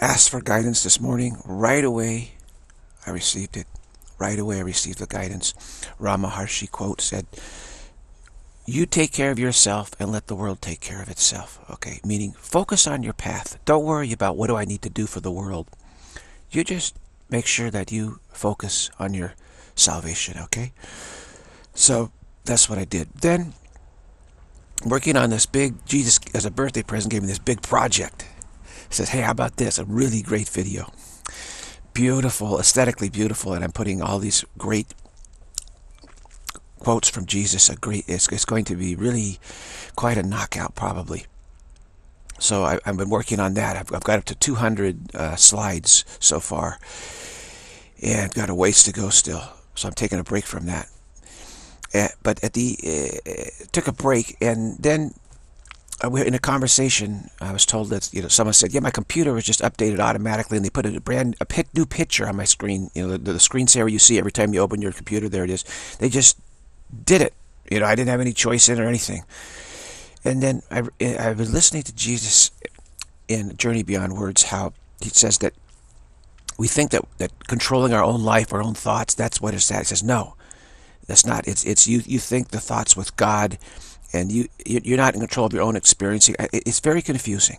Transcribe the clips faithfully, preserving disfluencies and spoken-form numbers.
asked for guidance this morning. Right away, I received it. Right away, I received the guidance. Rama Maharshi quote said, you take care of yourself and let the world take care of itself. Okay, meaning focus on your path. Don't worry about what do I need to do for the world. You just make sure that you focus on your salvation, okay? So that's what I did. Then, working on this big, Jesus as a birthday present gave me this big project. He says, hey, how about this? A really great video. Beautiful, aesthetically beautiful, and I'm putting all these great quotes from Jesus. A great, it's, it's going to be really quite a knockout, probably. So I, I've been working on that. I've, I've got up to two hundred uh, slides so far, and got a ways to go still. So I'm taking a break from that. Uh, but at the uh, took a break, and then uh, we're in a conversation. I was told that, you know, someone said, "Yeah, my computer was just updated automatically, and they put a brand a pit, new picture on my screen. You know, the, the screensaver you see every time you open your computer. There it is. They just did it. You know, I didn't have any choice in it or anything." And then I, I was listening to Jesus in Journey Beyond Words, how he says that we think that, that controlling our own life, our own thoughts, that's what it's at. He says, no, that's not. It's it's you. You think the thoughts with God, and you you're not in control of your own experience. It's very confusing.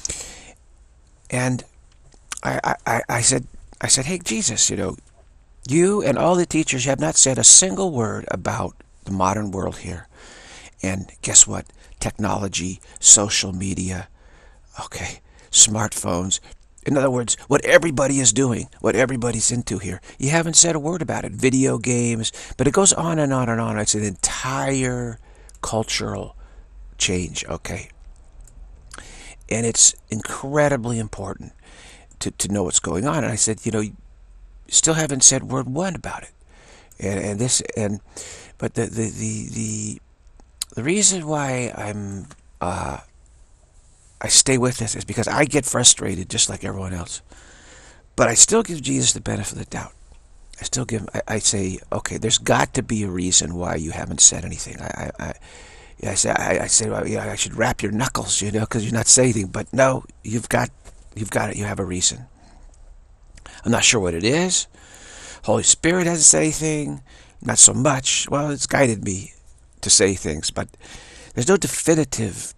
And I I, I said I said, hey Jesus, you know, you and all the teachers have not said a single word about the modern world here. And guess what? Technology, social media, okay, smartphones. In other words, what everybody is doing, what everybody's into here. You haven't said a word about it. Video games, but it goes on and on and on. It's an entire cultural change, okay? And it's incredibly important to, to know what's going on. And I said, you know, you still haven't said word one about it. And, and this, and, but the, the, the, the, the reason why I'm, uh, I stay with this is because I get frustrated just like everyone else. But I still give Jesus the benefit of the doubt. I still give, I, I say, okay, there's got to be a reason why you haven't said anything. I, I, I, I say, I, I say, well, yeah, I should wrap your knuckles, you know, because you're not saying anything. But no, you've got, you've got it. You have a reason. I'm not sure what it is. Holy Spirit hasn't said anything. Not so much. Well, it's guided me to say things, but there's no definitive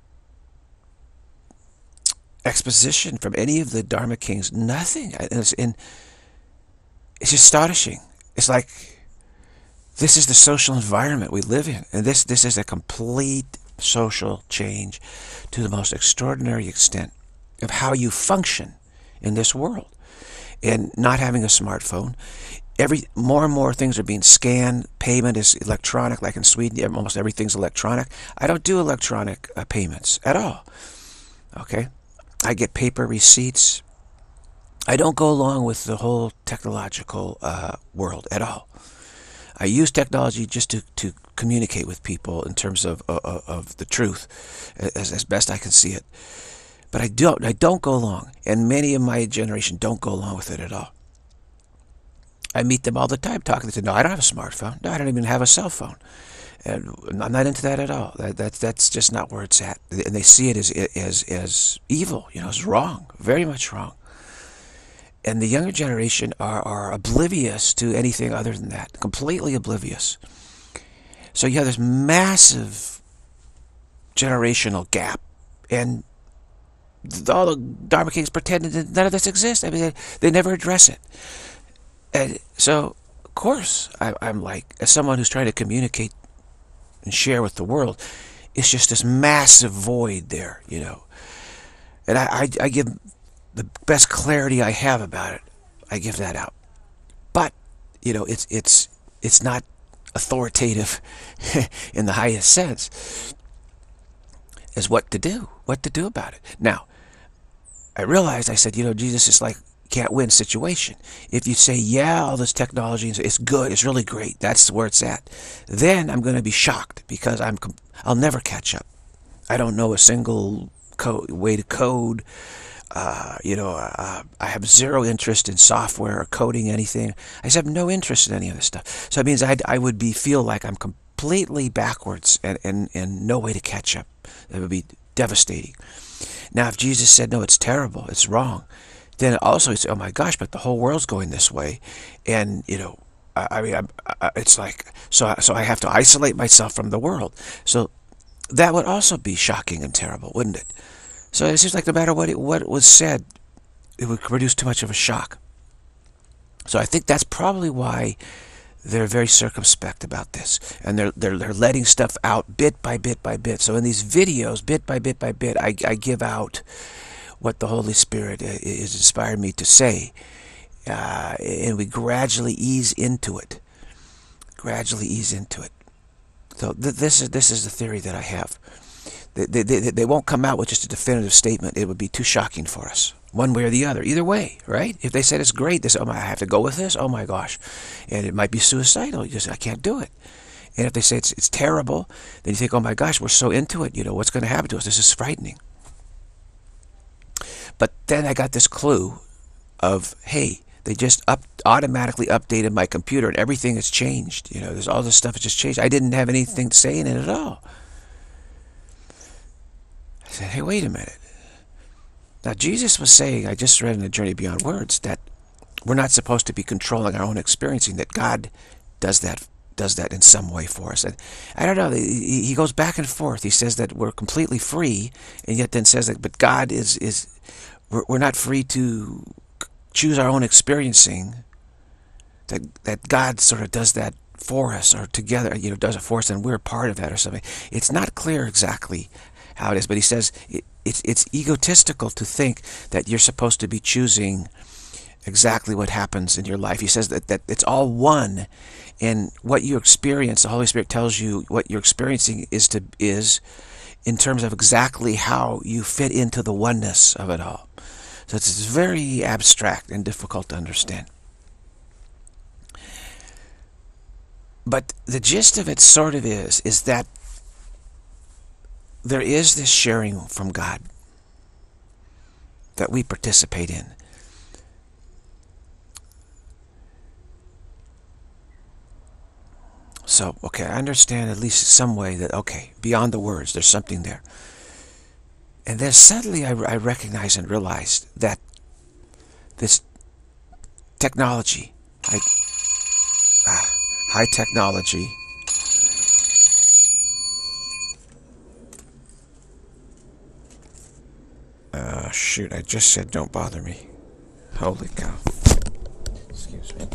exposition from any of the Dharma kings. Nothing. And it's, and it's astonishing. It's like this is the social environment we live in, and this this is a complete social change to the most extraordinary extent of how you function in this world. And not having a smartphone, every more and more things are being scanned. Payment is electronic, like in Sweden, almost everything's electronic. I don't do electronic uh, payments at all. Okay, I get paper receipts. I don't go along with the whole technological uh, world at all. I use technology just to, to communicate with people in terms of of, of the truth, as, as best I can see it. But I don't, I don't go along, and many of my generation don't go along with it at all. I meet them all the time talking. They say, no, I don't have a smartphone. No, I don't even have a cell phone. And I'm not into that at all. That, that, that's just not where it's at. And they see it as, as, as evil, you know, as wrong, very much wrong. And the younger generation are, are oblivious to anything other than that, completely oblivious. So you have this massive generational gap, and all the Dharma kings pretended that none of this exists. I mean, they, they never address it. And so, of course, I, I'm like, as someone who's trying to communicate and share with the world, it's just this massive void there, you know. And I, I, I give the best clarity I have about it. I give that out. But, you know, it's it's it's not authoritative in the highest sense as what to do, what to do about it. Now, I realized, I said, you know, Jesus is like can't win situation. If you say, yeah, all this technology, it's good, it's really great, that's where it's at, then I'm going to be shocked because I'm, I'll never catch up. I don't know a single code, way to code. Uh, you know, uh, I have zero interest in software or coding anything. I just have no interest in any of this stuff. So it means I'd, I would be feel like I'm completely backwards and, and, and no way to catch up. It would be devastating. Now, if Jesus said, no, it's terrible, it's wrong, then also it's, oh my gosh, but the whole world's going this way. And, you know, I, I mean, I'm, I, it's like, so, I- so I have to isolate myself from the world. So that would also be shocking and terrible, wouldn't it? So it seems like no matter what it, what was said, it would produce too much of a shock. So I think that's probably why they're very circumspect about this, and they're they're they're letting stuff out bit by bit by bit. So in these videos, bit by bit by bit, I I give out what the Holy Spirit has inspired me to say, uh, and we gradually ease into it. Gradually ease into it. So th this is this is the theory that I have. They, they, they won't come out with just a definitive statement. It would be too shocking for us, one way or the other. Either way, right? If they said it's great, they say, oh my, I have to go with this? Oh my gosh. And it might be suicidal. You just, I can't do it. And if they say it's, it's terrible, then you think, oh my gosh, we're so into it. You know, what's going to happen to us? This is frightening. But then I got this clue of, hey, they just up, automatically updated my computer and everything has changed. You know, there's all this stuff has just changed. I didn't have anything to say in it at all. I said, hey, wait a minute. Now, Jesus was saying, I just read in The Journey Beyond Words, that we're not supposed to be controlling our own experiencing, that God does that does that in some way for us. And I don't know, he, he goes back and forth. He says that we're completely free, and yet then says that, but God is, is we're, we're not free to choose our own experiencing, that, that God sort of does that for us, or together, you know, does it for us, and we're part of that or something. It's not clear exactly how it is, but he says it, it's, it's egotistical to think that you're supposed to be choosing exactly what happens in your life. He says that, that it's all one, and what you experience, the Holy Spirit tells you what you're experiencing is to is in terms of exactly how you fit into the oneness of it all. So it's very abstract and difficult to understand. But the gist of it sort of is, is that there is this sharing from God that we participate in. So, okay, I understand at least some way that, okay, beyond the words, there's something there. And then suddenly I, I recognized and realized that this technology, high, ah, high technology, Uh, shoot, I just said don't bother me. Holy cow. Excuse me.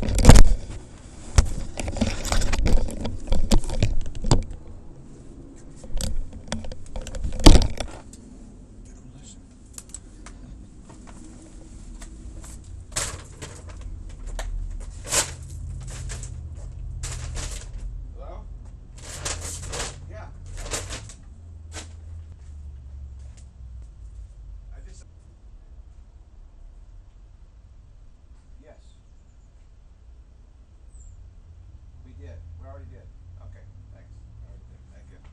Hello? Yeah. Yes. We did. We already did. Okay. Thanks. We already did. Thank you.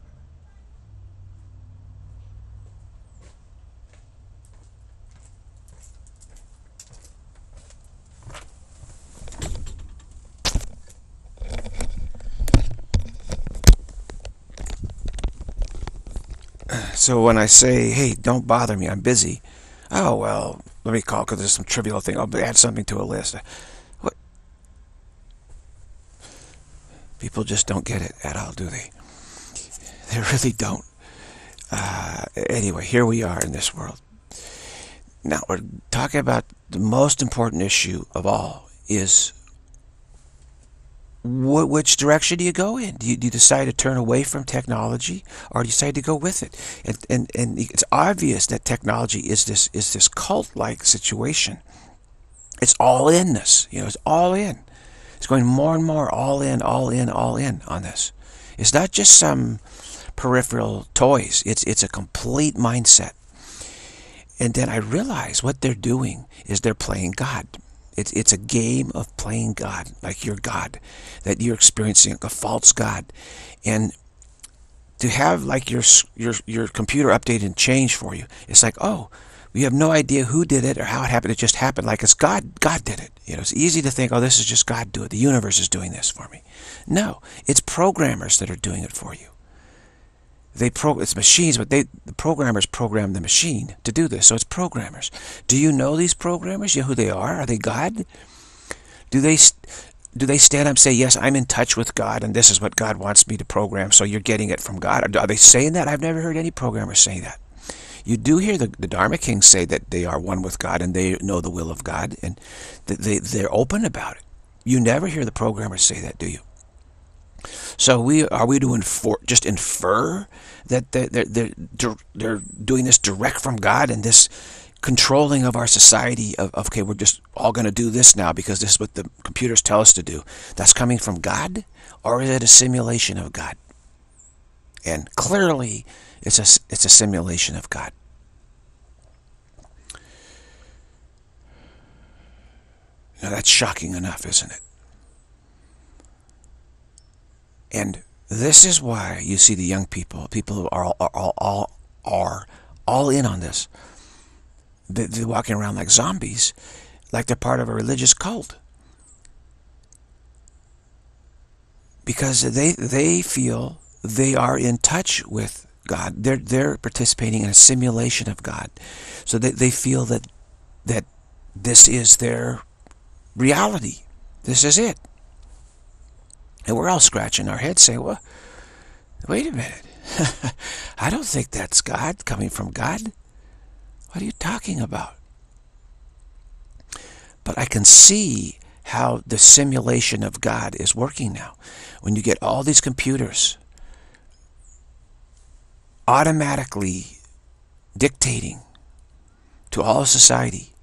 So when I say, hey, don't bother me, I'm busy. Oh, well, let me call because there's some trivial thing. I'll add something to a list. What? People just don't get it at all, do they? They really don't. Uh, anyway, here we are in this world. Now, we're talking about the most important issue of all is wh which direction do you go in? Do you, do you decide to turn away from technology, or do you decide to go with it? And, and, and it's obvious that technology is this, is this cult-like situation. It's all in this. You know, it's all in. It's going more and more all in, all in, all in on this. It's not just some peripheral toys. It's, it's a complete mindset. And then I realize what they're doing is they're playing God. It's, it's a game of playing God, like you're God, that you're experiencing a false God. And to have like your, your, your computer updated and changed for you, it's like, oh, we have no idea who did it or how it happened. It just happened like it's God. God did it. You know, it's easy to think, oh, this is just God doing it. The universe is doing this for me. No, it's programmers that are doing it for you. They pro it's machines, but they the programmers program the machine to do this. So it's programmers. Do you know these programmers? You know who they are? Are they God? Do they do they stand up and say, yes, I'm in touch with God, and this is what God wants me to program, so you're getting it from God? Are they saying that? I've never heard any programmers say that. You do hear the, the Dharma Kings say that they are one with God and they know the will of God, and they, they're open about it. You never hear the programmers say that, do you? So we are we to infer, just infer that they're, they're, they're, they're doing this direct from God, and this controlling of our society of, of okay, we're just all going to do this now because this is what the computers tell us to do. That's coming from God? Or is it a simulation of God? And clearly it's a, it's a simulation of God. Now that's shocking enough, isn't it? And this is why you see the young people, people who are all, are, all, are all in on this. They're walking around like zombies, like they're part of a religious cult. Because they they feel they are in touch with God. They're they're participating in a simulation of God. So they, they feel that that this is their reality. This is it. And we're all scratching our heads saying, well, wait a minute. I don't think that's God coming from God. What are you talking about? But I can see how the simulation of God is working now. When you get all these computers automatically dictating to all of society,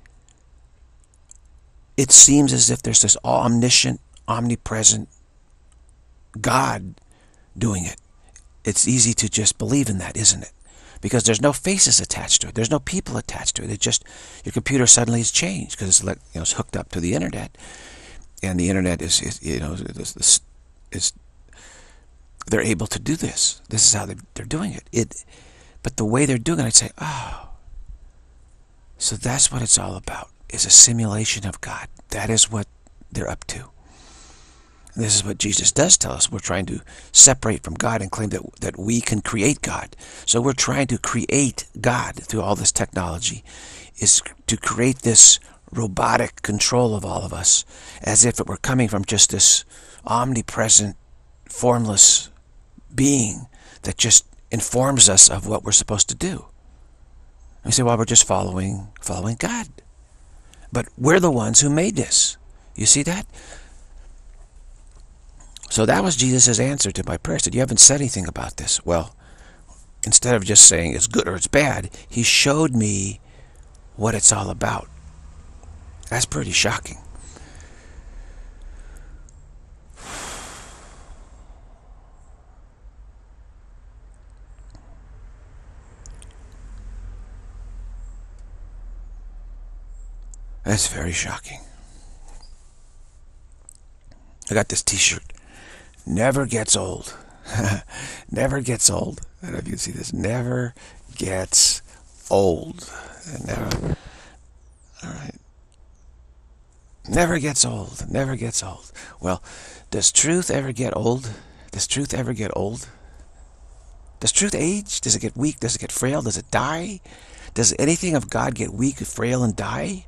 it seems as if there's this omniscient, omnipresent God doing it. It's easy to just believe in that, isn't it? Because there's no faces attached to it. There's no people attached to it. It just, your computer suddenly has changed because it's like, you know, it's hooked up to the internet, and the internet is, is you know, is, is they're able to do this. This is how they, they're doing it. It, but the way they're doing it, I'd say, oh, so that's what it's all about. Is a simulation of God. That is what they're up to. This is what Jesus does tell us. We're trying to separate from God and claim that, that we can create God. So we're trying to create God through all this technology, is to create this robotic control of all of us as if it were coming from just this omnipresent, formless being that just informs us of what we're supposed to do. We say, well, we're just following, following God. But we're the ones who made this. You see that? So that was Jesus' answer to my prayer. He said, you haven't said anything about this. Well, instead of just saying it's good or it's bad, he showed me what it's all about. That's pretty shocking. That's very shocking. I got this t-shirt. Never gets old. Never gets old. I don't know if you can see this. Never gets old. Never. All right. Never gets old. Never gets old. Well, does truth ever get old? Does truth ever get old? Does truth age? Does it get weak? Does it get frail? Does it die? Does anything of God get weak, frail, and die?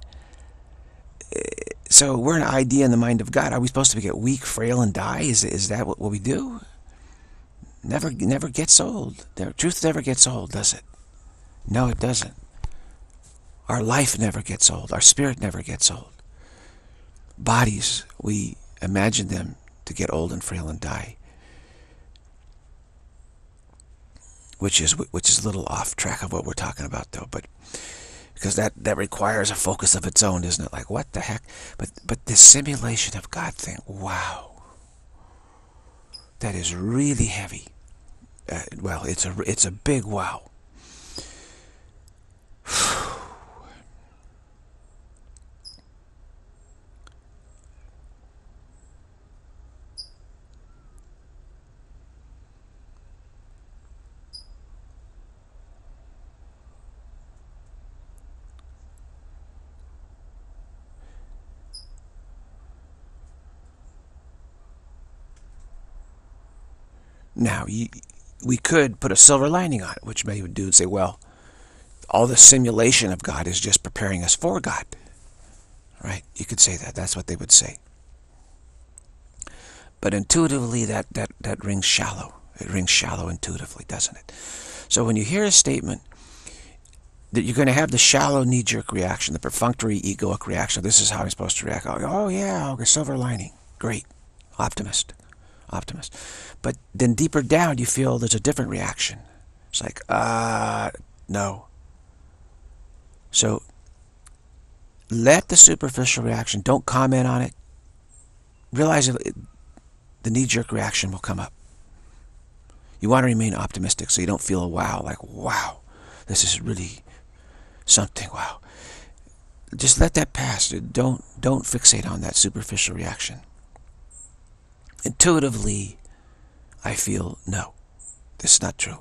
So we're an idea in the mind of God. Are we supposed to get weak, frail, and die? Is, is that what, what we do? Never never gets old. The truth never gets old, does it? No, it doesn't. Our life never gets old. Our spirit never gets old. Bodies, we imagine them to get old and frail and die. Which is, which is a little off track of what we're talking about, though. But because that, that requires a focus of its own, isn't it? Like, what the heck? But but this simulation of God thing, wow. That is really heavy. Uh, well, it's a, it's a big wow. Now, you, we could put a silver lining on it, which many would do and say, well, all the simulation of God is just preparing us for God. Right? You could say that. That's what they would say. But intuitively, that, that, that rings shallow. It rings shallow intuitively, doesn't it? So when you hear a statement that you're going to have the shallow knee-jerk reaction, the perfunctory egoic reaction, this is how I'm supposed to react. Oh, yeah, okay, silver lining. Great. Optimist. Optimist. But then deeper down, you feel there's a different reaction. It's like, uh, no. So let the superficial reaction, don't comment on it. Realize it, the knee-jerk reaction will come up. You want to remain optimistic so you don't feel a wow, like, wow, this is really something, wow. Just let that pass. Don't, don't fixate on that superficial reaction. Intuitively, I feel, no, this is not true.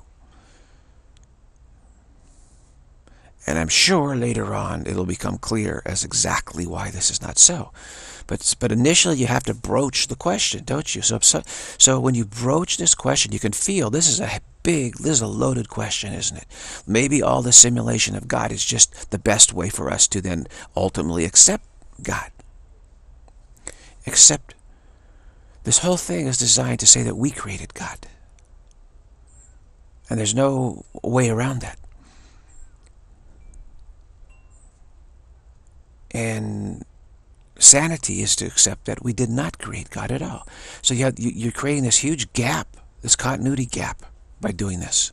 And I'm sure later on it'll become clear as exactly why this is not so. But, but initially you have to broach the question, don't you? So, so, so when you broach this question, you can feel this is a big, this is a loaded question, isn't it? Maybe all the simulation of God is just the best way for us to then ultimately accept God. Accept. This whole thing is designed to say that we created God. And there's no way around that. And sanity is to accept that we did not create God at all. So you have, you're creating this huge gap, this continuity gap by doing this.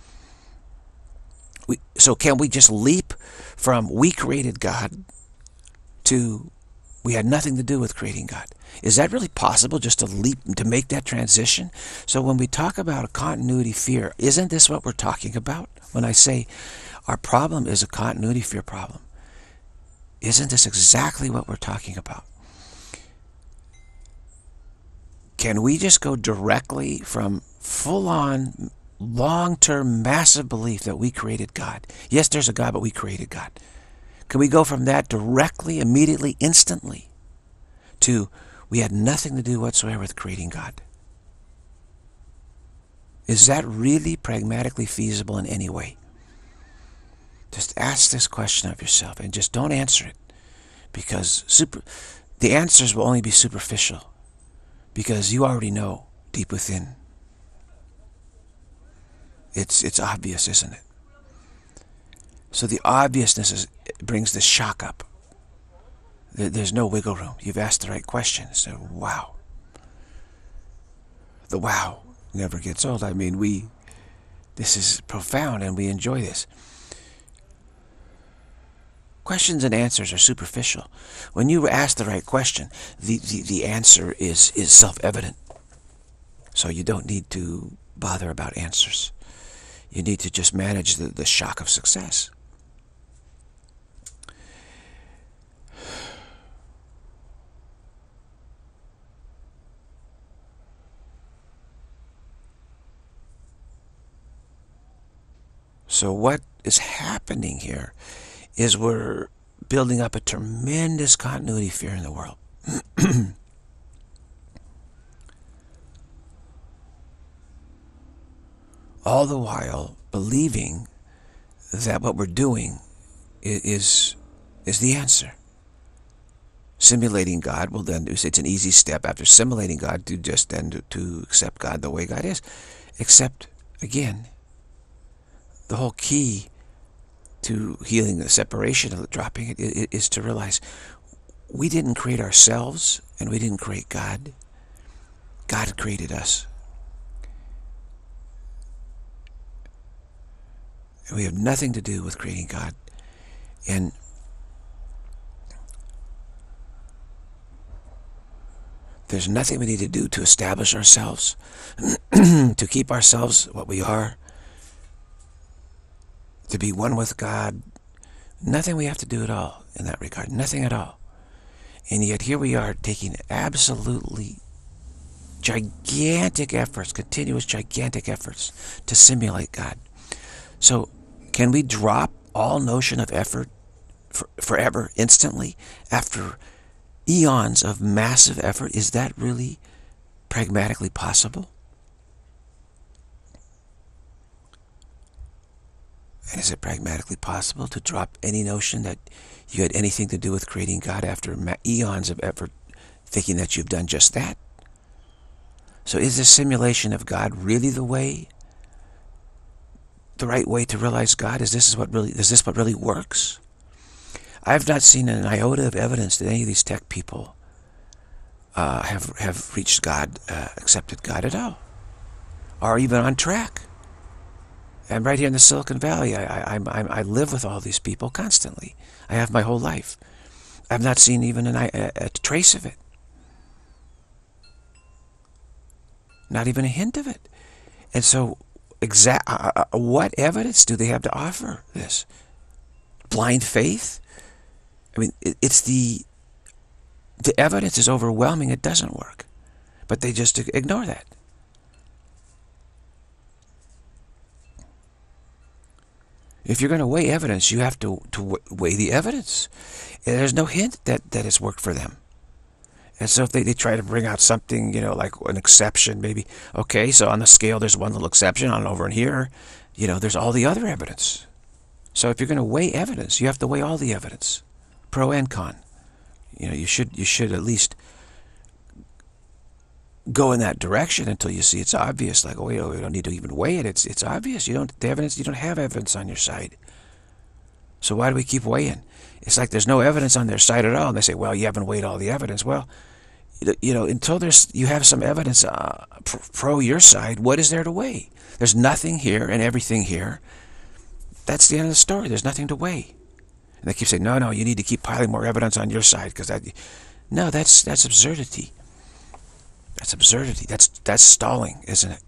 We, so can we just leap from we created God to we had nothing to do with creating God? Is that really possible, just to leap, to make that transition? So when we talk about a continuity fear, isn't this what we're talking about? When I say our problem is a continuity fear problem, isn't this exactly what we're talking about? Can we just go directly from full-on, long-term, massive belief that we created God? Yes, there's a God, but we created God. Can we go from that directly, immediately, instantly to we had nothing to do whatsoever with creating God? Is that really pragmatically feasible in any way? Just ask this question of yourself and just don't answer it, because super, the answers will only be superficial, because you already know deep within. It's, it's obvious, isn't it? So the obviousness is, brings this shock up. There, there's no wiggle room. You've asked the right question. So, wow. The wow never gets old. I mean, we, this is profound and we enjoy this. Questions and answers are superficial. When you ask the right question, the, the, the answer is, is self-evident. So you don't need to bother about answers. You need to just manage the, the shock of success. So what is happening here is we're building up a tremendous continuity fear in the world. All the while believing that what we're doing is, is the answer. Simulating God, well then, it's an easy step after simulating God to just then to, to accept God the way God is. Except, again, the whole key to healing the separation of the dropping it is to realize we didn't create ourselves and we didn't create God. God created us. And we have nothing to do with creating God. And there's nothing we need to do to establish ourselves, to keep ourselves what we are, to be one with God. Nothing we have to do at all in that regard. Nothing at all. And yet here we are taking absolutely gigantic efforts, continuous gigantic efforts to simulate God. So can we drop all notion of effort for, forever, instantly, after eons of massive effort? Is that really pragmatically possible? And is it pragmatically possible to drop any notion that you had anything to do with creating God after eons of effort thinking that you've done just that? So is this simulation of God really the way, the right way to realize God? Is this what really, is this what really works? I've not seen an iota of evidence that any of these tech people uh, have have reached God, uh, accepted God at all, or even on track. And right here in the Silicon Valley, I, I, I, I live with all these people constantly. I have my whole life. I've not seen even an, a, a trace of it. Not even a hint of it. And so, exact, uh, uh, what evidence do they have to offer this? Blind faith? I mean, it, it's the, the evidence is overwhelming, it doesn't work. But they just ignore that. If you're going to weigh evidence, you have to, to weigh the evidence. And there's no hint that, that it's worked for them. And so if they, they try to bring out something, you know, like an exception, maybe, okay, so on the scale there's one little exception, on over in here, you know, there's all the other evidence. So if you're going to weigh evidence, you have to weigh all the evidence, pro and con. You know, you should, you should at least go in that direction until you see it's obvious. Like, oh, you know, we don't need to even weigh it. It's it's obvious. You don't the evidence. You don't have evidence on your side. So why do we keep weighing? It's like there's no evidence on their side at all. And they say, well, you haven't weighed all the evidence. Well, you know, until there's you have some evidence uh, pro your side, what is there to weigh? There's nothing here and everything here. That's the end of the story. There's nothing to weigh. And they keep saying, no, no, you need to keep piling more evidence on your side because that. No, that's that's absurdity. That's absurdity. That's that's stalling, isn't it?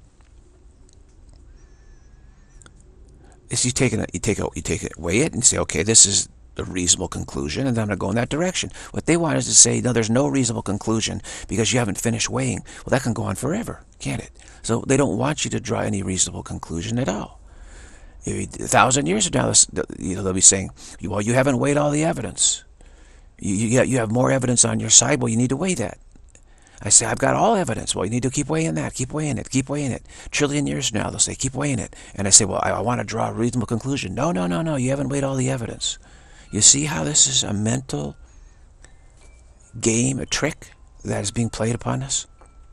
It's you take it, you take it, you take it, weigh it, and say, okay, this is the reasonable conclusion, and then I'm going to go in that direction. What they want is to say, no, there's no reasonable conclusion because you haven't finished weighing. Well, that can go on forever, can't it? So they don't want you to draw any reasonable conclusion at all. A thousand years from now, you know, they'll be saying, well, you haven't weighed all the evidence. You you you have more evidence on your side. Well, you need to weigh that. I say, I've got all evidence. Well, you need to keep weighing that, keep weighing it, keep weighing it. Trillion years from now, they'll say, keep weighing it. And I say, well, I, I want to draw a reasonable conclusion. No, no, no, no, you haven't weighed all the evidence. You see how this is a mental game, a trick that is being played upon us?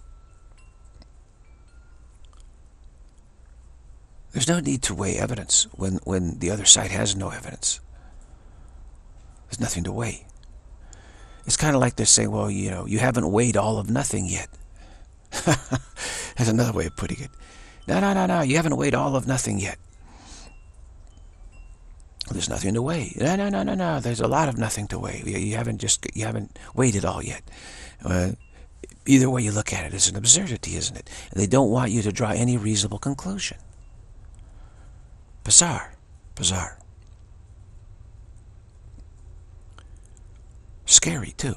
There's no need to weigh evidence when, when the other side has no evidence. There's nothing to weigh. It's kind of like they're saying, well, you know, you haven't weighed all of nothing yet. That's another way of putting it. No, no, no, no, you haven't weighed all of nothing yet. Well, there's nothing to weigh. No, no, no, no, no, there's a lot of nothing to weigh. You haven't just, you haven't weighed it all yet. Uh, either way you look at it, it's an absurdity, isn't it? And they don't want you to draw any reasonable conclusion. Bizarre. Bizarre. Scary, too.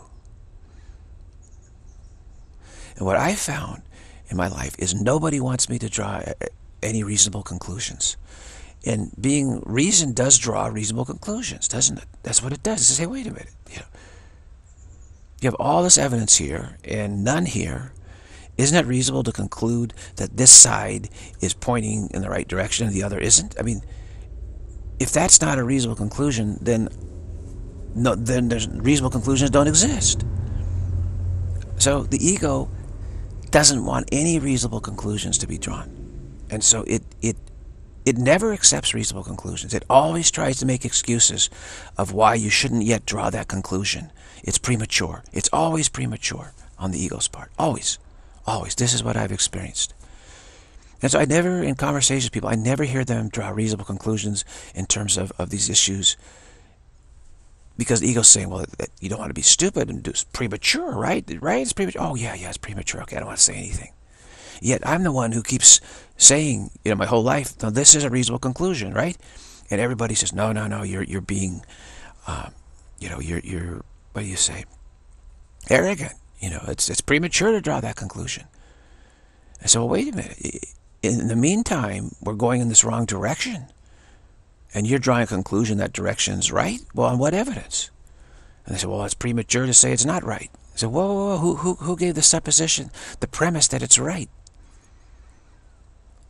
And what I found in my life is nobody wants me to draw any reasonable conclusions. And being reason does draw reasonable conclusions, doesn't it? That's what it does. It says, hey, wait a minute. You know, you have all this evidence here and none here. Isn't it reasonable to conclude that this side is pointing in the right direction and the other isn't? I mean, if that's not a reasonable conclusion, then no, then there's reasonable conclusions don't exist. So the ego doesn't want any reasonable conclusions to be drawn, and so it it it never accepts reasonable conclusions. It always tries to make excuses of why you shouldn't yet draw that conclusion. It's premature. It's always premature on the ego's part. Always, always. This is what I've experienced. And so I never, in conversations with people, I never hear them draw reasonable conclusions in terms of, of these issues. Because the ego's saying, well, you don't want to be stupid and do it's premature, right? Right? It's premature. Oh, yeah, yeah, it's premature. Okay, I don't want to say anything. Yet I'm the one who keeps saying, you know, my whole life, no, this is a reasonable conclusion, right? And everybody says, no, no, no, you're you're being, um, you know, you're you're what do you say? Arrogant. You know, it's it's premature to draw that conclusion. I said, well, wait a minute. In the meantime, we're going in this wrong direction. And you're drawing a conclusion that direction's right? Well, on what evidence? And they said, well, it's premature to say it's not right. I said, whoa, whoa, whoa, who, who, who gave the supposition, the premise that it's right?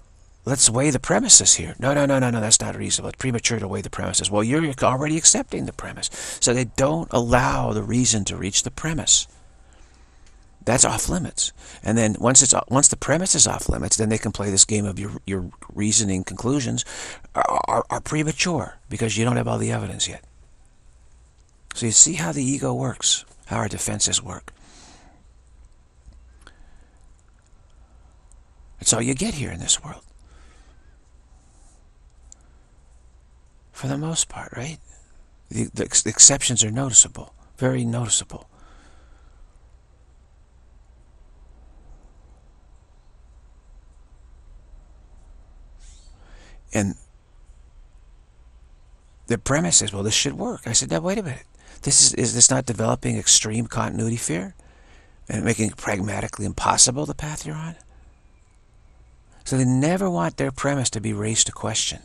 let's weigh the premises here. No, no, no, no, no, that's not reasonable. It's premature to weigh the premises. Well, you're already accepting the premise. So they don't allow the reason to reach the premise. That's off limits. And then once it's once the premise is off limits, then they can play this game of your your reasoning conclusions are, are, are premature because you don't have all the evidence yet. So you see how the ego works, how our defenses work. That's all you get here in this world. For the most part, right? The, the, the exceptions are noticeable, very noticeable. And the premise is, well, this should work. I said, now, wait a minute. This is, is this not developing extreme continuity fear and making it pragmatically impossible, the path you're on? So they never want their premise to be raised to question.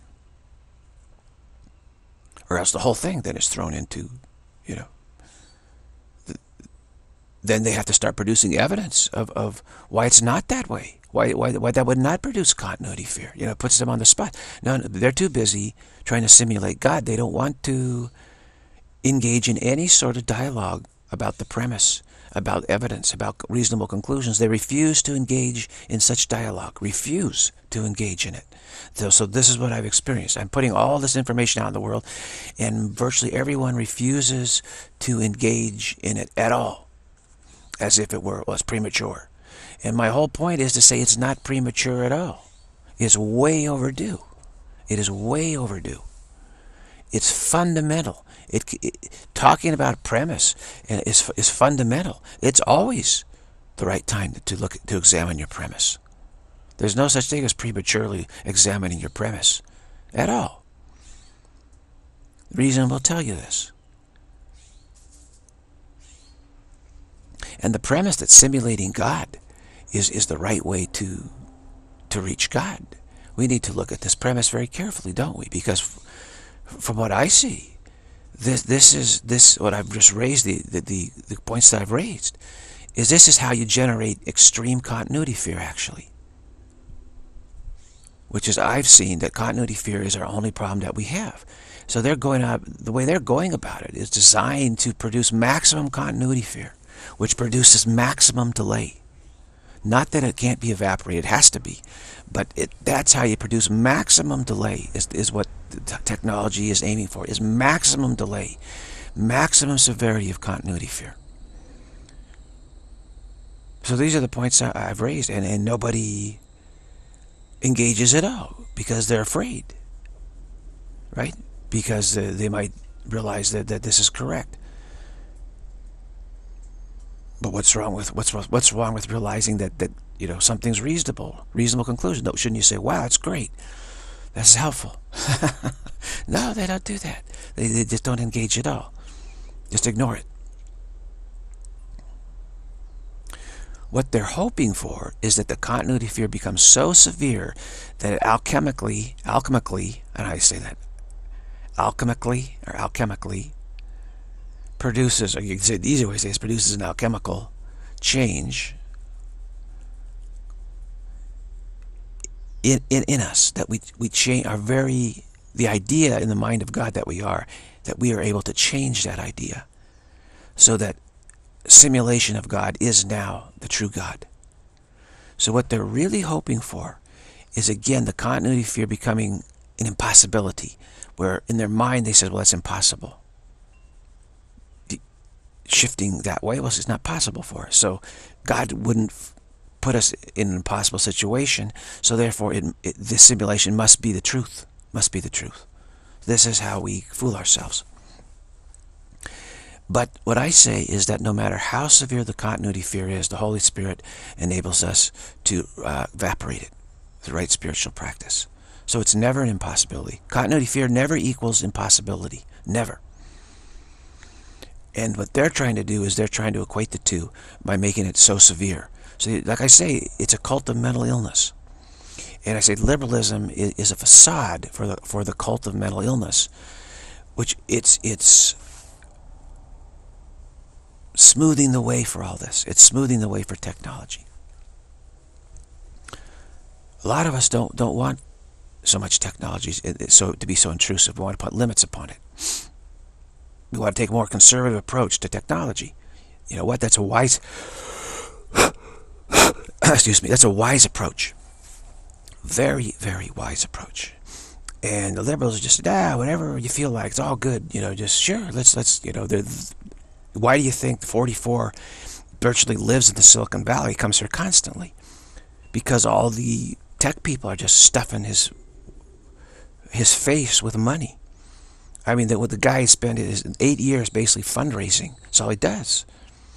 Or else the whole thing then is thrown into, you know, the, then they have to start producing evidence of, of why it's not that way. Why, why, why that would not produce continuity fear. You know, it puts them on the spot. No, they're too busy trying to simulate God. They don't want to engage in any sort of dialogue about the premise, about evidence, about reasonable conclusions. They refuse to engage in such dialogue. Refuse to engage in it. So, so this is what I've experienced. I'm putting all this information out in the world, and virtually everyone refuses to engage in it at all, as if it were was premature. And my whole point is to say it's not premature at all. It's way overdue. It is way overdue. It's fundamental. It, it talking about premise is is fundamental. It's always the right time to look to examine your premise. There's no such thing as prematurely examining your premise at all. Reason will tell you this. And the premise that simulating God is is the right way to to reach God. We need to look at this premise very carefully, don't we? Because from what I see, this this is this what I've just raised, the, the the the points that I've raised, is this is how you generate extreme continuity fear, actually. Which is, I've seen that continuity fear is our only problem that we have. So they're going up, the way they're going about it is designed to produce maximum continuity fear, which produces maximum delay. Not that it can't be evaporated, it has to be. But it, that's how you produce maximum delay, is, is what the technology is aiming for, is maximum delay, maximum severity of continuity fear. So these are the points I've raised, and, and nobody engages at all because they're afraid, right? Because uh, they might realize that, that this is correct. But what's wrong with what's what's wrong with realizing that that you know something's reasonable, reasonable conclusion? No, shouldn't you say, "Wow, that's great, that's helpful"? No, they don't do that. They they just don't engage at all. Just ignore it. What they're hoping for is that the continuity fear becomes so severe that it alchemically, alchemically, and I say that, alchemically or alchemically produces, or you can say the easy way to say it, produces an alchemical change in, in, in us, that we, we change our very, the idea in the mind of God that we are, that we are able to change that idea so that simulation of God is now the true God. So what they're really hoping for is, again, the continuity fear becoming an impossibility, where in their mind they said, well, that's impossible. The, shifting that way, well, it's not possible for us. So God wouldn't put us in an impossible situation, so therefore it, it, this simulation must be the truth, must be the truth. This is how we fool ourselves. But what I say is that no matter how severe the continuity fear is, the Holy Spirit enables us to uh, evaporate it with the right spiritual practice. So it's never an impossibility. Continuity fear never equals impossibility. Never. And what they're trying to do is they're trying to equate the two by making it so severe. So like I say, it's a cult of mental illness. And I say liberalism is, is a facade for the, for the cult of mental illness, which it's it's... smoothing the way for all this. It's smoothing the way for technology. a lot of us don't don't want so much technology so to be so intrusive. We want to put limits upon it. We want to take a more conservative approach to technology. You know what? That's a wise excuse me, that's a wise approach. Very, very wise approach. And the liberals are just, ah, whatever you feel like, it's all good. You know, just sure, let's, let's, you know, why do you think forty-four virtually lives in the Silicon Valley? He comes here constantly. Because all the tech people are just stuffing his his face with money. I mean, that what the guy spent his eight years basically fundraising. That's all he does.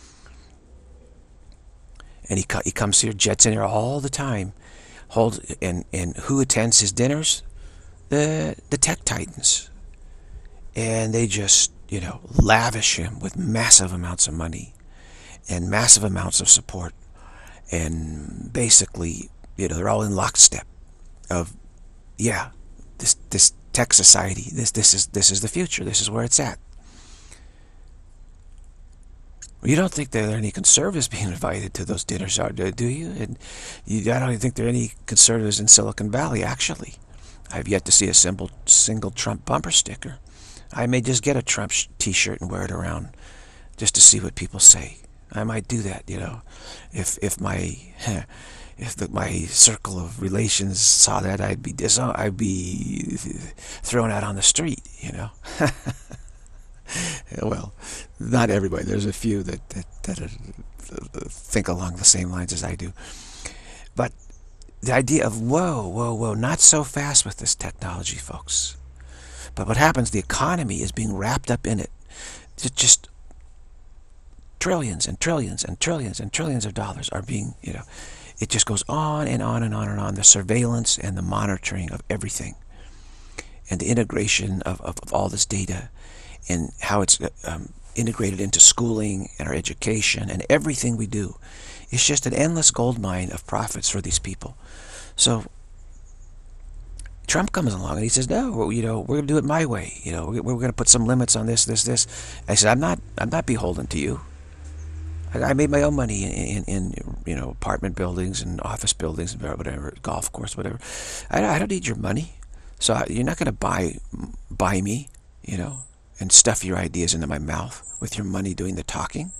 And he he comes here, jets in here all the time. Hold and and who attends his dinners? The the tech titans. And they just, you know, lavish him with massive amounts of money and massive amounts of support. And basically, you know, they're all in lockstep of, yeah, this this tech society, this this is this is the future. This is where it's at. You don't think there are any conservatives being invited to those dinners, do you? And you, I don't even think there are any conservatives in Silicon Valley, actually. I've yet to see a simple, single Trump bumper sticker. I may just get a Trump t-shirt and wear it around just to see what people say. I might do that, you know, if if my if the, my circle of relations saw that, I'd be dis I'd be thrown out on the street, you know. Well, not everybody. There's a few that that, that are, think along the same lines as I do. But the idea of whoa, whoa, whoa, not so fast with this technology, folks. But what happens? The economy is being wrapped up in it. It's just trillions and trillions and trillions and trillions of dollars are being, you know, it just goes on and on and on and on. The surveillance and the monitoring of everything, and the integration of, of, of all this data, and how it's um, integrated into schooling and our education and everything we do. It's just an endless gold mine of profits for these people. So Trump comes along and he says, no, you know, we're going to do it my way. You know, we're, we're going to put some limits on this, this, this. I said, I'm not, I'm not beholden to you. I, I made my own money in, in, in, you know, apartment buildings and office buildings and whatever, golf course, whatever. I, I don't need your money. So I, you're not going to buy, buy me, you know, and stuff your ideas into my mouth with your money doing the talking.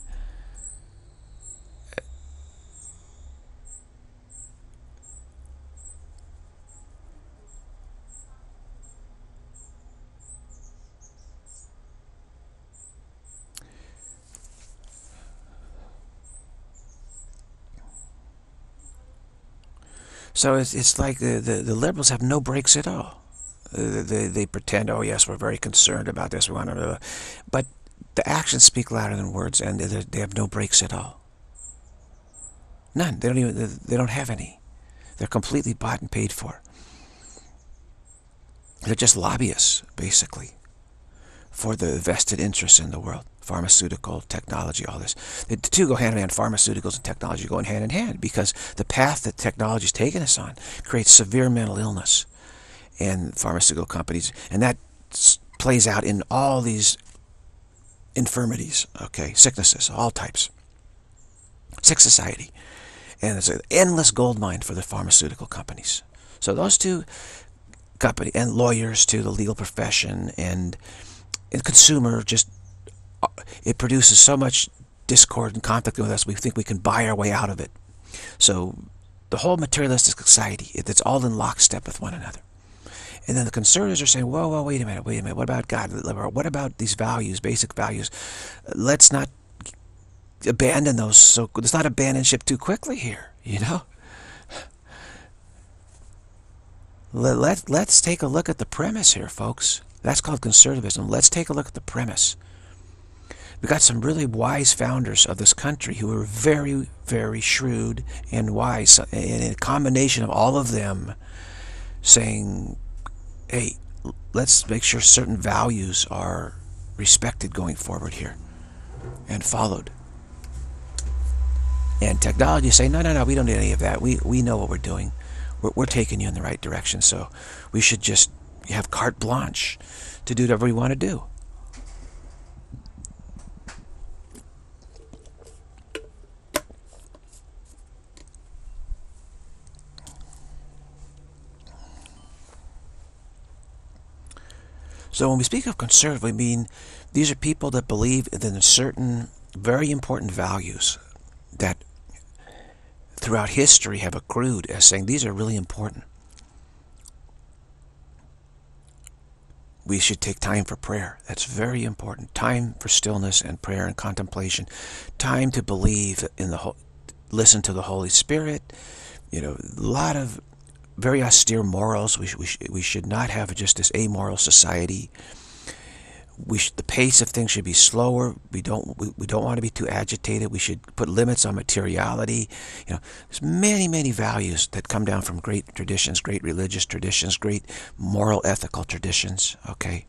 So it's, it's like the, the, the liberals have no brakes at all. Uh, they, they pretend, oh yes, we're very concerned about this, we want to, but the actions speak louder than words, and they, they have no brakes at all. None. They don't even, they don't have any. They're completely bought and paid for. They're just lobbyists, basically, for the vested interests in the world. Pharmaceutical, technology, all this. The two go hand in hand. Pharmaceuticals and technology go hand in hand because the path that technology has taken us on creates severe mental illness in pharmaceutical companies, and that plays out in all these infirmities, okay, sicknesses, all types. Sick society. And it's an endless gold mine for the pharmaceutical companies. So those two companies, and lawyers too, the legal profession, and, and consumer, just it produces so much discord and conflict with us, we think we can buy our way out of it. So the whole materialistic society, it's all in lockstep with one another. And then the conservatives are saying, whoa, whoa, wait a minute, wait a minute, what about God? What about these values, basic values? Let's not abandon those, so let's not abandon ship too quickly here, you know? Let, let, let's take a look at the premise here, folks. That's called conservatism. Let's take a look at the premise. We've got some really wise founders of this country who are very, very shrewd and wise. And a combination of all of them saying, hey, let's make sure certain values are respected going forward here and followed. And technology say, no, no, no, we don't need any of that. We, we know what we're doing. We're, we're taking you in the right direction. So we should just have carte blanche to do whatever we want to do. So when we speak of conservative, we mean these are people that believe in certain very important values that throughout history have accrued as saying these are really important. We should take time for prayer. That's very important. Time for stillness and prayer and contemplation. Time to believe in the, listen to the Holy Spirit. You know, a lot of very austere morals. We, sh we, sh we should not have just this amoral society. We sh the pace of things should be slower. We don't we, we don't want to be too agitated. We should put limits on materiality. You know, there's many many values that come down from great traditions, great religious traditions, great moral ethical traditions. Okay.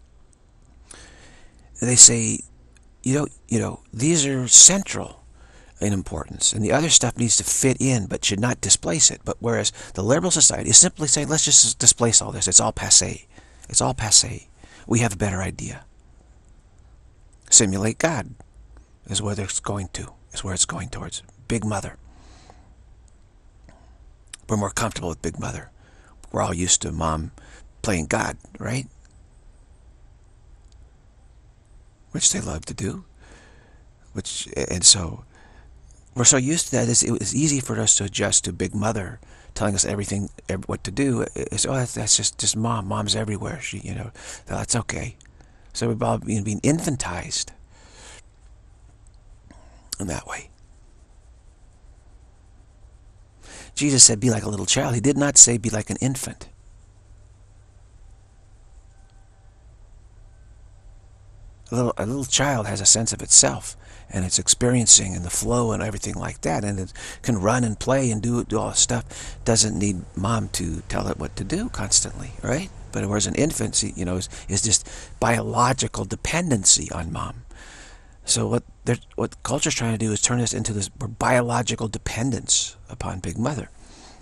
They say, you know, you know, these are central in importance, and the other stuff needs to fit in but should not displace it. But whereas the liberal society is simply saying, let's just displace all this. It's all passé. It's all passé. We have a better idea. Simulate God is where it's going to, is where it's going towards. Big Mother. We're more comfortable with Big Mother. We're all used to Mom playing God, right? Which they love to do. Which, and so we're so used to that, it's, it was easy for us to adjust to Big Mother telling us everything, every, what to do. It's, oh, that's, that's just, just Mom. Mom's everywhere. She, you know, that's okay. So we've all been being infantized in that way. Jesus said, be like a little child. He did not say, be like an infant. A little, a little child has a sense of itself, and it's experiencing and the flow and everything like that, and it can run and play and do, do all this stuff. Doesn't need Mom to tell it what to do constantly, right? But whereas an infant, you know, is, is just biological dependency on Mom. So what what culture's trying to do is turn us into this biological dependence upon Big Mother.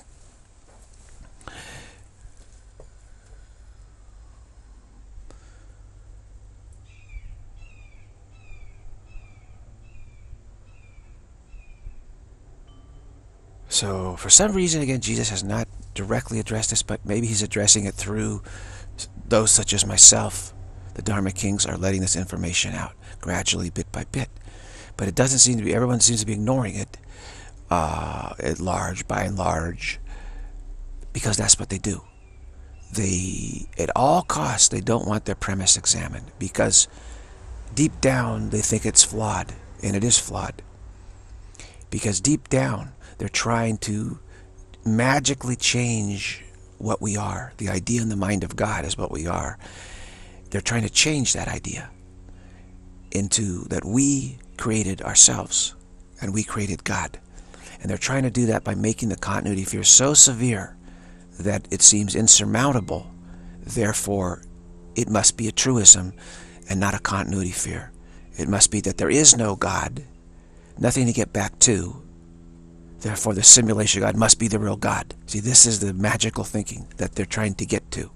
So for some reason, again, Jesus has not directly addressed this, but maybe he's addressing it through those such as myself. The Dharma Kings are letting this information out gradually, bit by bit. But it doesn't seem to be, everyone seems to be ignoring it uh, at large, by and large, because that's what they do. They, at all costs, they don't want their premise examined, because deep down they think it's flawed, and it is flawed. Because deep down, they're trying to magically change what we are. The idea in the mind of God is what we are. They're trying to change that idea into that we created ourselves and we created God. And they're trying to do that by making the continuity fear so severe that it seems insurmountable. Therefore, it must be a truism and not a continuity fear. It must be that there is no God, nothing to get back to. Therefore, the simulation of God must be the real God. See, this is the magical thinking that they're trying to get to.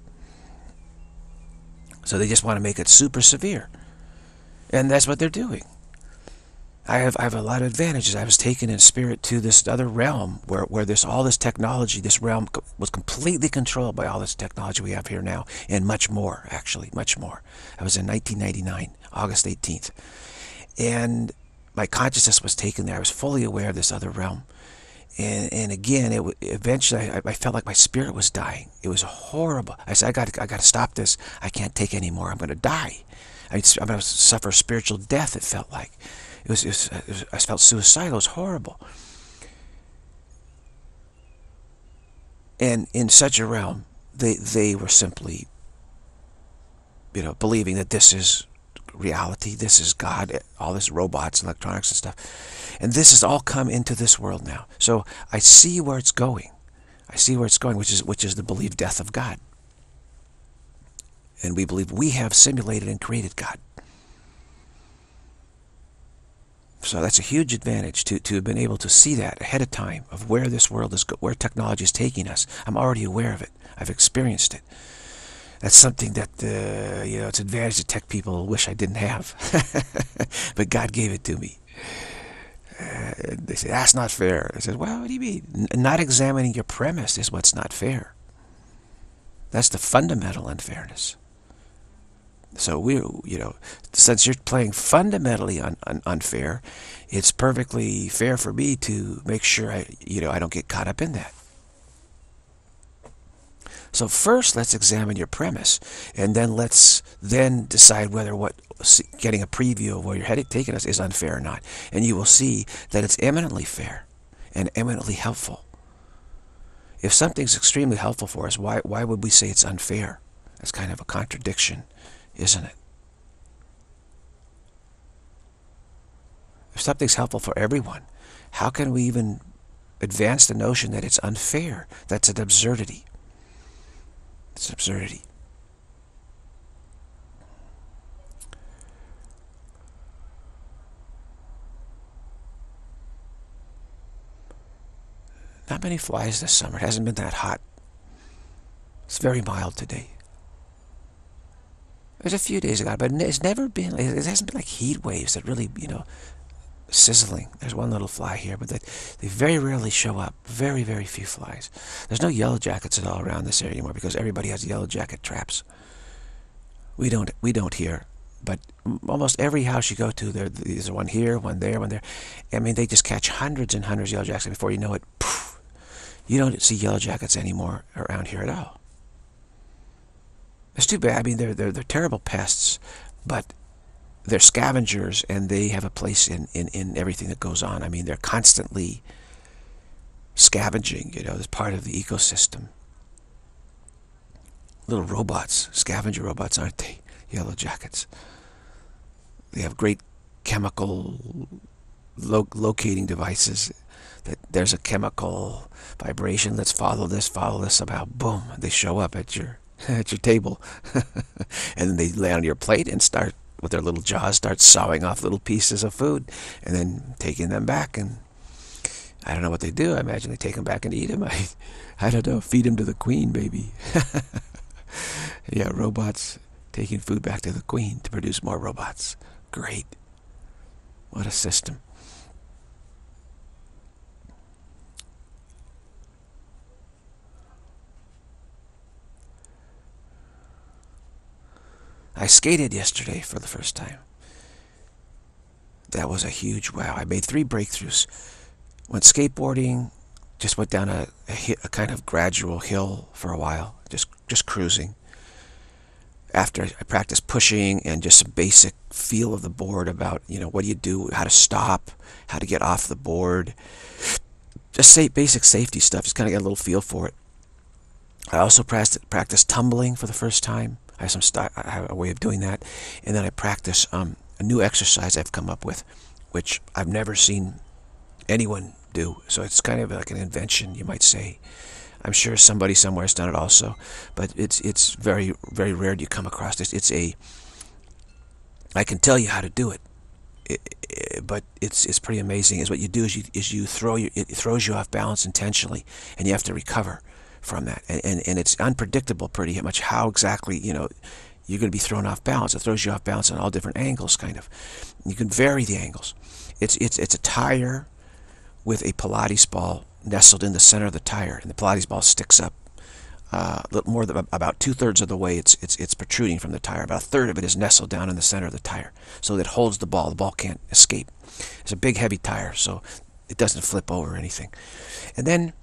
So they just want to make it super severe. And that's what they're doing. I have I have a lot of advantages. I was taken in spirit to this other realm where, where there's all this technology. This realm was completely controlled by all this technology we have here now, and much more, actually, much more. I was in nineteen ninety-nine, August eighteenth. And my consciousness was taken there. I was fully aware of this other realm. And, and again, it eventually, I, I felt like my spirit was dying. It was horrible. I said, I got I got to stop this. I can't take anymore. I'm going to die. I, I'm going to suffer spiritual death, it felt like. It was, it, was, it was, I felt suicidal. It was horrible. And in such a realm, they, they were simply, you know, believing that this is reality, this is God, all this robots, electronics and stuff. And this has all come into this world now. So I see where it's going. I see where it's going, which is which is the believed death of God. And we believe we have simulated and created God. So that's a huge advantage to, to have been able to see that ahead of time of where this world is, where technology is taking us. I'm already aware of it. I've experienced it. That's something that, uh, you know, it's an advantage that tech people wish I didn't have. But God gave it to me. Uh, they say, that's not fair. I said, well, what do you mean? N not examining your premise is what's not fair. That's the fundamental unfairness. So we, you know, since you're playing fundamentally un, un, unfair, it's perfectly fair for me to make sure I, you know, I don't get caught up in that. So first, let's examine your premise, and then let's then decide whether what getting a preview of where you're headed taking us is unfair or not. And you will see that it's eminently fair and eminently helpful. If something's extremely helpful for us, why why would we say it's unfair? That's kind of a contradiction, isn't it? If something's helpful for everyone, how can we even advance the notion that it's unfair? That's an absurdity. It's an absurdity. Not many flies this summer. It hasn't been that hot. It's very mild today. There's a few days ago, but it's never been, it hasn't been like heat waves that really, you know, sizzling. There's one little fly here, but they, they very rarely show up. Very, very few flies. There's no yellow jackets at all around this area anymore because everybody has yellow jacket traps. We don't, we don't here, but almost every house you go to, there, there's one here, one there, one there. I mean, they just catch hundreds and hundreds of yellow jackets. Before you know it, poof, you don't see yellow jackets anymore around here at all. It's too bad. I mean, they're, they're, they're terrible pests, but they're scavengers, and they have a place in, in, in everything that goes on. I mean, they're constantly scavenging, you know, as part of the ecosystem. Little robots, scavenger robots, aren't they? Yellow jackets. They have great chemical lo locating devices. That there's a chemical vibration. Let's follow this, follow this. Somehow, boom, they show up at your at your table, and then they lay on your plate and start with their little jaws, start sawing off little pieces of food, and then taking them back. And I don't know what they do. I imagine they take them back and eat them. I, I don't know. Feed them to the queen, baby. Yeah, robots taking food back to the queen to produce more robots. Great. What a system. I skated yesterday for the first time. That was a huge wow. I made three breakthroughs. Went skateboarding, just went down a, a, a kind of gradual hill for a while, just just cruising. After I practiced pushing and just some basic feel of the board about, you know, what do you do, how to stop, how to get off the board. Just say basic safety stuff, just kind of get a little feel for it. I also practiced, practiced tumbling for the first time. I have some st I have a way of doing that, and then I practice um, a new exercise I've come up with, which I've never seen anyone do. So it's kind of like an invention, you might say. I'm sure somebody somewhere has done it also, but it's it's very very rare you come across this. It's a I can tell you how to do it, it, it but it's it's pretty amazing. Is what you do is you is you throw your it throws you off balance intentionally, and you have to recover from that, and, and, and it's unpredictable pretty much how exactly, you know, you're going to be thrown off balance. It throws you off balance on all different angles, kind of. You can vary the angles. It's, it's, it's a tire with a Pilates ball nestled in the center of the tire, and the Pilates ball sticks up uh, a little more than about two-thirds of the way it's, it's, it's protruding from the tire. About a third of it is nestled down in the center of the tire, so that it holds the ball. The ball can't escape. It's a big, heavy tire, so it doesn't flip over or anything. And then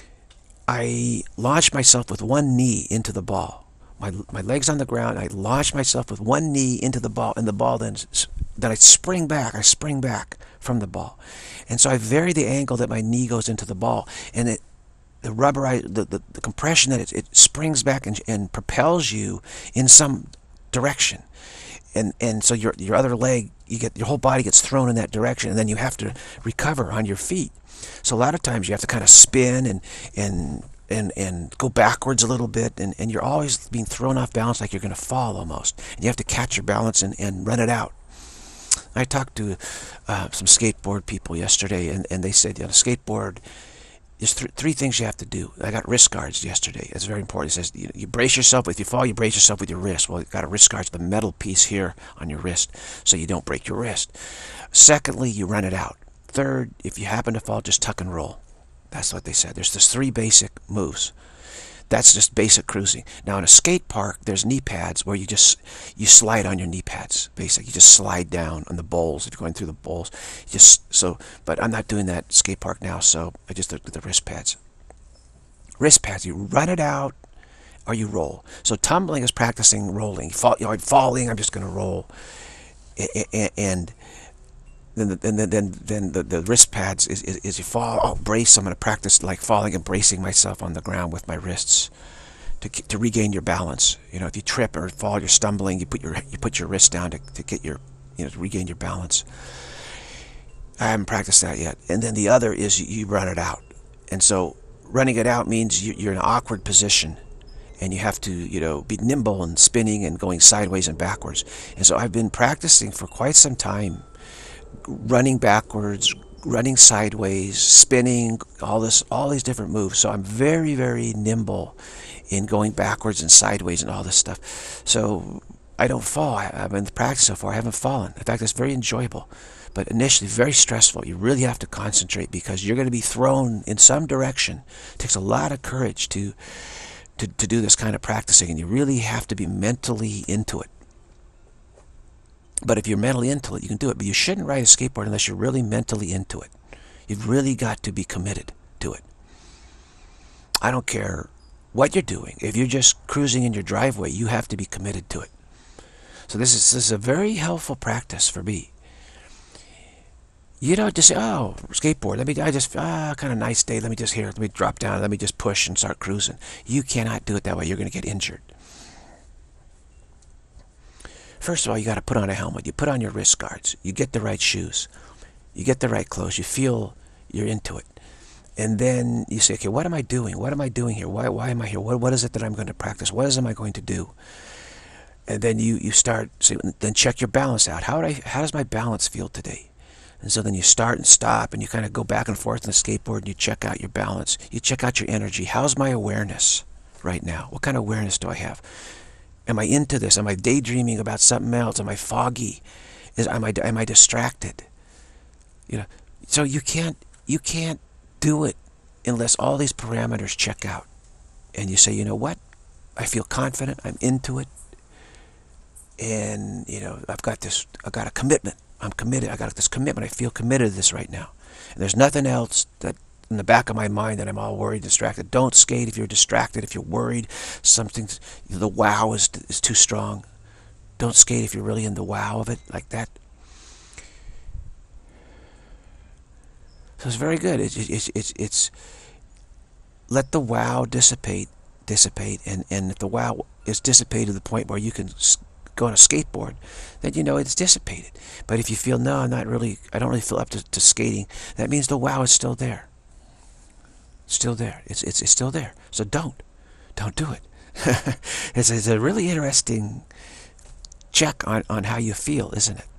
I launch myself with one knee into the ball. My, my legs on the ground, I launch myself with one knee into the ball, and the ball then, then I spring back, I spring back from the ball. And so I vary the angle that my knee goes into the ball, and it, the rubberized, the, the, the compression that it, it springs back and, and propels you in some direction. And, and so your, your other leg, you get, your whole body gets thrown in that direction, and then you have to recover on your feet. So a lot of times you have to kind of spin and and and and go backwards a little bit, and, and you're always being thrown off balance like you're going to fall almost. And you have to catch your balance and, and run it out. I talked to uh, some skateboard people yesterday, and, and they said, you know, skateboard, there's th three things you have to do. I got wrist guards yesterday. It's very important. It says you, you brace yourself. If you fall, you brace yourself with your wrist. Well, you've got a wrist guard, the metal piece here on your wrist, so you don't break your wrist. Secondly, you run it out. Third, if you happen to fall, just tuck and roll. That's what they said. There's just three basic moves. That's just basic cruising. Now in a skate park, there's knee pads where you just you slide on your knee pads. Basic, you just slide down on the bowls. If you're going through the bowls, you just so. But I'm not doing that skate park now, so I just looked at the wrist pads. Wrist pads, you run it out, or you roll. So tumbling is practicing rolling. Fall, you know, I'm falling. I'm just going to roll, and then the, then then then the, the wrist pads is, is is you fall. Oh, brace. I'm going to practice like falling and bracing myself on the ground with my wrists to to regain your balance. You know, if you trip or fall, you're stumbling. You put your you put your wrist down to to get your you know to regain your balance. I haven't practiced that yet. And then the other is you, you run it out, and so running it out means you, you're in an awkward position. And you have to, you know, be nimble and spinning and going sideways and backwards. And so I've been practicing for quite some time, running backwards, running sideways, spinning, all this, all these different moves. So I'm very, very nimble in going backwards and sideways and all this stuff. So I don't fall. I, I've been practicing so far. I haven't fallen. In fact, it's very enjoyable. But initially, very stressful. You really have to concentrate because you're going to be thrown in some direction. It takes a lot of courage to... To, to do this kind of practicing, and you really have to be mentally into it. But if you're mentally into it, you can do it. But you shouldn't ride a skateboard unless you're really mentally into it. You've really got to be committed to it. I don't care what you're doing. If you're just cruising in your driveway, you have to be committed to it. So this is, this is a very helpful practice for me. You don't just say, oh, skateboard, let me, I just, ah, kind of nice day, let me just here, let me drop down, let me just push and start cruising. You cannot do it that way. You're going to get injured. First of all, you got to put on a helmet. You put on your wrist guards. You get the right shoes. You get the right clothes. You feel you're into it. And then you say, okay, what am I doing? What am I doing here? Why, why am I here? What, what is it that I'm going to practice? What is am I going to do? And then you, you start, so then check your balance out. How, would I, how does my balance feel today? And so then you start and stop, and you kind of go back and forth on the skateboard, and you check out your balance. You check out your energy. How's my awareness right now? What kind of awareness do I have? Am I into this? Am I daydreaming about something else? Am I foggy? Is am I am I distracted? You know, so you can't you can't do it unless all these parameters check out, and you say, you know what? I feel confident. I'm into it, and you know, I've got this. I've got a commitment. I'm committed. I got this commitment. I feel committed to this right now. And there's nothing else that in the back of my mind that I'm all worried, distracted. Don't skate if you're distracted, if you're worried. Something, the wow is, is too strong. Don't skate if you're really in the wow of it, like that. So it's very good. It's, it's, it's, it's let the wow dissipate, dissipate. And, and if the wow is dissipated to the point where you can go on a skateboard, then you know it's dissipated. But if you feel, no, I'm not really, I don't really feel up to, to skating, that means the wow is still there. It's still there. It's, it's, it's still there. So don't. Don't do it. it's, it's a really interesting check on, on how you feel, isn't it?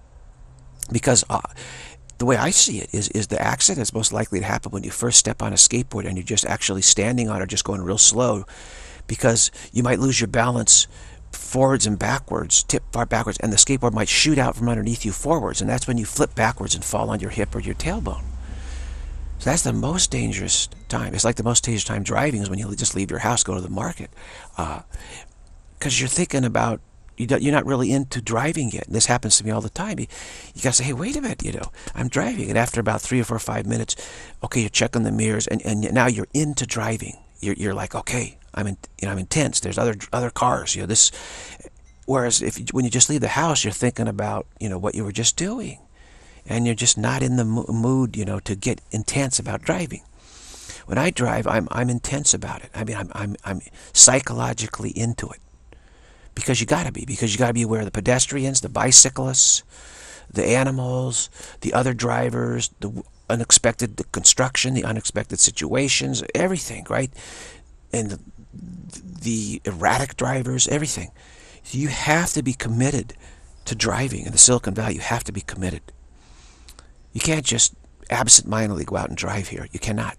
Because uh, the way I see it is, is the accident is most likely to happen when you first step on a skateboard and you're just actually standing on it, just going real slow, because you might lose your balance forwards and backwards, tip far backwards, and the skateboard might shoot out from underneath you forwards, and that's when you flip backwards and fall on your hip or your tailbone. So that's the most dangerous time. It's like the most dangerous time driving is when you just leave your house, go to the market, because uh, you're thinking about, you don't, you're not really into driving yet. And this happens to me all the time. You, you got to say, hey, wait a minute, you know, I'm driving. And after about three or four or five minutes, okay, you're checking the mirrors, and, and now you're into driving. You're, you're like, okay, I'm in, you know, I'm intense. There's other other cars, you know. This, whereas if you, when you just leave the house, you're thinking about, you know, what you were just doing, and you're just not in the mood, you know, to get intense about driving. When I drive, I'm I'm intense about it. I mean, I'm I'm I'm psychologically into it, because you got to be, because you got to be aware of the pedestrians, the bicyclists, the animals, the other drivers, the unexpected the construction, the unexpected situations, everything, right? And the, the erratic drivers, everything. So you have to be committed to driving in the Silicon Valley. You have to be committed. You can't just absent-mindedly go out and drive here. You cannot.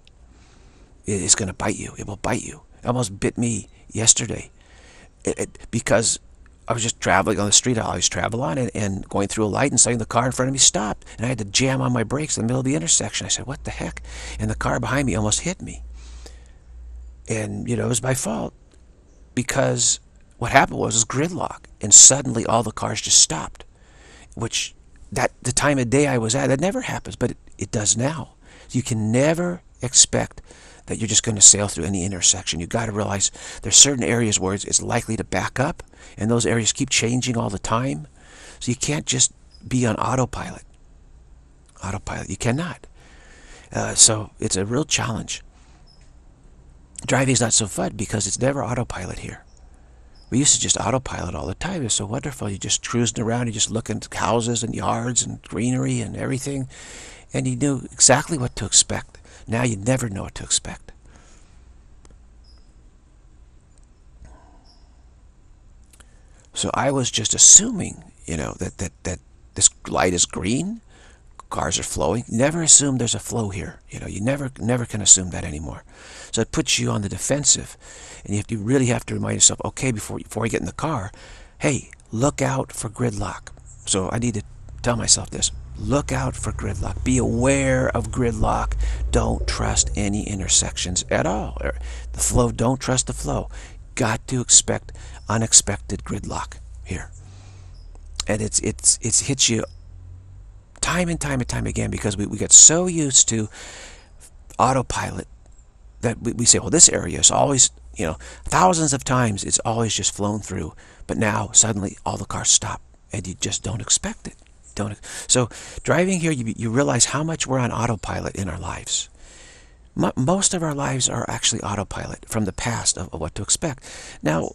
It is going to bite you. It will bite you. It almost bit me yesterday, it, it, because I was just traveling on the street I always travel on, and, and going through a light, and suddenly the car in front of me stopped, and I had to jam on my brakes in the middle of the intersection. I said, what the heck? And the car behind me almost hit me. And, you know, it was my fault because what happened was, was gridlock. And suddenly all the cars just stopped, which that the time of day I was at, that never happens, but it, it does now. You can never expect that you're just going to sail through any intersection. You've got to realize there's certain areas where it's, it's likely to back up, and those areas keep changing all the time. So you can't just be on autopilot. Autopilot, you cannot. Uh, so it's a real challenge. Driving is not so fun because it's never autopilot here. We used to just autopilot all the time. It was so wonderful. You're just cruising around, you just looking at houses and yards and greenery and everything, and you knew exactly what to expect. Now you never know what to expect. So I was just assuming, you know, that, that, that this light is green, cars are flowing. Never assume there's a flow here. You know, you never never can assume that anymore. So it puts you on the defensive. And you have to really have to remind yourself, okay, before, before you get in the car, hey, look out for gridlock. So I need to tell myself this. Look out for gridlock. Be aware of gridlock. Don't trust any intersections at all. The flow, don't trust the flow. Got to expect unexpected gridlock here. And it's it's it's hits you time and time and time again because we, we get so used to autopilot that we, we say, well, this area is always, you know, thousands of times it's always just flown through. But now suddenly all the cars stop and you just don't expect it. Don't. So driving here, you, you realize how much we're on autopilot in our lives. M most of our lives are actually autopilot from the past of, of what to expect. Now,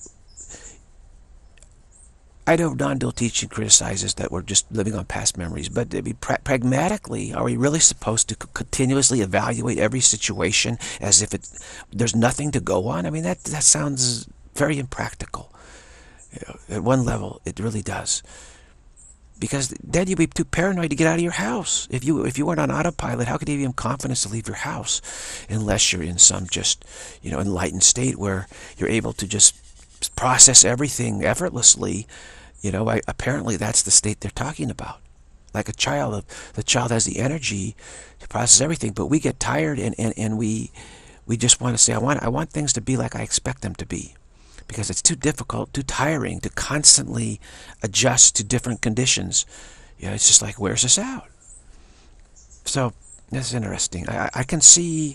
I know non-dual teaching criticizes that we're just living on past memories, but I mean, pra pragmatically, are we really supposed to continuously evaluate every situation as if it, there's nothing to go on? I mean, that, that sounds very impractical. You know, at one level, it really does. Because then you'd be too paranoid to get out of your house. If you if you weren't on autopilot, how could you have confidence to leave your house? Unless you're in some just, you know, enlightened state where you're able to just process everything effortlessly. You know, I, apparently that's the state they're talking about. Like a child, the child has the energy to process everything, but we get tired and, and, and we we just want to say, I want I want things to be like I expect them to be. Because it's too difficult, too tiring to constantly adjust to different conditions. You know, it's just like, where's this out? So, this is interesting. I, I can see,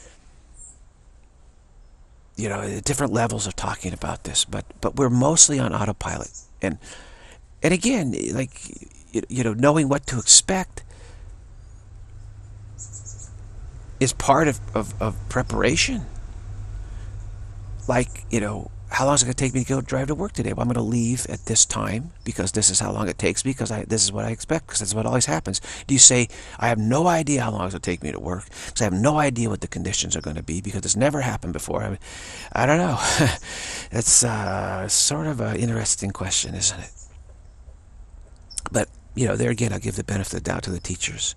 you know, different levels of talking about this, but but we're mostly on autopilot. And and again, like, you know, knowing what to expect is part of, of, of preparation. Like, you know, how long is it going to take me to go drive to work today? Well, I'm going to leave at this time because this is how long it takes me because I, this is what I expect because that's what always happens. Do you say, I have no idea how long it's going to take me to work because I have no idea what the conditions are going to be because it's never happened before? I, mean, I don't know. It's uh, sort of an interesting question, isn't it? But, you know, there again, I'll give the benefit of the doubt to the teachers.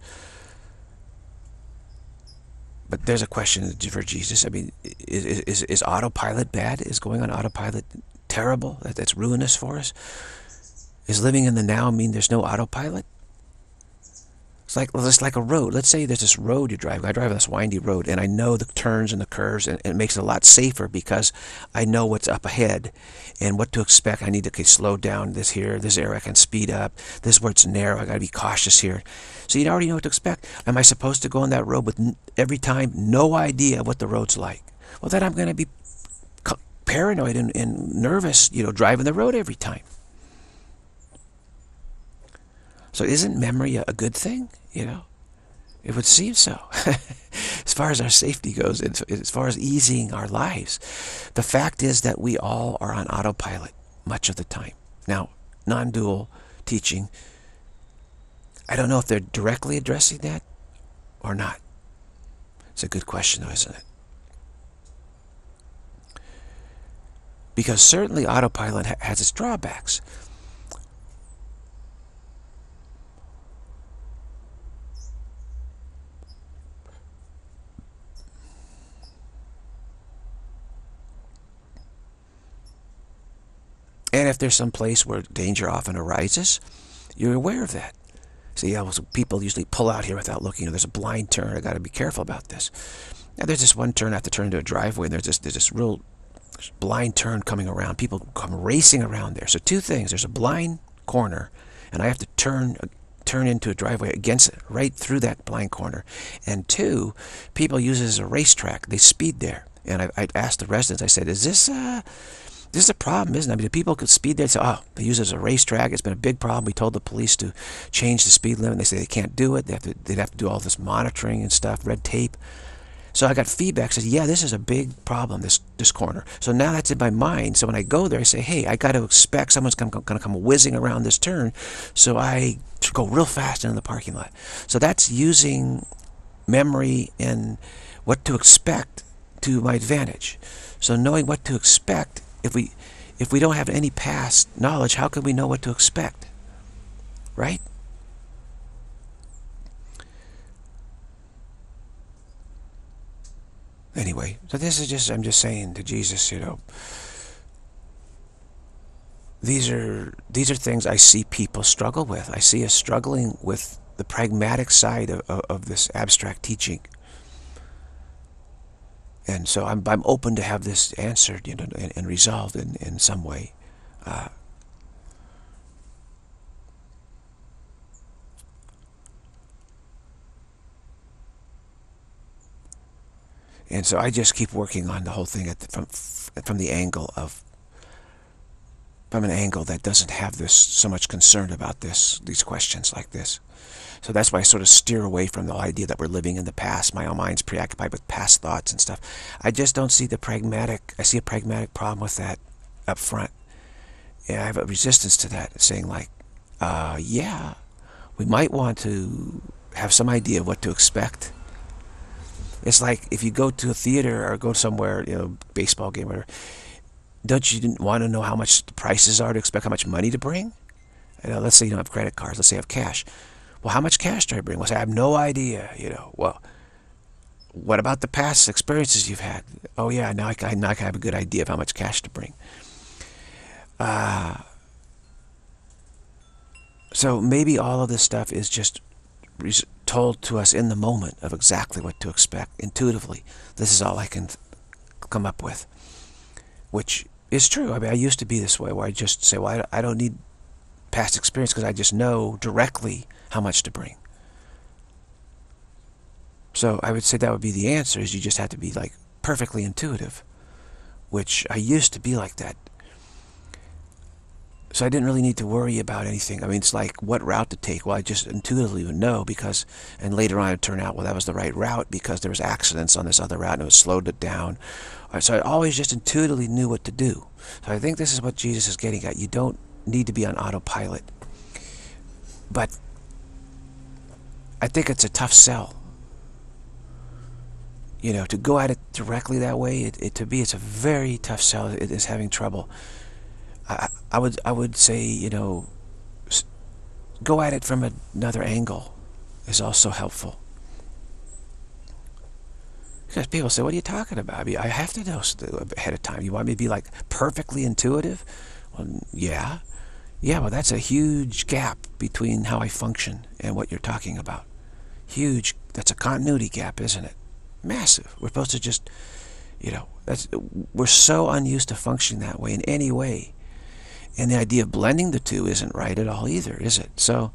But there's a question for Jesus. I mean, is, is, is autopilot bad? Is going on autopilot terrible? That, that's ruinous for us? Is living in the now mean there's no autopilot? It's like, well, it's like a road. Let's say there's this road you drive. I drive on this windy road, and I know the turns and the curves, and, and it makes it a lot safer because I know what's up ahead and what to expect. I need to okay, slow down this here, this area I can speed up. This is where it's narrow. I got to be cautious here. So you already know what to expect. Am I supposed to go on that road with every time no idea what the road's like? Well, then I'm going to be paranoid and, and nervous, you know, driving the road every time. So isn't memory a good thing? You know, it would seem so. As far as our safety goes, as far as easing our lives, the fact is that we all are on autopilot much of the time. Now, non-dual teaching, I don't know if they're directly addressing that or not. It's a good question, though, isn't it? Because certainly autopilot ha has its drawbacks. And if there's some place where danger often arises, you're aware of that. See, yeah, well, people usually pull out here without looking. There's a blind turn. I got to be careful about this. Now there's this one turn I have to turn into a driveway, and there's this, there's this real blind turn coming around. People come racing around there. So two things. There's a blind corner, and I have to turn turn into a driveway against it, right through that blind corner. And two, people use it as a racetrack. They speed there. And I, I asked the residents, I said, is this, uh, this is a problem, isn't it? I mean, people could speed there and say, oh, they use it as a racetrack. It's been a big problem. We told the police to change the speed limit. And they say they can't do it. They have to, they'd have to do all this monitoring and stuff, red tape. So I got feedback, said, yeah, this is a big problem, this this corner. So now that's in my mind. So when I go there, I say, hey, I got to expect someone's going to come whizzing around this turn. So I go real fast into the parking lot. So that's using memory and what to expect to my advantage. So knowing what to expect, if we, if we don't have any past knowledge, how can we know what to expect? Right? Anyway, so this is just, I'm just saying to Jesus, you know, these are, these are things I see people struggle with. I see us struggling with the pragmatic side of, of, of this abstract teaching. And so I'm, I'm open to have this answered, you know, and, and resolved in, in some way. Uh, And so I just keep working on the whole thing at the, from from the angle of from an angle that doesn't have this so much concern about this these questions like this. So that's why I sort of steer away from the idea that we're living in the past. My own mind's preoccupied with past thoughts and stuff. I just don't see the pragmatic. I see a pragmatic problem with that up front. Yeah, I have a resistance to that, saying like, uh, yeah, we might want to have some idea of what to expect. It's like if you go to a theater or go somewhere, you know, baseball game or whatever, don't you want to know how much the prices are to expect how much money to bring? You know, let's say you don't have credit cards. Let's say you have cash. Well, how much cash do I bring? Well, say I have no idea. You know, well, what about the past experiences you've had? Oh yeah, now I can, now I can have a good idea of how much cash to bring. Uh, so maybe all of this stuff is just told to us in the moment of exactly what to expect intuitively. This is all I can come up with, which is true. I mean, I used to be this way, where I just say, well, I don't need past experience because I just know directly how much to bring. So I would say that would be the answer, is you just have to be like perfectly intuitive, which I used to be like that. So I didn't really need to worry about anything. I mean, it's like what route to take. Well, I just intuitively would know because, and later on it would turn out, well, that was the right route because there was accidents on this other route and it was slowed it down. So I always just intuitively knew what to do. So I think this is what Jesus is getting at. You don't need to be on autopilot. But I think it's a tough sell. You know, to go at it directly that way, it, it, to me, it's a very tough sell. It is having trouble. I, I would I would say, you know, go at it from another angle is also helpful. Because people say, what are you talking about? I mean, I have to know ahead of time. You want me to be like perfectly intuitive? Well, yeah. Yeah, well, that's a huge gap between how I function and what you're talking about. Huge. That's a continuity gap, isn't it? Massive. We're supposed to just, you know, that's, we're so unused to functioning that way in any way. And the idea of blending the two isn't right at all either, is it? So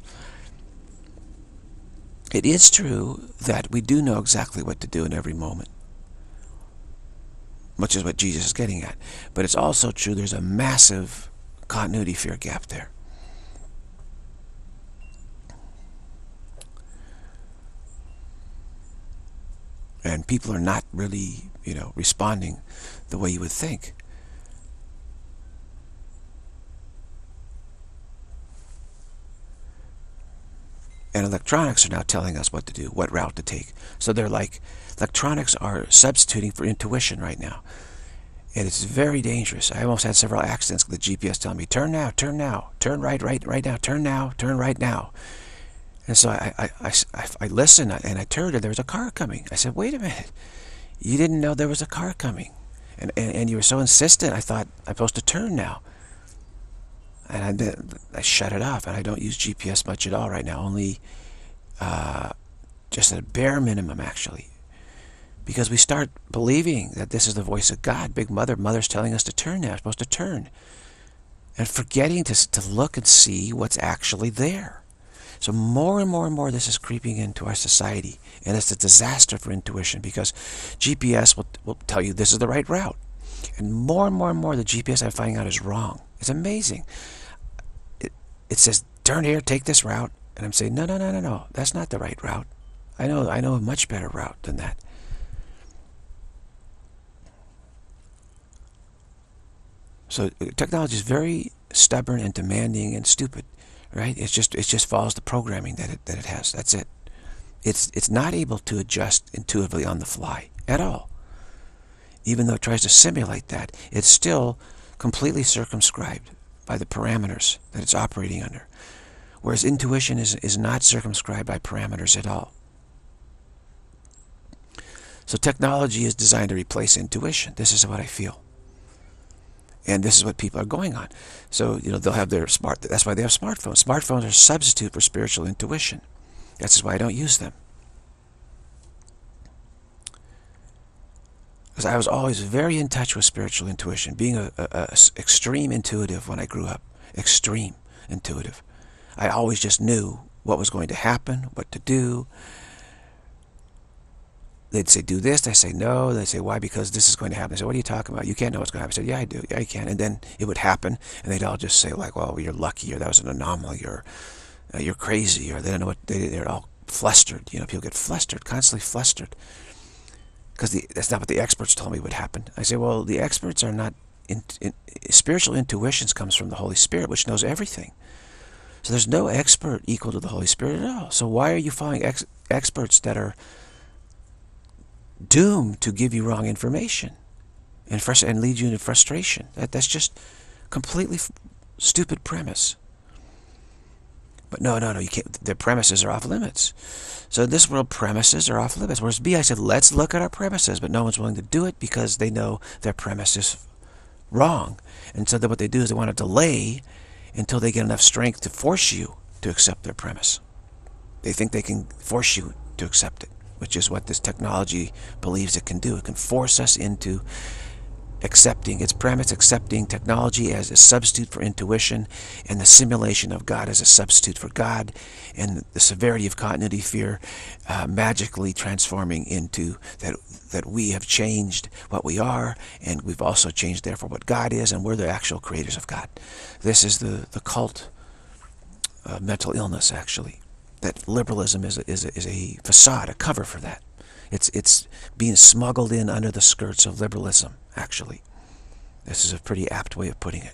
it is true that we do know exactly what to do in every moment, which is what Jesus is getting at. But it's also true there's a massive continuity fear gap there. And people are not really, you know, responding the way you would think. And electronics are now telling us what to do, what route to take. So they're like, electronics are substituting for intuition right now. And it's very dangerous. I almost had several accidents with the G P S telling me, turn now, turn now, turn right, right, right now, turn now, turn right now. And so I, I, I, I, I listened and I turned and there was a car coming. I said, wait a minute, you didn't know there was a car coming. And, and, and you were so insistent, I thought, I'm supposed to turn now. And I, I shut it off, and I don't use G P S much at all right now, only uh, just at a bare minimum, actually. Because we start believing that this is the voice of God. Big Mother, Mother's telling us to turn now. We're supposed to turn. And forgetting to, to look and see what's actually there. So more and more and more this is creeping into our society. And it's a disaster for intuition because G P S will, will tell you this is the right route. And more and more and more the G P S I'm finding out is wrong. It's amazing. It, it says, turn here, take this route. And I'm saying, no, no, no, no, no. That's not the right route. I know, I know a much better route than that. So technology is very stubborn and demanding and stupid, right? It's just it just follows the programming that it that it has. That's it. It's it's not able to adjust intuitively on the fly at all. Even though it tries to simulate that, it's still completely circumscribed by the parameters that it's operating under. Whereas intuition is is not circumscribed by parameters at all. So technology is designed to replace intuition. This is what I feel. And this is what people are going on. So, you know, they'll have their smart, that's why they have smartphones. Smartphones are a substitute for spiritual intuition. That's why I don't use them. Because I was always very in touch with spiritual intuition, being a, a, a extreme intuitive when I grew up. Extreme intuitive. I always just knew what was going to happen, what to do. They'd say, do this. I say, no. They'd say, why? Because this is going to happen. I said, what are you talking about? You can't know what's going to happen. I said, yeah, I do. Yeah, I can. And then it would happen, and they'd all just say, like, well, you're lucky, or that was an anomaly, or uh, you're crazy, or they don't know what, they, they're all flustered. You know, people get flustered, constantly flustered. Because that's not what the experts told me would happen. I say, well, the experts are not, in, in, spiritual intuitions comes from the Holy Spirit, which knows everything. So there's no expert equal to the Holy Spirit at all. So why are you following ex experts that are doomed to give you wrong information and frust and lead you into frustration? That that's just completely f stupid premise. But no, no, no, you can't. Their premises are off limits. So in this world, premises are off limits. Whereas B, I said, let's look at our premises, but no one's willing to do it because they know their premise is wrong. And so then what they do is they want to delay until they get enough strength to force you to accept their premise. They think they can force you to accept it, which is what this technology believes it can do. It can force us into accepting its premise, accepting technology as a substitute for intuition, and the simulation of God as a substitute for God, and the severity of continuity fear uh, magically transforming into that that we have changed what we are, and we've also changed therefore what God is, and we're the actual creators of God. This is the the cult uh, mental illness, actually. That liberalism is a, is a, is a facade, a cover for that. It's it's being smuggled in under the skirts of liberalism, actually. This is a pretty apt way of putting it.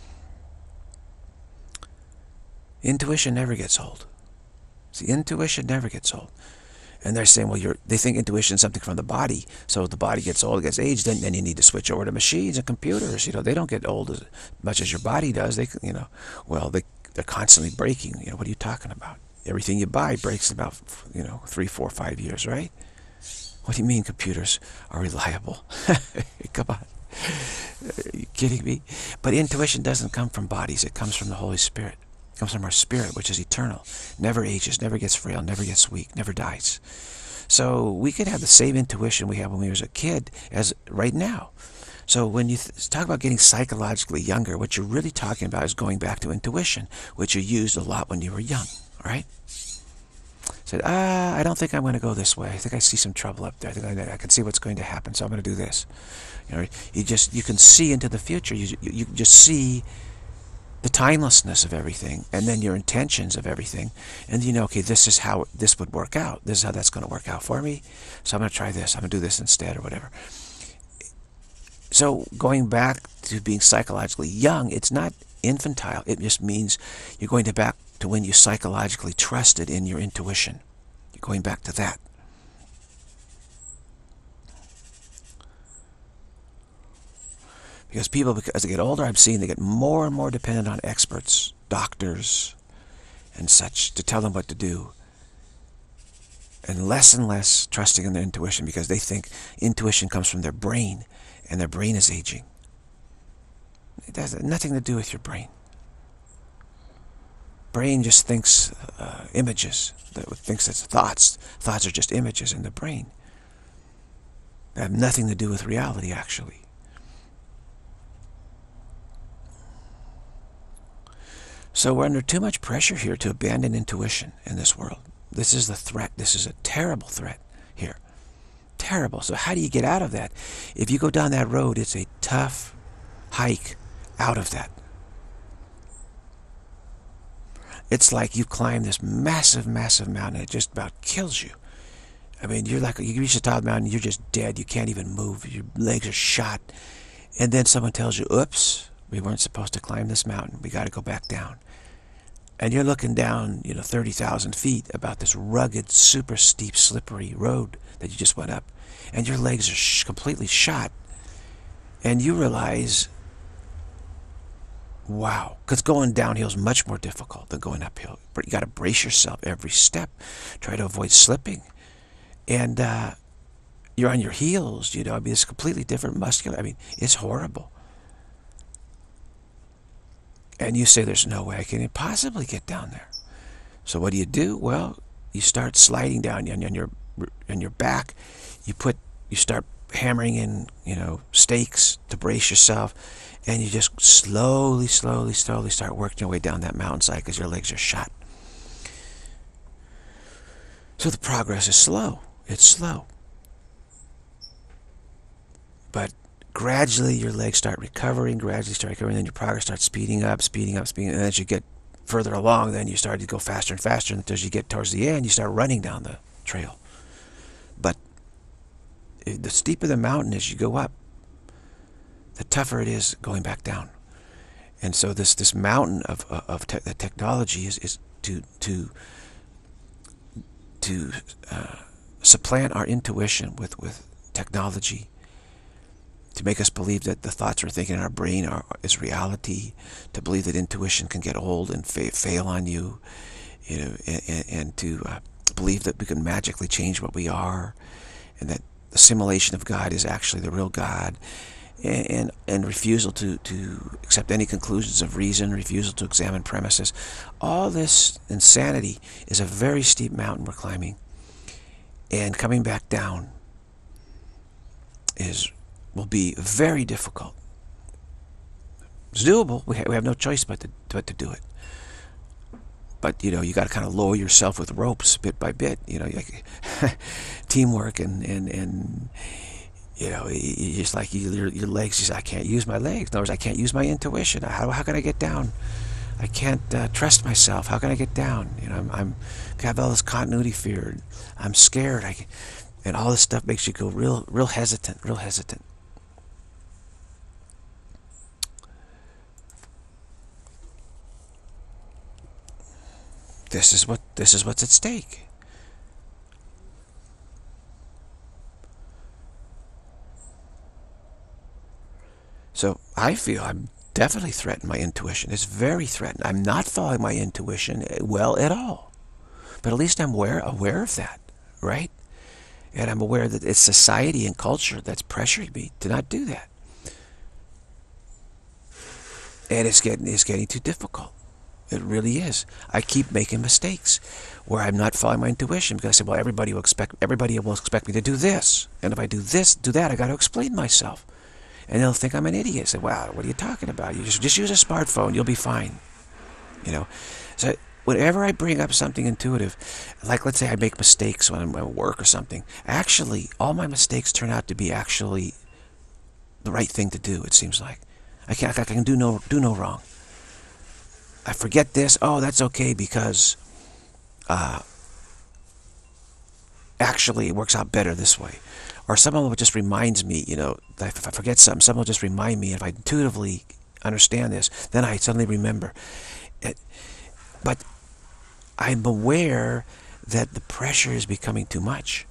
Intuition never gets old. See, intuition never gets old. And they're saying, well, you're, they think intuition is something from the body. So if the body gets old, gets aged, then, then you need to switch over to machines and computers. You know, they don't get old as much as your body does. They, you know, well, they, they're constantly breaking. You know, what are you talking about? Everything you buy breaks in about, you know, three, four, five years, right? What do you mean computers are reliable? Come on. Are you kidding me? But intuition doesn't come from bodies. It comes from the Holy Spirit. It comes from our spirit, which is eternal. Never ages, never gets frail, never gets weak, never dies. So we could have the same intuition we had when we were a kid as right now. So when you th talk about getting psychologically younger, what you're really talking about is going back to intuition, which you used a lot when you were young, all right? Said, ah, I don't think I'm going to go this way. I think I see some trouble up there. I think I, I can see what's going to happen, so I'm going to do this. You know, you just you can see into the future. You you, you just see the timelessness of everything, and then your intentions of everything, and you know, okay, this is how this would work out. This is how that's going to work out for me. So I'm going to try this. I'm going to do this instead, or whatever. So going back to being psychologically young, it's not infantile. It just means you're going to back to when you psychologically trusted in your intuition. You're going back to that. Because people, as they get older, I've seen they get more and more dependent on experts, doctors, and such to tell them what to do. And less and less trusting in their intuition because they think intuition comes from their brain, and their brain is aging. It has nothing to do with your brain. Brain just thinks uh, images. That thinks it's thoughts. Thoughts are just images in the brain. They have nothing to do with reality, actually. So we're under too much pressure here to abandon intuition in this world. This is the threat. This is a terrible threat here. Terrible. So how do you get out of that? If you go down that road, it's a tough hike out of that. It's like you climb this massive, massive mountain. It just about kills you. I mean, you're like, you reach the top of the mountain, you're just dead. You can't even move. Your legs are shot. And then someone tells you, oops, we weren't supposed to climb this mountain. We got to go back down. And you're looking down, you know, thirty thousand feet about this rugged, super steep, slippery road that you just went up. And your legs are sh completely shot. And you realize, wow, because going downhill is much more difficult than going uphill. But you got to brace yourself every step. Try to avoid slipping. And uh, you're on your heels, you know. I mean, it's completely different muscular. I mean, it's horrible. And you say, there's no way I can possibly get down there. So what do you do? Well, you start sliding down on your on your back. You put, you start hammering in, you know, stakes to brace yourself, and you just slowly, slowly, slowly start working your way down that mountainside because your legs are shot. So the progress is slow. It's slow. But gradually your legs start recovering, gradually start recovering, then your progress starts speeding up, speeding up, speeding up, and as you get further along, then you start to go faster and faster, and until you get towards the end, you start running down the trail. But the steeper the mountain as you go up, the tougher it is going back down. And so this this mountain of of te the technology is is to to to uh, supplant our intuition with with technology, to make us believe that the thoughts we're thinking in our brain are is reality, to believe that intuition can get old and fa fail on you, you know, and, and to uh, believe that we can magically change what we are, and that the simulation of God is actually the real God, and and, and refusal to to accept any conclusions of reason, refusal to examine premises. All this insanity is a very steep mountain we're climbing, and coming back down is will be very difficult. It's doable. We, ha we have no choice but to, but to do it. But, you know, you got to kind of lower yourself with ropes bit by bit. You know, like teamwork and, and, and, you know, you just like you, your, your legs, you say, I can't use my legs. In other words, I can't use my intuition. How, how can I get down? I can't uh, trust myself. How can I get down? You know, I'm, I'm I have all this continuity fear. I'm scared. I, and all this stuff makes you go real, real hesitant, real hesitant. This is what this is what's at stake. So I feel I'm definitely threatened. My intuition is very threatened. I'm not following my intuition well at all. But at least I'm aware aware of that, right? And I'm aware that it's society and culture that's pressuring me to not do that. And it's getting it's getting too difficult. It really is. I keep making mistakes where I'm not following my intuition because I say, well, everybody will expect everybody will expect me to do this, and if I do this, do that, I got to explain myself, and they'll think I'm an idiot. Say, wow, what are you talking about? You just just use a smartphone, you'll be fine. You know, so whenever I bring up something intuitive, like let's say I make mistakes when I'm at work or something, actually, all my mistakes turn out to be actually the right thing to do. It seems like I can I can do no do no wrong. I forget this. Oh, that's okay because uh, actually it works out better this way. Or someone just reminds me, you know, if I forget something, someone will just remind me. If I intuitively understand this, then I suddenly remember. It, but I'm aware that the pressure is becoming too much.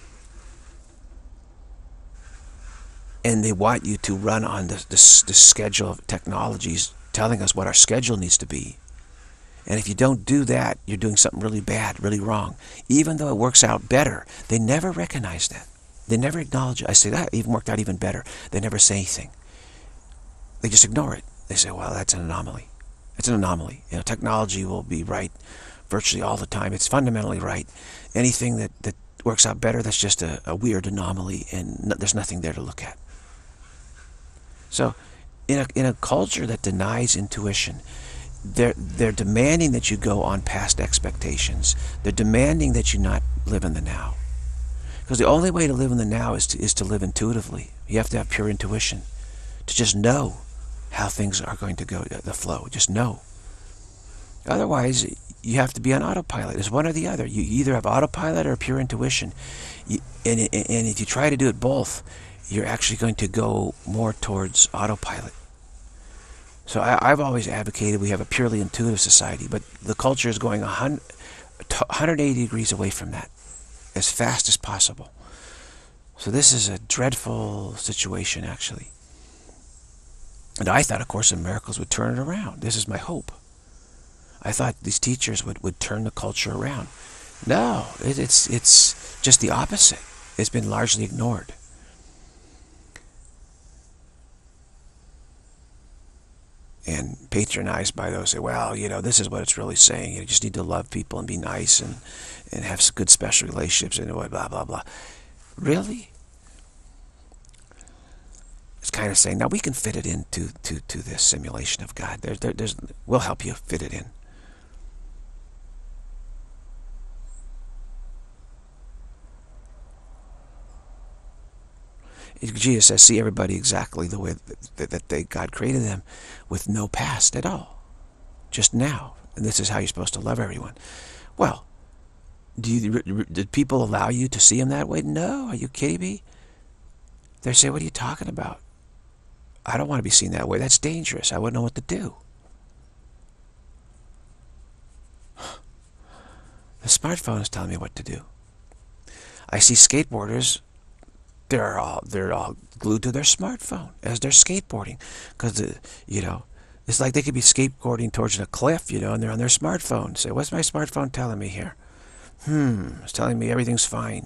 And they want you to run on the, the, the schedule of technologies telling us what our schedule needs to be. And if you don't do that, you're doing something really bad, really wrong. Even though it works out better, they never recognize that. They never acknowledge it. I say, that even worked out even better. They never say anything. They just ignore it. They say, well, that's an anomaly. It's an anomaly. You know, technology will be right virtually all the time. It's fundamentally right. Anything that, that works out better, that's just a, a weird anomaly, and no, there's nothing there to look at. So in a, in a culture that denies intuition, they're, they're demanding that you go on past expectations. They're demanding that you not live in the now. Because the only way to live in the now is to, is to live intuitively. You have to have pure intuition, to just know how things are going to go, the flow. Just know. Otherwise, you have to be on autopilot. It's one or the other. You either have autopilot or pure intuition. You, and, and if you try to do it both, you're actually going to go more towards autopilot. So I, I've always advocated we have a purely intuitive society, but the culture is going one hundred eighty degrees away from that as fast as possible. So this is a dreadful situation, actually. And I thought, of course, the miracles would turn it around. This is my hope. I thought these teachers would, would turn the culture around. No, it, it's, it's just the opposite. It's been largely ignored. And patronized by those who say, well, you know, this is what it's really saying. You just need to love people and be nice and, and have some good special relationships and blah, blah, blah. Really? It's kind of saying, now we can fit it into to, to this simulation of God. There, there, there's, we'll help you fit it in. Jesus says, see everybody exactly the way that, that they, God created them, with no past at all. Just now. And this is how you're supposed to love everyone. Well, do you, did people allow you to see him that way? No. Are you kidding me? They say, what are you talking about? I don't want to be seen that way. That's dangerous. I wouldn't know what to do. The smartphone is telling me what to do. I see skateboarders. They're all they're all glued to their smartphone as they're skateboarding, because you know it's like they could be skateboarding towards a cliff, you know, and they're on their smartphone. Say, what's my smartphone telling me here? Hmm, it's telling me everything's fine.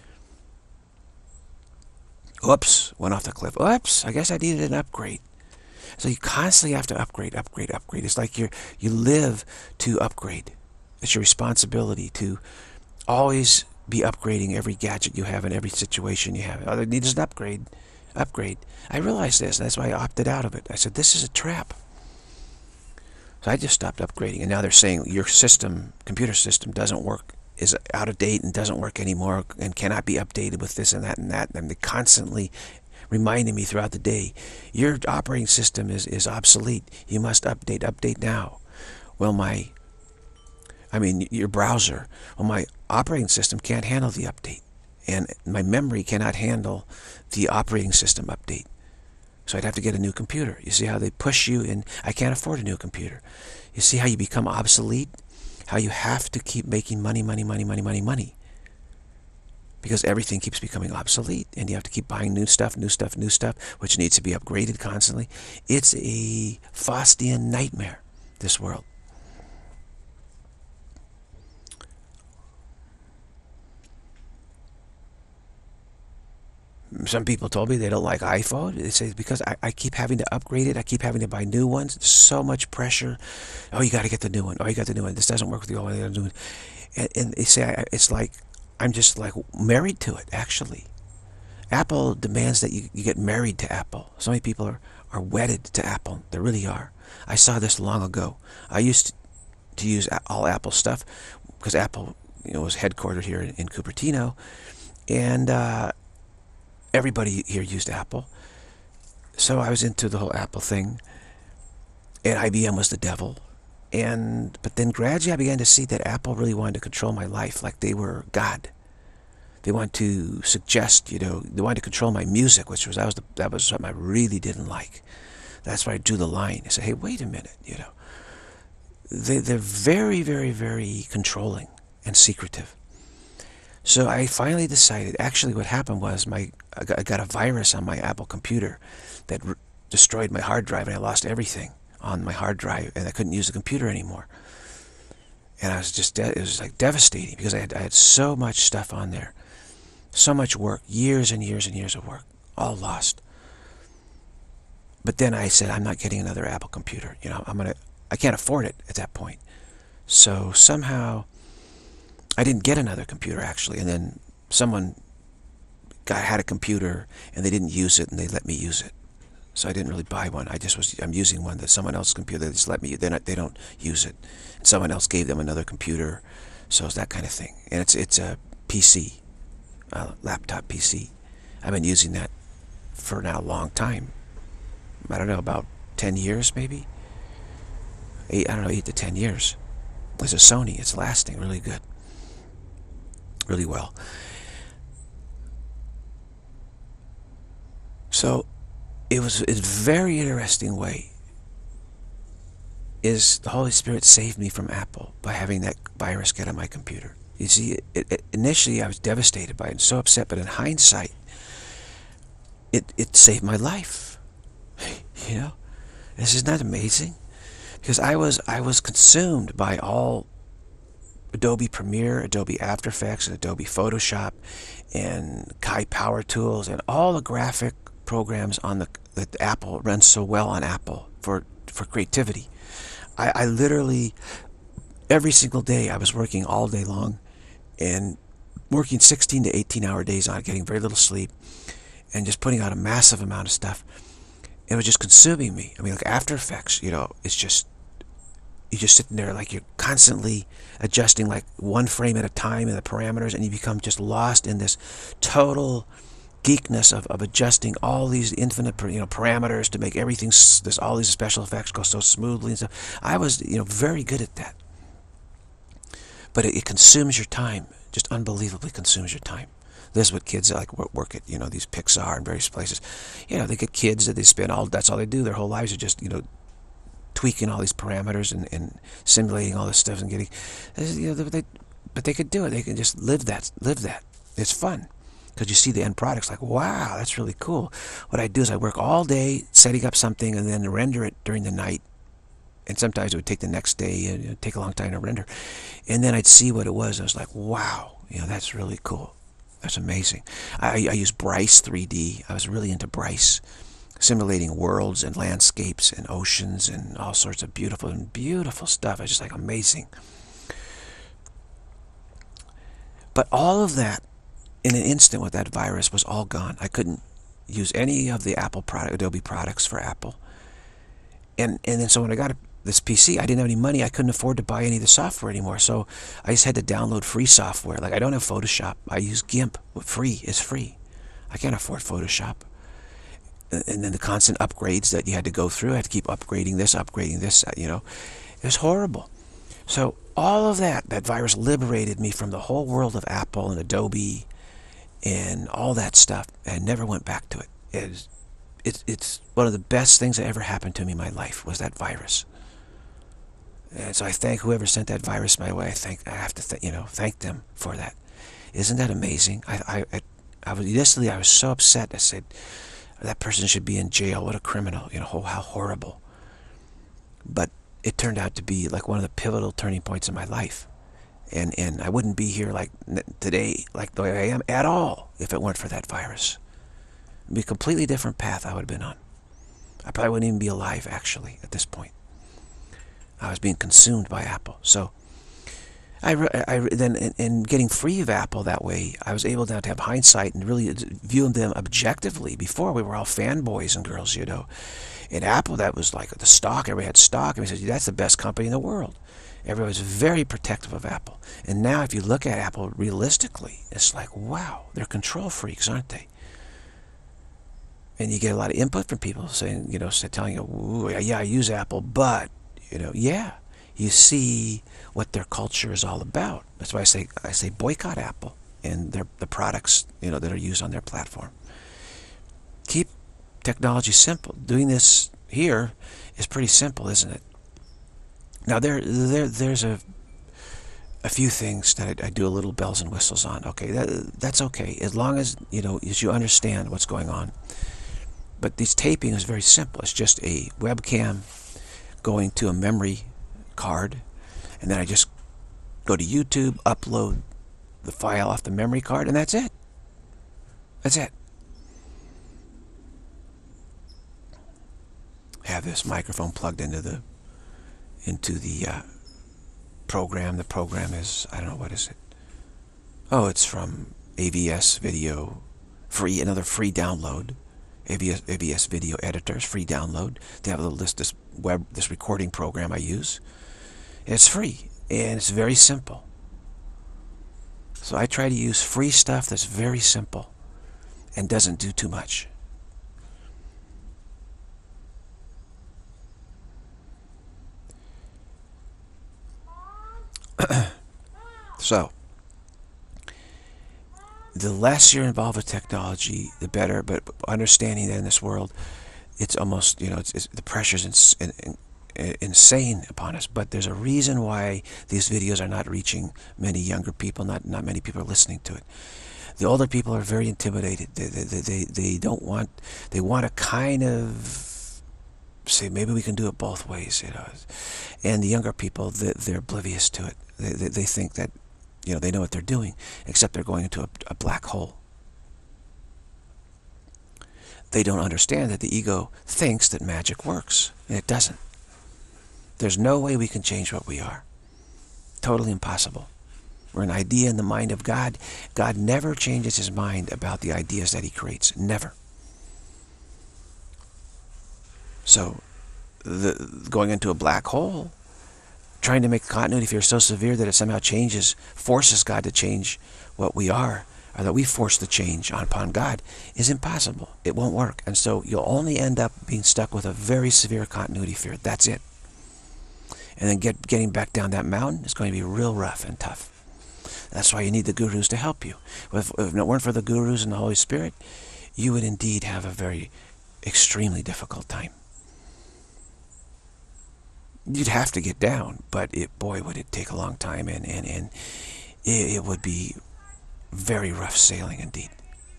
Oops, went off the cliff. Oops, I guess I needed an upgrade. So you constantly have to upgrade, upgrade, upgrade. It's like you're you live to upgrade. It's your responsibility to always be upgrading every gadget you have in every situation you have. All I need is an upgrade. Upgrade. I realized this, and that's why I opted out of it. I said, this is a trap. So I just stopped upgrading, and now they're saying your system, computer system, doesn't work, is out of date and doesn't work anymore, and cannot be updated with this and that and that. And they constantly reminding me throughout the day, your operating system is, is obsolete. You must update, update now. Well, my, I mean, your browser, well, my operating system can't handle the update, and my memory cannot handle the operating system update. So I'd have to get a new computer. You see how they push you in? I can't afford a new computer. You see how you become obsolete? How you have to keep making money, money, money, money, money, money. Because everything keeps becoming obsolete, and you have to keep buying new stuff, new stuff, new stuff, which needs to be upgraded constantly. It's a Faustian nightmare, this world. Some people told me they don't like iPhone. They say, because I, I keep having to upgrade it. I keep having to buy new ones. There's so much pressure. Oh, you got to get the new one. Oh, you got the new one. This doesn't work with the old one. You got the new one. And, and they say, I, it's like, I'm just like married to it, actually. Apple demands that you, you get married to Apple. So many people are, are wedded to Apple. They really are. I saw this long ago. I used to, to use all Apple stuff because Apple, you know, was headquartered here in, in Cupertino. And, uh, everybody here used Apple. So I was into the whole Apple thing. And I B M was the devil. And but then gradually I began to see that Apple really wanted to control my life like they were God. They wanted to suggest, you know, they wanted to control my music, which was that was the, that was something I really didn't like. That's why I drew the line. I said, hey, wait a minute, you know. They, they're very, very, very controlling and secretive. So I finally decided, actually what happened was my I got, I got a virus on my Apple computer that r destroyed my hard drive, and I lost everything on my hard drive, and I couldn't use the computer anymore. And I was just, it was like devastating, because I had, I had so much stuff on there. So much work, years and years and years of work, all lost. But then I said, I'm not getting another Apple computer. You know, I'm gonna, I can't afford it at that point. So somehow, I didn't get another computer, actually, and then someone got had a computer and they didn't use it and they let me use it. So I didn't really buy one. I just was I'm using one that someone else's computer. They just let me. They not they don't use it. And someone else gave them another computer, so it's that kind of thing. And it's it's a P C, a laptop P C. I've been using that for now a long time. I don't know, about ten years maybe. Eight I don't know eight to ten years. It's a Sony. It's lasting really good, really well. So it was a very interesting way is the Holy Spirit saved me from Apple by having that virus get on my computer. You see, it, it, initially I was devastated by it and so upset, but in hindsight, it, it saved my life. You know, this is not amazing, because I was I was consumed by all Adobe Premiere, Adobe After Effects, and Adobe Photoshop, and Kai Power Tools, and all the graphic programs on the that Apple runs so well on Apple for for creativity. I, I literally every single day I was working all day long, and working sixteen to eighteen hour days on it, getting very little sleep, and just putting out a massive amount of stuff. It was just consuming me. I mean, like After Effects, you know, it's just, you're just sitting there like you're constantly adjusting like one frame at a time in the parameters, and you become just lost in this total geekness of, of adjusting all these infinite, you know, parameters to make everything, this, all these special effects go so smoothly and stuff. I was, you know, very good at that. But it, it consumes your time, just unbelievably consumes your time. This is what kids like work at, you know, these Pixar and various places. You know, they get kids that they spend all, that's all they do. Their whole lives are just, you know, tweaking all these parameters and, and simulating all this stuff and getting, you know, they, but they could do it. They can just live that, live that. It's fun. Because you see the end products like, wow, that's really cool. What I do is I work all day setting up something and then render it during the night. And sometimes it would take the next day, and it would take a long time to render. And then I'd see what it was. And I was like, wow, you know, that's really cool. That's amazing. I, I use Bryce three D. I was really into Bryce, simulating worlds and landscapes and oceans and all sorts of beautiful and beautiful stuff. It's just like amazing. But all of that, in an instant with that virus, was all gone. I couldn't use any of the Apple product, Adobe products for Apple. And and then so when I got this P C, I didn't have any money. I couldn't afford to buy any of the software anymore. So I just had to download free software. Like, I don't have Photoshop. I use GIMP. Free is free. I can't afford Photoshop. And then the constant upgrades that you had to go through. I had to keep upgrading this, upgrading this, you know. It was horrible. So all of that, that virus liberated me from the whole world of Apple and Adobe and all that stuff. And I never went back to it. It is, It's, it's one of the best things that ever happened to me in my life was that virus. And so I thank whoever sent that virus my way. I thank I have to th you know thank them for that. Isn't that amazing? I I I, I was initially I was so upset. I said that person should be in jail. What a criminal! You know, how horrible. But it turned out to be like one of the pivotal turning points in my life, and and I wouldn't be here like today like the way I am at all if it weren't for that virus. It'd be a completely different path I would have been on. I probably wouldn't even be alive, actually, at this point. I was being consumed by Apple. So, I, I then, in, in getting free of Apple that way, I was able now to have hindsight and really view them objectively. Before, we were all fanboys and girls, you know. In Apple, that was like the stock. Everybody had stock. And we said, that's the best company in the world. Everybody was very protective of Apple. And now, if you look at Apple realistically, it's like, wow, they're control freaks, aren't they? And you get a lot of input from people saying, you know, telling you, ooh, yeah, I use Apple, but, you know, yeah, you see what their culture is all about. That's why I say I say boycott Apple and their the products, you know, that are used on their platform. Keep technology simple. Doing this here is pretty simple, isn't it? Now there there there's a a few things that I, I do a little bells and whistles on. Okay, that that's okay as long as you know as you understand what's going on. But this taping is very simple. It's just a webcam going to a memory card, and then I just go to YouTube, upload the file off the memory card, and that's it. That's it. Have this microphone plugged into the into the uh, program. The program is, I don't know, what is it? Oh, it's from A V S video, free, another free download. A V S, A V S video editors, free download. They have a little this, this web, this recording program I use. It's free, and it's very simple. So I try to use free stuff that's very simple and doesn't do too much. So, the less you're involved with technology, the better. But understanding that in this world, it's almost, you know, it's, it's the pressure's in, in, in, insane upon us. But there's a reason why these videos are not reaching many younger people. Not not many people are listening to it. The older people are very intimidated. They they they, they don't want. They want to kind of say maybe we can do it both ways, you know. And the younger people, they, they're oblivious to it. They, they they think that, you know, they know what they're doing, except they're going into a, a black hole. They don't understand that the ego thinks that magic works, and it doesn't. There's no way we can change what we are. Totally impossible. We're an idea in the mind of God. God never changes his mind about the ideas that he creates. Never. So, the, going into a black hole, trying to make continuity fear so severe that it somehow changes, forces God to change what we are, or that we force the change upon God, is impossible. It won't work. And so you'll only end up being stuck with a very severe continuity fear. That's it. And then get, getting back down that mountain is going to be real rough and tough. That's why you need the gurus to help you. If, if it weren't for the gurus and the Holy Spirit, you would indeed have a very extremely difficult time. You'd have to get down, but it, boy, would it take a long time, and, and, and it, it would be very rough sailing indeed.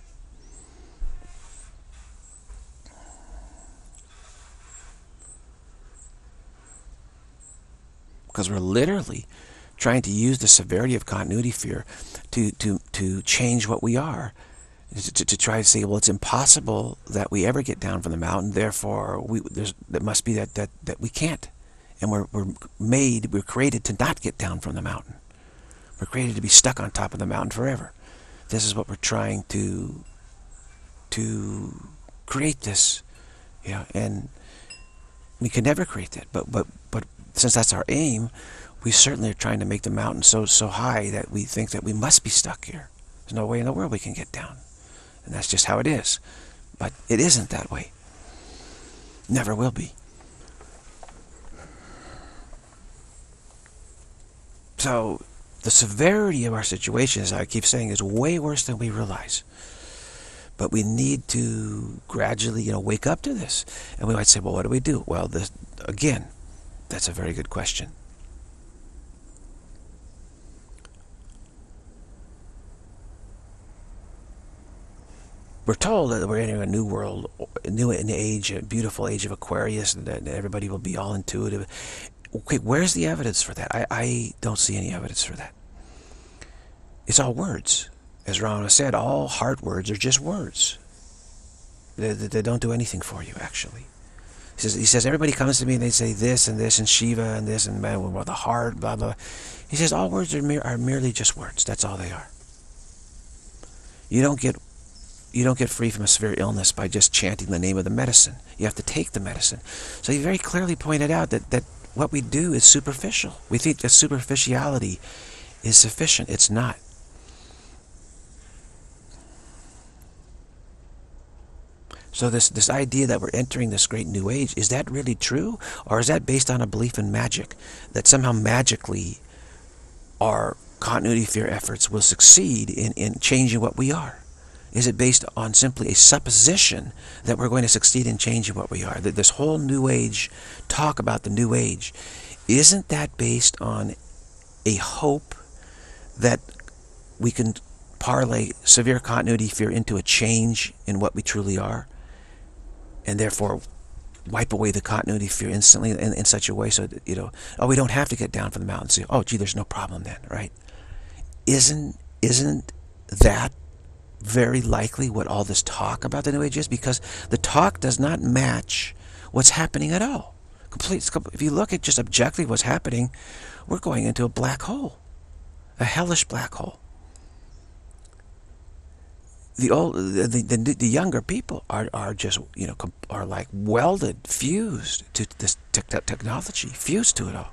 Because we're literally trying to use the severity of continuity fear to, to, to change what we are. To, to try to say, well, it's impossible that we ever get down from the mountain, therefore we, there's, it must be that, that, that we can't. And we're, we're made, we're created to not get down from the mountain. We're created to be stuck on top of the mountain forever. This is what we're trying to, to create this, you know, and we can never create that. But, but, but since that's our aim, we certainly are trying to make the mountain so, so high that we think that we must be stuck here. There's no way in the world we can get down. And that's just how it is. But it isn't that way. Never will be. So, the severity of our situation, as I keep saying, is way worse than we realize. But we need to gradually, you know, wake up to this. And we might say, well, what do we do? Well, this, again, that's a very good question. We're told that we're entering a new world, a new age, a beautiful age of Aquarius, and that everybody will be all intuitive. Okay, where's the evidence for that? I, I don't see any evidence for that. It's all words. As Rama said, all heart words are just words. They, they, they don't do anything for you, actually. He says, he says, everybody comes to me and they say this and this and Shiva and this and man, well, the heart, blah, blah. He says, all words are, mere, are merely just words. That's all they are. You don't get You don't get free from a severe illness by just chanting the name of the medicine. You have to take the medicine. So he very clearly pointed out that, that what we do is superficial. We think that superficiality is sufficient. It's not. So this, this idea that we're entering this great new age, is that really true? Or is that based on a belief in magic? That somehow magically our continuity fear efforts will succeed in, in changing what we are? Is it based on simply a supposition that we're going to succeed in changing what we are? That this whole New Age talk about the New Age, isn't that based on a hope that we can parlay severe continuity fear into a change in what we truly are, and therefore wipe away the continuity fear instantly in, in such a way so that, you know, oh, we don't have to get down from the mountain. Say, oh, gee, there's no problem then, right? Isn't, isn't that very likely what all this talk about the New Age is? Because the talk does not match what's happening at all. Complete. If you look at just objectively what's happening, we're going into a black hole, a hellish black hole. the old, the, the, the younger people are, are just, you know, are like welded, fused to this te technology, fused to it all.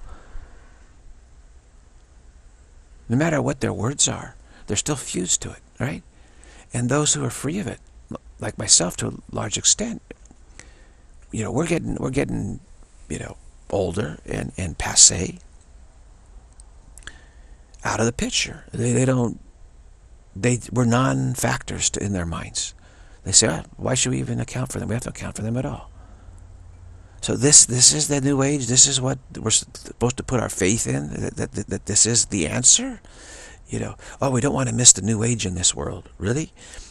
No matter what their words are, they're still fused to it, right? And those who are free of it, like myself to a large extent, you know, we're getting, we're getting, you know, older and, and passé, out of the picture. They, they don't, they were non-factors in their minds. They say, oh, why should we even account for them? We have to account for them at all. So this this is the new age. This is what we're supposed to put our faith in, that, that, that, that this is the answer. You know, oh, we don't want to miss the new age in this world. Really?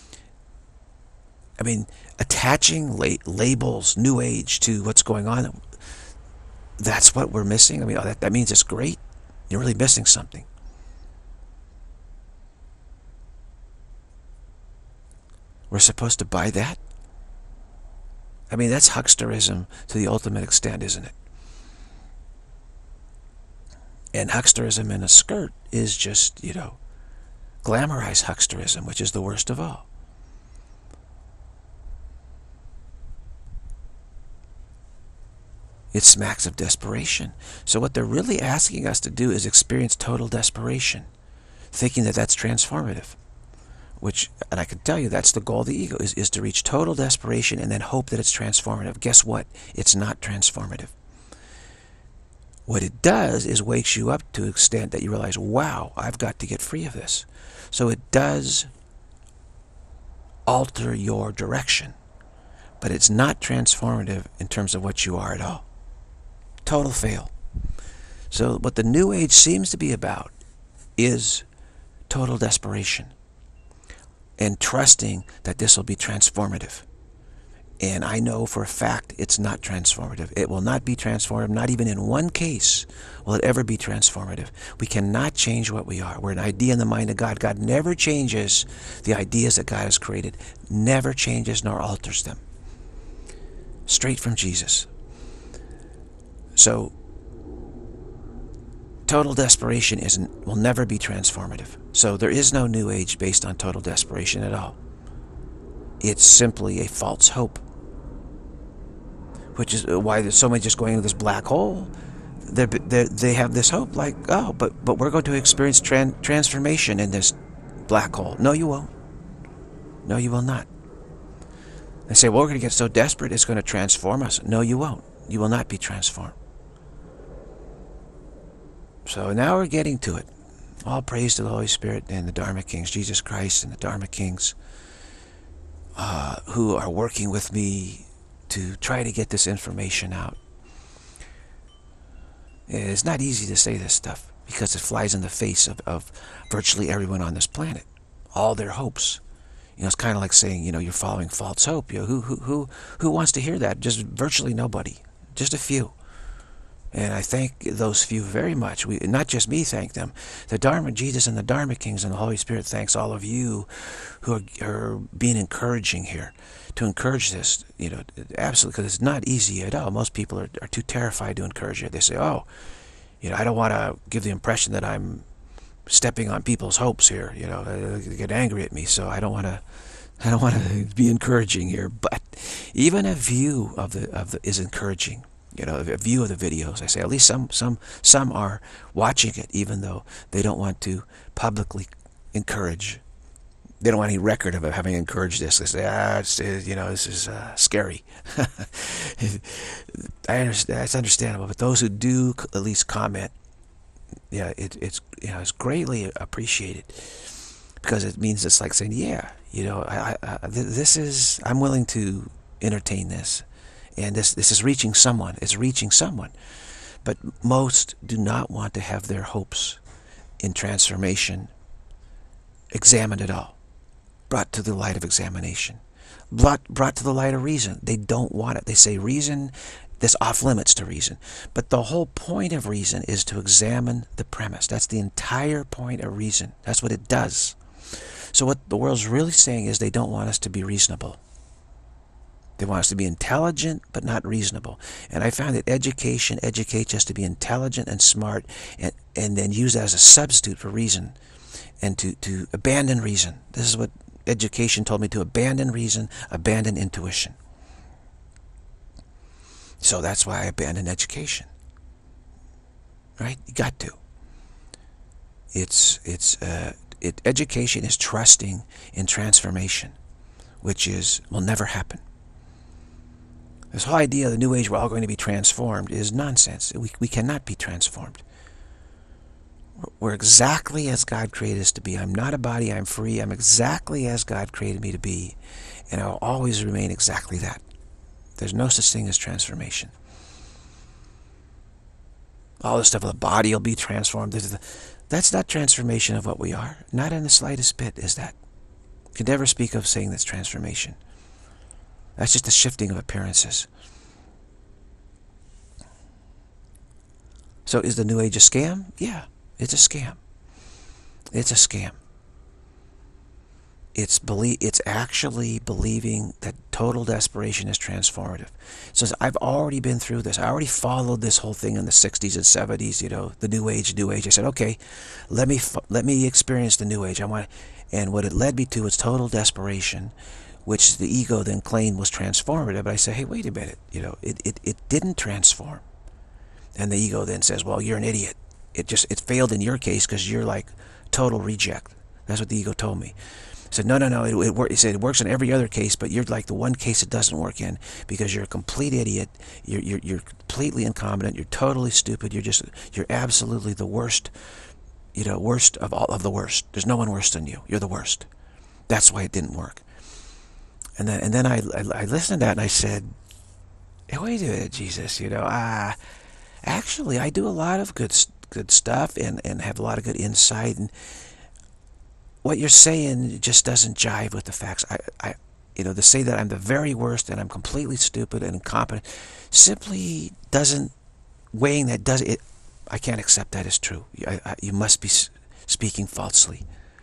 I mean, attaching la labels, new age, to what's going on, that's what we're missing? I mean, oh, that, that means it's great? You're really missing something. We're supposed to buy that? I mean, that's hucksterism to the ultimate extent, isn't it? And hucksterism in a skirt is just, you know, glamorized hucksterism, which is the worst of all. It smacks of desperation. So what they're really asking us to do is experience total desperation, thinking that that's transformative. Which, and I can tell you, that's the goal of the ego, is, is to reach total desperation and then hope that it's transformative. Guess what? It's not transformative. What it does is wakes you up to the extent that you realize, wow, I've got to get free of this. So it does alter your direction, but it's not transformative in terms of what you are at all. Total fail. So what the New Age seems to be about is total desperation and trusting that this will be transformative. And I know for a fact it's not transformative. It will not be transformative. Not even in one case will it ever be transformative. We cannot change what we are. We're an idea in the mind of God. God never changes the ideas that God has created. Never changes nor alters them. Straight from Jesus. So, total desperation isn't, will never be transformative. So there is no New Age based on total desperation at all. It's simply a false hope. Which is why there's so many just going into this black hole. They're, they're, they have this hope like, oh, but, but we're going to experience tran transformation in this black hole. No, you won't. No, you will not. They say, well, we're going to get so desperate it's going to transform us. No, you won't. You will not be transformed. So now we're getting to it. All praise to the Holy Spirit and the Dharma Kings, Jesus Christ and the Dharma Kings, uh, who are working with me to try to get this information out. It's not easy to say this stuff because it flies in the face of, of virtually everyone on this planet. All their hopes. You know, it's kind of like saying, you know, you're following false hope. You know, who, who, who, who wants to hear that? Just virtually nobody. Just a few. And I thank those few very much. We, not just me thank them. The Dharma, Jesus and the Dharma Kings and the Holy Spirit thanks all of you who are, are being encouraging here. To encourage this, you know, absolutely, because it's not easy at all. Most people are, are too terrified to encourage it. They say, oh, you know, I don't want to give the impression that I'm stepping on people's hopes here. You know, they get angry at me, so I don't want to. I don't want to be encouraging here. But even a view of the of the is encouraging. You know, a view of the videos. I say at least some some some are watching it, even though they don't want to publicly encourage. They don't want any record of having encouraged this. They say, ah, it's, you know, this is uh, scary. I understand. That's understandable. But those who do at least comment, yeah, it, it's you know, it's greatly appreciated because it means it's like saying, yeah, you know, I, I, this is I'm willing to entertain this. And this, this is reaching someone. It's reaching someone. But most do not want to have their hopes in transformation examined at all. Brought to the light of examination. Brought, brought to the light of reason. They don't want it. They say reason, that's off limits to reason. But the whole point of reason is to examine the premise. That's the entire point of reason. That's what it does. So what the world's really saying is they don't want us to be reasonable. They want us to be intelligent, but not reasonable. And I found that education educates us to be intelligent and smart, and, and then use that as a substitute for reason, and to, to abandon reason. This is what education told me to abandon reason, abandon intuition. So that's why I abandoned education. Right? You got to. It's, it's, uh, it, education is trusting in transformation, which is, will never happen. This whole idea of the New Age, we're all going to be transformed, is nonsense. We, we cannot be transformed. We're exactly as God created us to be. I'm not a body, I'm free. I'm exactly as God created me to be. And I'll always remain exactly that. There's no such thing as transformation. All this stuff, the body will be transformed. That's not transformation of what we are. Not in the slightest bit is that. You can never speak of saying that's transformation. That's just a shifting of appearances. So is the New Age a scam? Yeah, it's a scam. It's a scam. It's believe. It's actually believing that total desperation is transformative. So I've already been through this. I already followed this whole thing in the sixties and seventies. You know, the New Age, New Age. I said, okay, let me let me experience the New Age. I want, and what it led me to was total desperation, which the ego then claimed was transformative. But I say, hey, wait a minute. You know, it it it didn't transform. And the ego then says, well, you're an idiot. It just it failed in your case because you're like total reject. That's what the ego told me. I said, no, no, no, it, it, work, it said it works in every other case, but you're like the one case it doesn't work in because you're a complete idiot. You're, you're, you're completely incompetent. You're totally stupid. You're just, you're absolutely the worst, you know, worst of all of the worst. There's no one worse than you. You're the worst. That's why it didn't work. And then, and then I, I, I listened to that and I said, hey, wait a minute, Jesus, you know, uh, actually, I do a lot of good, good stuff and, and have a lot of good insight, and what you're saying just doesn't jive with the facts. I, I, you know, to say that I'm the very worst and I'm completely stupid and incompetent simply doesn't, weighing that does it, I can't accept that as true. I, I, you must be speaking falsely.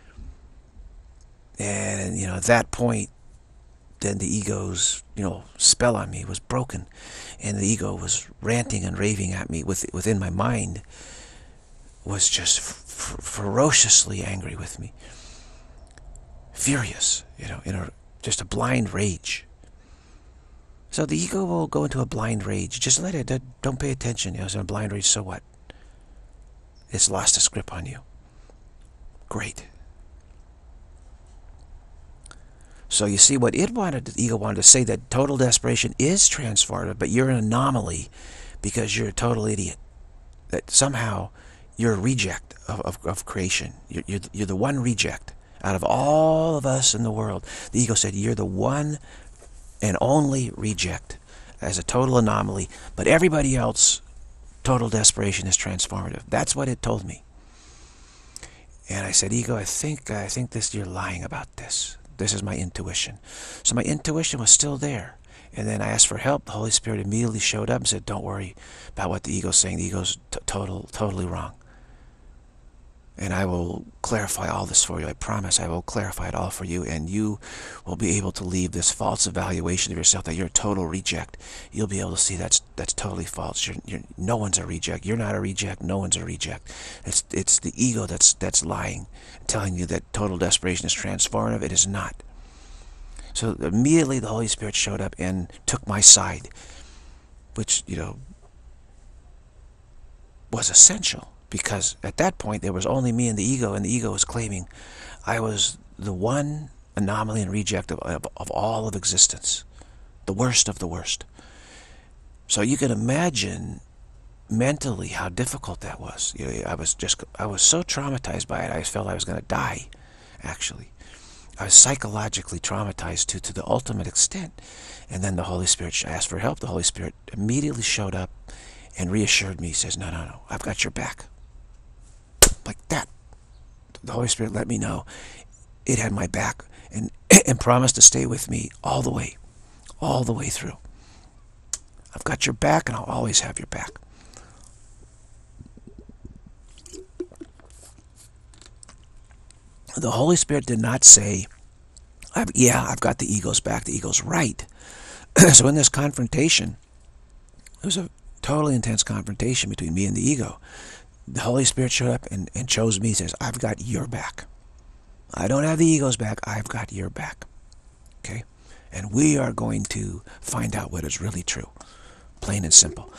And, you know, at that point, then the ego's, you know, spell on me was broken. And the ego was ranting and raving at me with, within my mind, was just f ferociously angry with me. Furious, you know, in a just a blind rage. So the ego will go into a blind rage. Just let it. Don't pay attention. You know, it's in a blind rage. So what? It's lost its grip on you. Great. So you see, what it wanted, the ego wanted to say that total desperation is transformative, but you're an anomaly because you're a total idiot. That somehow you're a reject of, of, of creation. You're, you're, you're the one reject out of all of us in the world. The ego said, you're the one and only reject as a total anomaly, but everybody else, total desperation is transformative. That's what it told me. And I said, ego, I think, I think this, you're lying about this. This is my intuition. So my intuition was still there. And then I asked for help. The Holy Spirit immediately showed up and said, don't worry about what the ego's saying. The ego's t total, totally wrong. And I will clarify all this for you. I promise I will clarify it all for you. And you will be able to leave this false evaluation of yourself that you're a total reject. You'll be able to see that's that's totally false. You're, you're, no one's a reject. You're not a reject. No one's a reject. It's, it's the ego that's, that's lying, telling you that total desperation is transformative. It is not. So immediately the Holy Spirit showed up and took my side, which, you know, was essential. Because at that point, there was only me and the ego, and the ego was claiming I was the one anomaly and reject of, of, of all of existence. The worst of the worst. So you can imagine mentally how difficult that was. You know, I was just, I was so traumatized by it, I felt I was going to die, actually. I was psychologically traumatized to, to the ultimate extent. And then the Holy Spirit asked for help. The Holy Spirit immediately showed up and reassured me. He says, no, no, no, I've got your back. Like that. The Holy Spirit let me know it had my back and, and promised to stay with me all the way, all the way through. I've got your back and I'll always have your back. The Holy Spirit did not say, I've, yeah, I've got the ego's back. The ego's right. So in this confrontation, it was a totally intense confrontation between me and the ego. The Holy Spirit showed up and, and chose me. He says, I've got your back. I don't have the ego's back. I've got your back. Okay? And we are going to find out what is really true. Plain and simple.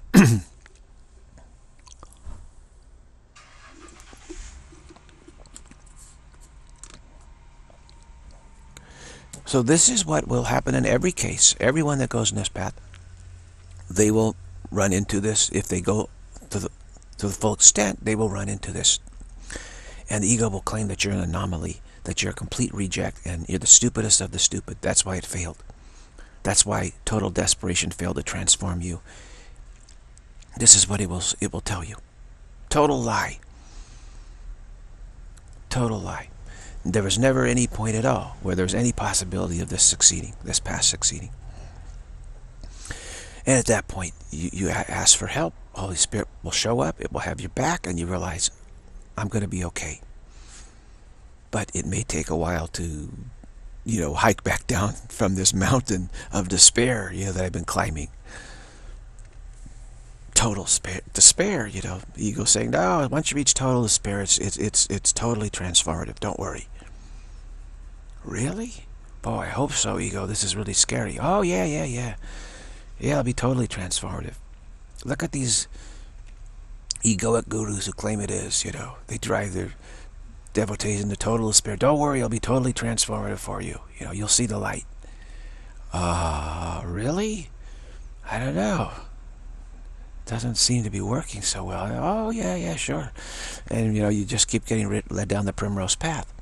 So this is what will happen in every case. Everyone that goes in this path, they will run into this. If they go to the, to the full extent, they will run into this. And the ego will claim that you're an anomaly, that you're a complete reject, and you're the stupidest of the stupid. That's why it failed. That's why total desperation failed to transform you. This is what it will, it will tell you. Total lie. Total lie. There was never any point at all where there was any possibility of this succeeding, this path succeeding. And at that point, you, you ask for help. Holy Spirit will show up. It will have your back, and you realize, I'm going to be okay. But it may take a while to, you know, hike back down from this mountain of despair, you know, that I've been climbing. Total despair, despair, you know, the ego saying, no, once you reach total despair, it's, it's, it's, it's totally transformative. Don't worry. Really? Boy, I hope so, ego. This is really scary. Oh, yeah, yeah, yeah. Yeah, it'll be totally transformative. Look at these egoic gurus who claim it is, you know. They drive their devotees into total despair. Don't worry, it'll be totally transformative for you. You know, you'll see the light. Uh, really? I don't know. Doesn't seem to be working so well. Oh, yeah, yeah, sure. And, you know, you just keep getting led down the primrose path.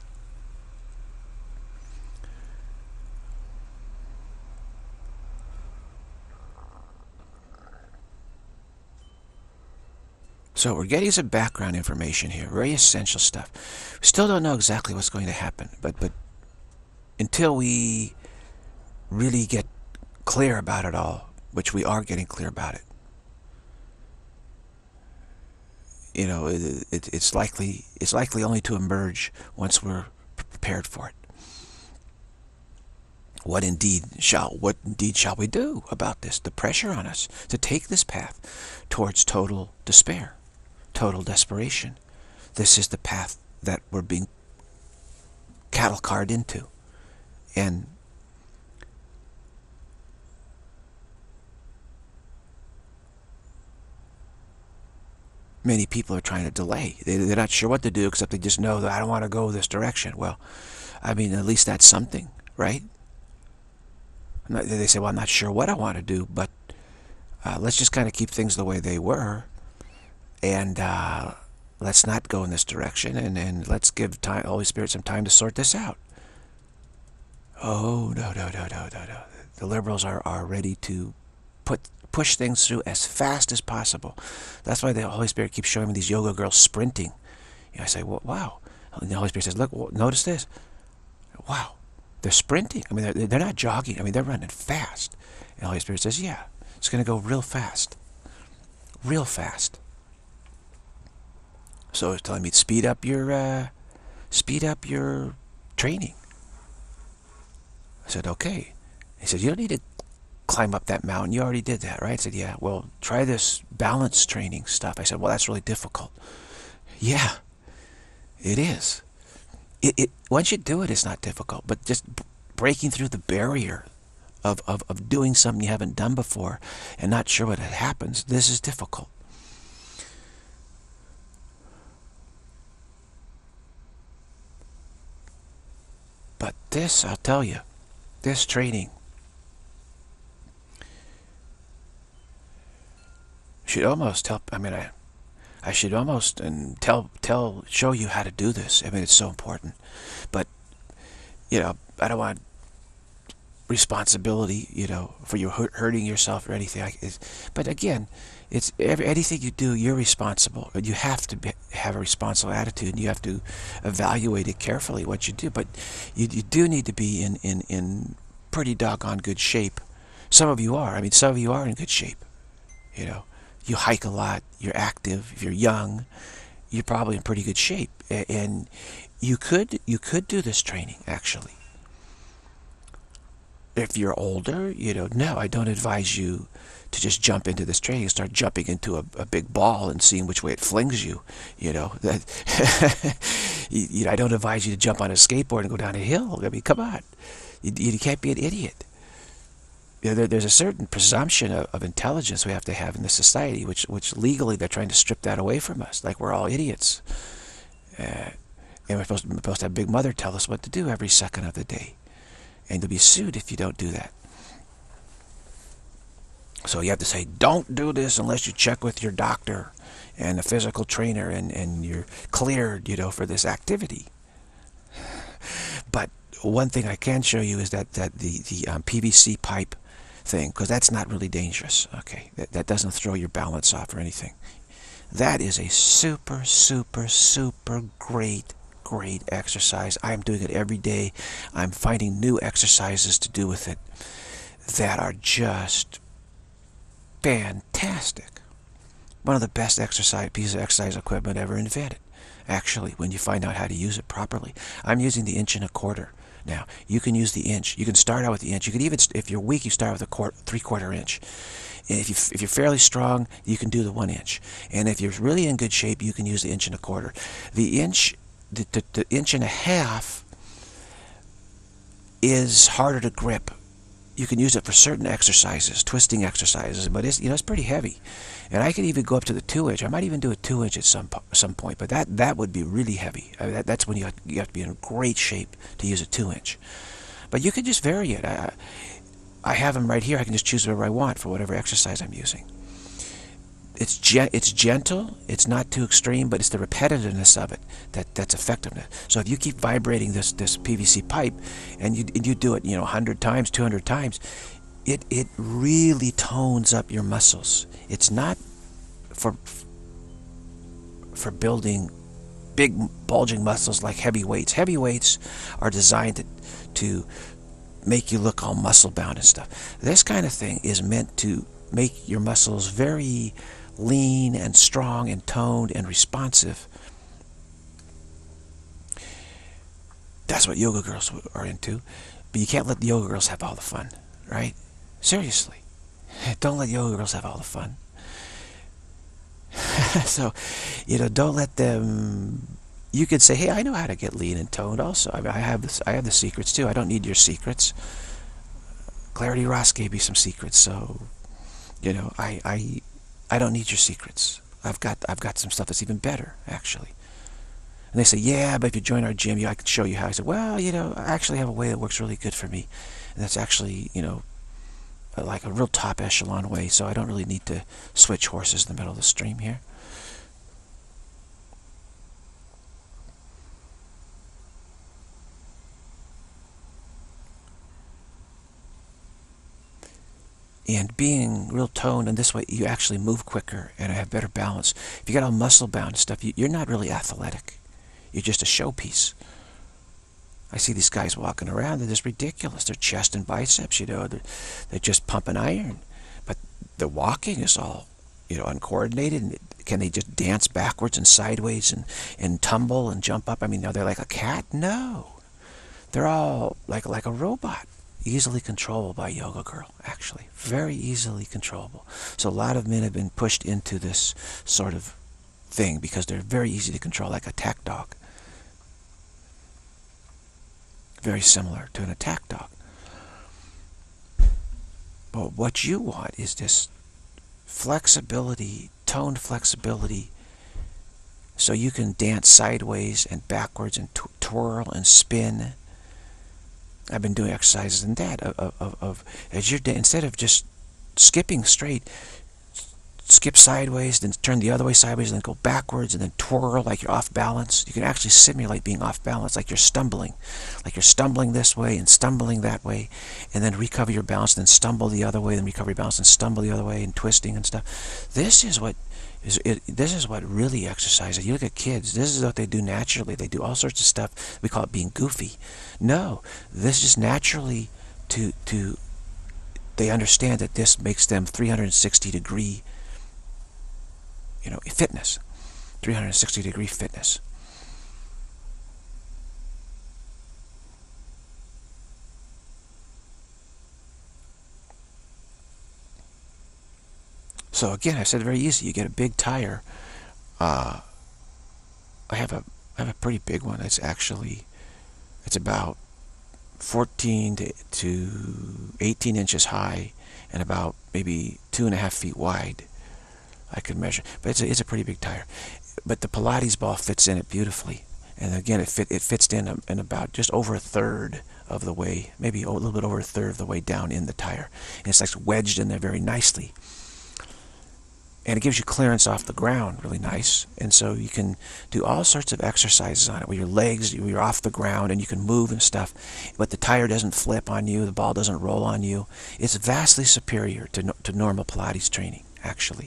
So we're getting some background information here, very essential stuff. We still don't know exactly what's going to happen, but but until we really get clear about it all, which we are getting clear about it, you know, it, it, it's likely it's likely only to emerge once we're prepared for it. What indeed shall what indeed shall we do about this? The pressure on us to take this path towards total despair. Total desperation. This is the path that we're being cattle carred into. And many people are trying to delay. They, they're not sure what to do, except they just know that I don't want to go this direction. Well, I mean, at least that's something, right? I'm not, they say, well, I'm not sure what I want to do, but uh, let's just kind of keep things the way they were. And uh, let's not go in this direction, and, and let's give time, Holy Spirit some time to sort this out. Oh, no, no, no, no, no, no. The liberals are, are ready to put push things through as fast as possible. That's why the Holy Spirit keeps showing me these yoga girls sprinting. You know, I say, well, wow. And the Holy Spirit says, look, notice this. Wow, they're sprinting. I mean, they're, they're not jogging. I mean, they're running fast. And the Holy Spirit says, yeah, it's going to go real fast. Real fast. So it's telling me to speed up your, uh, speed up your training. I said, okay. He said, you don't need to climb up that mountain. You already did that, right? I said, yeah. Well, try this balance training stuff. I said, well, that's really difficult. Yeah, it is. It, it once you do it, it's not difficult. But just breaking through the barrier of, of, of doing something you haven't done before and not sure what happens, this is difficult. But this, I'll tell you, this training should almost help. I mean, I, I should almost and tell, tell, show you how to do this. I mean, it's so important. But, you know, I don't want responsibility, you know, for you hurting yourself or anything. But again, it's every, anything you do, you're responsible. You have to be, have a responsible attitude, and you have to evaluate it carefully what you do. But you, you do need to be in, in, in pretty doggone good shape. Some of you are. I mean, some of you are in good shape. You know, you hike a lot. You're active. If you're young, you're probably in pretty good shape. And you could you could do this training actually. If you're older, you know, no, I don't advise you to just jump into this training and start jumping into a, a big ball and seeing which way it flings you. You know, that you, you know, I don't advise you to jump on a skateboard and go down a hill. I mean, come on, you, you can't be an idiot. You know, there, there's a certain presumption of, of intelligence we have to have in this society, which which legally they're trying to strip that away from us, like we're all idiots. Uh, and we're supposed, we're supposed to have Big Mother tell us what to do every second of the day. And you'll be sued if you don't do that. So you have to say, don't do this unless you check with your doctor and a physical trainer and, and you're cleared, you know, for this activity. But one thing I can show you is that, that the, the um, P V C pipe thing, because that's not really dangerous, okay? That, that doesn't throw your balance off or anything. That is a super, super, super great great exercise. I'm doing it every day. I'm finding new exercises to do with it that are just fantastic. One of the best exercise pieces of exercise equipment ever invented, actually, when you find out how to use it properly. I'm using the inch and a quarter now. You can use the inch. You can start out with the inch. You can even, if you're weak, you start with a quarter, three-quarter inch. And if, you, if you're fairly strong, you can do the one inch. And if you're really in good shape, you can use the inch and a quarter. The inch The, the, the inch and a half is harder to grip. You can use it for certain exercises, twisting exercises, but it's, you know, it's pretty heavy. And I could even go up to the two inch. I might even do a two inch at some some point, but that that would be really heavy. I mean, that, that's when you have, you have to be in great shape to use a two inch. But you can just vary it. I, I have them right here. I can just choose whatever I want for whatever exercise I'm using. It's gen it's gentle, it's not too extreme, but it's the repetitiveness of it that that's effectiveness. So if you keep vibrating this this P V C pipe, and you and you do it, you know, a hundred times, two hundred times, it it really tones up your muscles. It's not for for building big bulging muscles like heavy weights. Heavy weights are designed to to make you look all muscle bound and stuff. This kind of thing is meant to make your muscles very lean and strong and toned and responsive. That's what yoga girls are into. But you can't let the yoga girls have all the fun, right? Seriously. Don't let yoga girls have all the fun. So, you know, don't let them... You could say, hey, I know how to get lean and toned also. I mean, I have this, I have the secrets too. I don't need your secrets. Clarity Ross gave me some secrets, so... You know, I, I, I don't need your secrets. I've got, I've got some stuff that's even better, actually. And they say, yeah, but if you join our gym, yeah, I can show you how. I said, well, you know, I actually have a way that works really good for me. And that's actually, you know, like a real top echelon way, so I don't really need to switch horses in the middle of the stream here. And being real toned, and this way you actually move quicker and have better balance. If you got all muscle bound and stuff, you, you're not really athletic. You're just a showpiece. I see these guys walking around, they're just ridiculous. Their chest and biceps, you know, they're, they're just pumping iron. But the walking is all, you know, uncoordinated. And can they just dance backwards and sideways and, and tumble and jump up? I mean, are they like a cat? No. They're all like, like a robot. Easily controllable by Yoga Girl, actually. Very easily controllable. So a lot of men have been pushed into this sort of thing because they're very easy to control, like a attack dog. Very similar to an attack dog. But what you want is this flexibility, toned flexibility, so you can dance sideways and backwards and twirl and spin. I've been doing exercises in that of, of, of as you're instead of just skipping straight, skip sideways, then turn the other way sideways, and then go backwards, and then twirl like you're off balance. You can actually simulate being off balance, like you're stumbling, like you're stumbling this way and stumbling that way, and then recover your balance, then stumble the other way, then recover your balance, and stumble the other way, and twisting and stuff. This is what is it. This is what really exercises. You look at kids. This is what they do naturally. They do all sorts of stuff. We call it being goofy. No, this is naturally to to. They understand that this makes them three hundred sixty degree. You know, fitness, three hundred sixty degree fitness. So again, I said very easy. You get a big tire. Uh, I have a I have a pretty big one. It's actually it's about fourteen to eighteen inches high and about maybe two and a half feet wide. I could measure, but it's a, it's a pretty big tire. But the Pilates ball fits in it beautifully, and again, it fit it fits in in about just over a third of the way, maybe a little bit over a third of the way down in the tire, and it's like wedged in there very nicely. And it gives you clearance off the ground really nice. And so you can do all sorts of exercises on it where your legs, you're off the ground and you can move and stuff. But the tire doesn't flip on you. The ball doesn't roll on you. It's vastly superior to, to normal Pilates training, actually.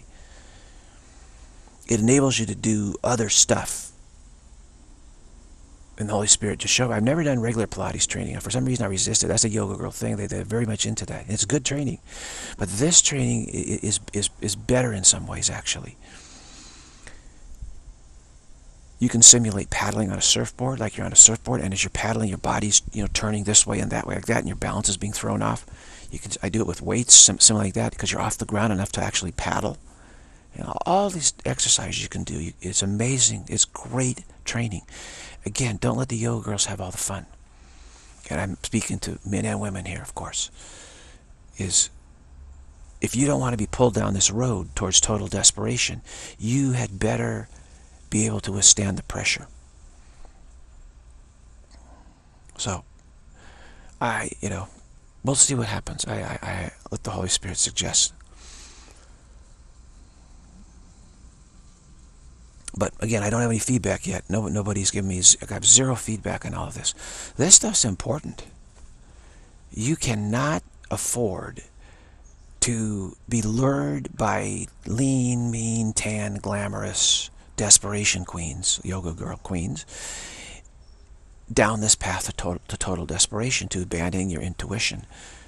It enables you to do other stuff. And the Holy Spirit just showed. I've never done regular Pilates training. For some reason, I resisted. That's a Yoga Girl thing. They, they're very much into that. It's good training. But this training is, is, is better in some ways, actually. You can simulate paddling on a surfboard, like you're on a surfboard, and as you're paddling, your body's, you know, turning this way and that way like that, and your balance is being thrown off. You can. I do it with weights, similar like that, because you're off the ground enough to actually paddle. You know, all these exercises you can do. It's amazing. It's great training. Again, don't let the yoga girls have all the fun. And I'm speaking to men and women here, of course. Is if you don't want to be pulled down this road towards total desperation, you had better be able to withstand the pressure. So, I, you know, we'll see what happens. I, I, I let the Holy Spirit suggest. But again, I don't have any feedback yet. No, nobody's given me, I have zero feedback on all of this. This stuff's important. You cannot afford to be lured by lean, mean, tan, glamorous desperation queens, yoga girl queens, down this path to total, to total desperation, to abandoning your intuition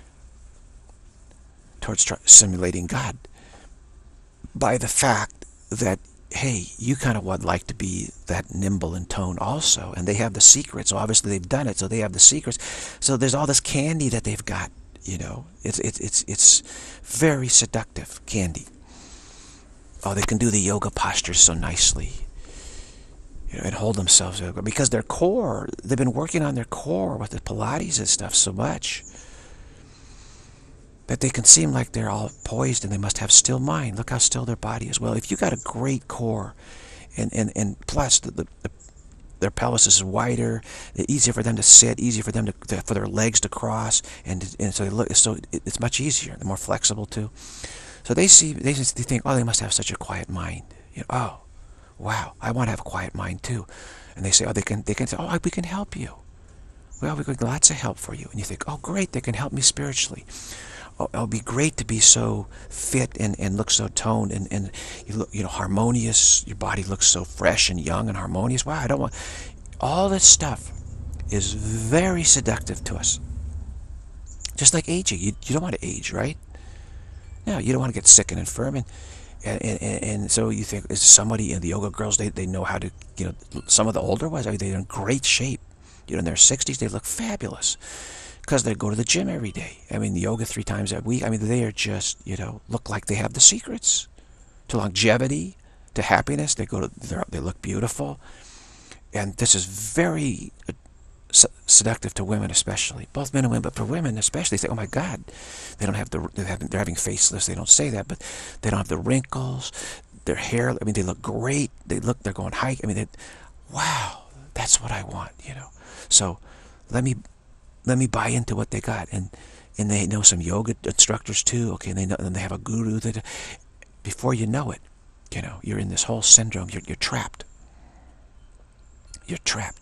towards simulating God by the fact that, hey, you kind of would like to be that nimble in tone also, and they have the secrets. So obviously they've done it, so they have the secrets. So there's all this candy that they've got, you know. It's it's it's it's very seductive candy. Oh, they can do the yoga postures so nicely, you know, and hold themselves because their core. They've been working on their core with the Pilates and stuff so much that they can seem like they're all poised and they must have still mind. Look how still their body is. Well, if you got a great core, and, and, and plus the, the, the, their pelvis is wider, it's easier for them to sit, easier for them to, to for their legs to cross, and and so they look so it's much easier. They're more flexible too. So they see they they think, oh, they must have such a quiet mind. You know, oh, wow, I want to have a quiet mind too. And they say, oh, they can they can say, oh, we can help you. Well, we got lots of help for you. And you think, oh, great, they can help me spiritually. It'll be great to be so fit and, and look so toned and, and you look, you know, harmonious. Your body looks so fresh and young and harmonious. Wow, I don't want... All this stuff is very seductive to us. Just like aging. You, you don't want to age, right? No, you don't want to get sick and infirm. And, and, and, and so you think, is somebody in the yoga girls, they, they know how to, you know, some of the older ones, I mean, they're in great shape. You know, in their sixties, they look fabulous. Because they go to the gym every day. I mean, yoga three times a week. I mean, they are just, you know, look like they have the secrets to longevity, to happiness. They go to, they look beautiful, and this is very uh, seductive to women, especially, both men and women. But for women, especially, they say, "Oh my God, they don't have the, they're having, they're having facelifts." They don't say that, but they don't have the wrinkles. Their hair. I mean, they look great. They look. They're going hike. I mean, they, wow, that's what I want. You know. So, let me. Let me buy into what they got, and and they know some yoga instructors too. Okay, and they know, and they have a guru that, before you know it, you know, you're in this whole syndrome. You're you're trapped. You're trapped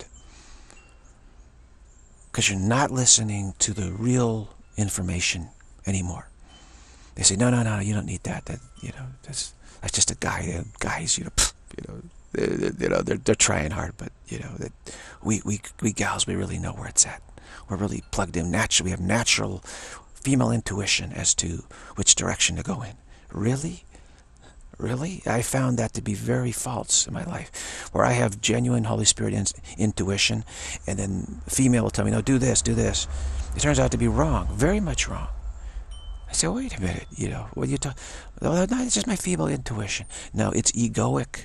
because you're not listening to the real information anymore. They say, no, no, no, you don't need that. That you know, that's that's just a guy. Guys, you know, you know, they, you know, they're they're trying hard, but you know that we we we gals, we really know where it's at. We're really plugged in naturally. We have natural female intuition as to which direction to go in. Really? Really? I found that to be very false in my life, where I have genuine Holy Spirit in intuition, and then female will tell me, no, do this, do this. It turns out to be wrong, very much wrong. say, wait a minute, you know, what you talk? Oh, no, it's just my feeble intuition. No, it's egoic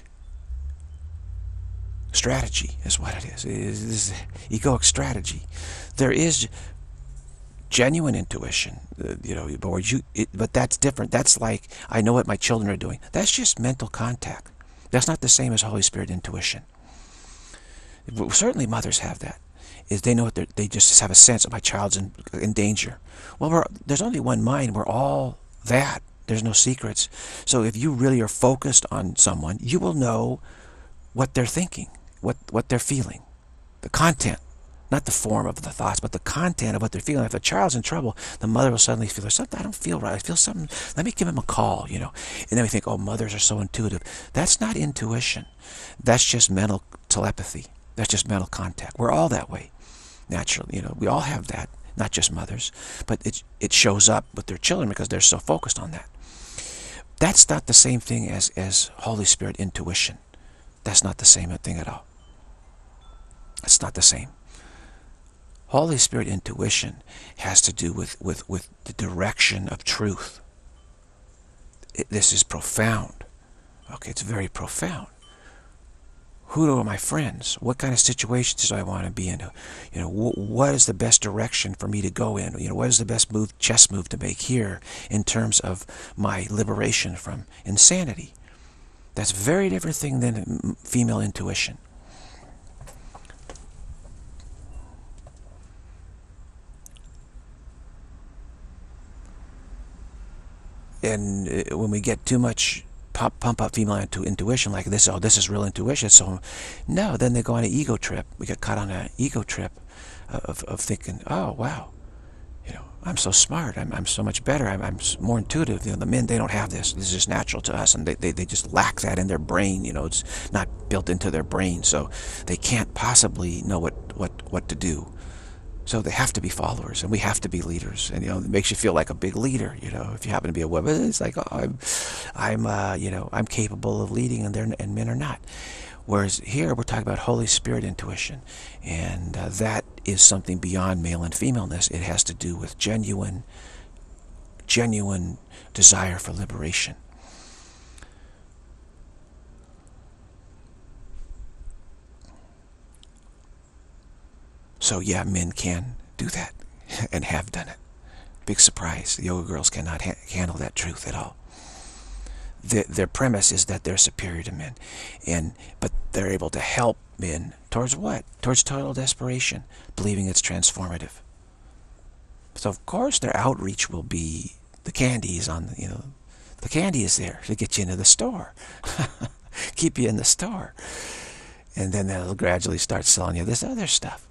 strategy is what it is. It is, it is egoic strategy. There is genuine intuition, uh, you know, but you, it, but that's different. That's like, I know what my children are doing. That's just mental contact. That's not the same as Holy Spirit intuition. Certainly mothers have that. Is they know what they just have a sense of my child's in, in danger. Well, we're, there's only one mind. We're all that. There's no secrets. So if you really are focused on someone, you will know what they're thinking, what, what they're feeling, the content. Not the form of the thoughts, but the content of what they're feeling. If a child's in trouble, the mother will suddenly feel, there's something, I don't feel right. I feel something, let me give him a call, you know. And then we think, oh, mothers are so intuitive. That's not intuition. That's just mental telepathy. That's just mental contact. We're all that way, naturally. You know, we all have that, not just mothers. But it, it shows up with their children because they're so focused on that. That's not the same thing as, as Holy Spirit intuition. That's not the same thing at all. It's not the same. Holy Spirit intuition has to do with, with, with the direction of truth. It, this is profound. Okay, it's very profound. Who are my friends? What kind of situations do I want to be in? You know, wh what is the best direction for me to go in? You know, what is the best move, chess move to make here in terms of my liberation from insanity? That's a very different thing than female intuition. And when we get too much pop, pump up female intu intuition like this, oh, this is real intuition, so no, then they go on an ego trip. We get caught on an ego trip of, of thinking, oh, wow, you know, I'm so smart, I'm, I'm so much better, I'm, I'm more intuitive. You know, the men, they don't have this. This is just natural to us, and they, they, they just lack that in their brain. You know, it's not built into their brain, so they can't possibly know what, what, what to do. So they have to be followers, and we have to be leaders. And, you know, it makes you feel like a big leader, you know, if you happen to be a woman. It's like, oh, I'm, I'm uh, you know, I'm capable of leading, and, they're, and men are not. Whereas here we're talking about Holy Spirit intuition, and uh, that is something beyond male and femaleness. It has to do with genuine, genuine desire for liberation. So yeah, men can do that and have done it. Big surprise. The yoga girls cannot ha handle that truth at all. The, their premise is that they're superior to men, and but they're able to help men towards what? Towards total desperation, believing it's transformative. So of course their outreach will be the candies on the, you know, the candy is there to get you into the store, keep you in the store, and then they'll gradually start selling you this other stuff.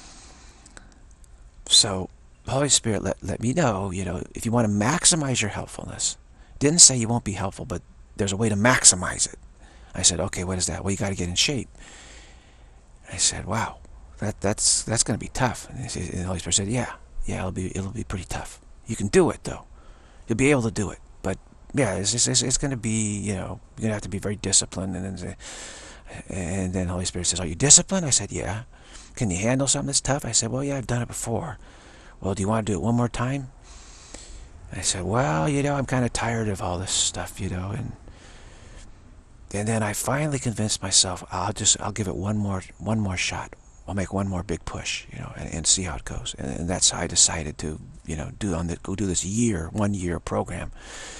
So, Holy Spirit let, let me know, you know, if you want to maximize your helpfulness. Didn't say you won't be helpful, but there's a way to maximize it. I said, okay, what is that? Well, you got to get in shape. I said, wow, that that's that's going to be tough. And the Holy Spirit said, yeah, yeah, it'll be it'll be pretty tough. You can do it though. You'll be able to do it. But yeah, it's it's, it's, it's going to be, you know, you're going to have to be very disciplined. And then and then the Holy Spirit says, are you disciplined? I said, yeah. Can you handle something that's tough? I said, well, yeah, I've done it before. Well, do you want to do it one more time? I said, well, you know, I'm kind of tired of all this stuff, you know, and and then I finally convinced myself, I'll just, I'll give it one more, one more shot. I'll make one more big push, you know, and, and see how it goes. And, and that's how I decided to, you know, do on the, go do this year, one year program.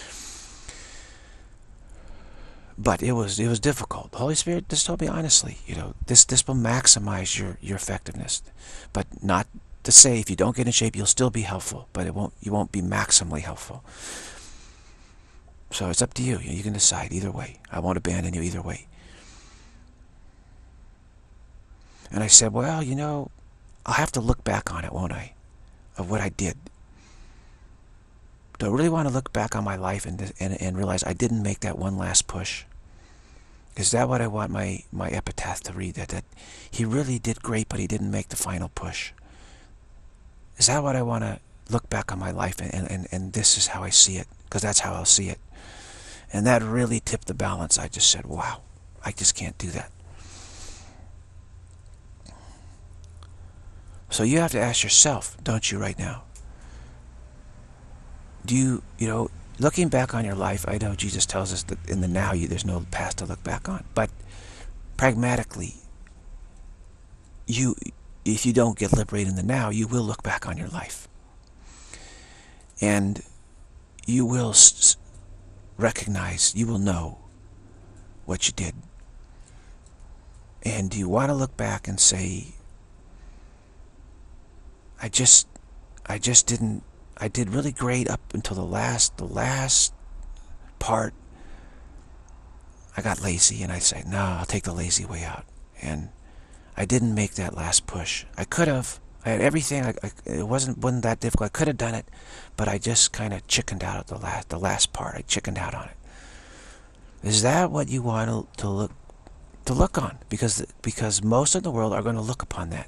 But it was, it was difficult. The Holy Spirit just told me honestly, you know, this, this will maximize your, your effectiveness, but not to say if you don't get in shape, you'll still be helpful, but it won't, you won't be maximally helpful. So it's up to you. You can decide either way. I won't abandon you either way. And I said, well, you know, I'll have to look back on it, won't I, of what I did. Do I really want to look back on my life and, and, and realize I didn't make that one last push? Is that what I want my, my epitaph to read? That, that he really did great, but he didn't make the final push. Is that what I want to look back on my life, and, and, and this is how I see it? Because that's how I'll see it. And that really tipped the balance. I just said, wow, I just can't do that. So you have to ask yourself, don't you, right now? Do you, you know, looking back on your life, I know Jesus tells us that in the now you, there's no past to look back on. But pragmatically, you, if you don't get liberated in the now, you will look back on your life. And you will recognize, you will know what you did. And do you want to look back and say, I just, I just didn't, I did really great up until the last, the last part. I got lazy, and I say, no, I'll take the lazy way out. And I didn't make that last push. I could have. I had everything. I, I, it wasn't wasn't that difficult. I could have done it, but I just kind of chickened out at the last, the last part. I chickened out on it. Is that what you want to, to look to look on? Because because most of the world are going to look upon that.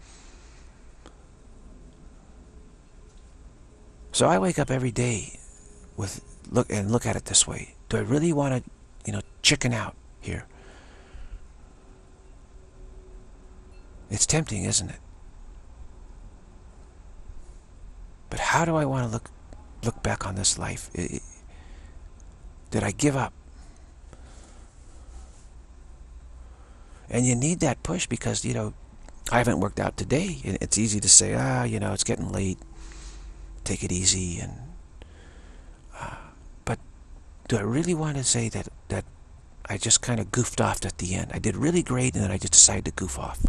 So I wake up every day with look and look at it this way. Do I really want to, you know, chicken out here? It's tempting, isn't it? But how do I want to look look back on this life? It, it, did I give up? And you need that push because, you know, I haven't worked out today. It's easy to say, ah, you know, it's getting late. Take it easy. And uh, but do I really want to say that, that I just kind of goofed off at the end? I did really great and then I just decided to goof off.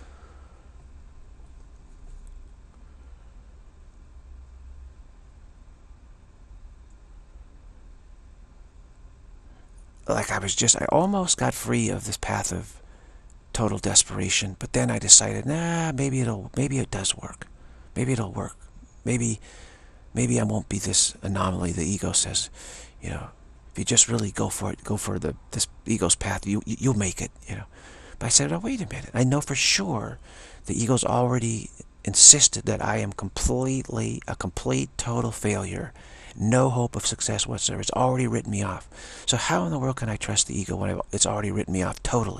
Like I was just, I almost got free of this path of total desperation, but then I decided, nah, maybe it'll, maybe it does work. Maybe it'll work. Maybe, maybe I won't be this anomaly. The ego says, you know, if you just really go for it, go for the this ego's path, you, you you'll make it, you know. But I said, oh, wait a minute. I know for sure the ego's already insisted that I am completely a complete total failure. No hope of success whatsoever. It's already written me off. So how in the world can I trust the ego when I've, it's already written me off totally?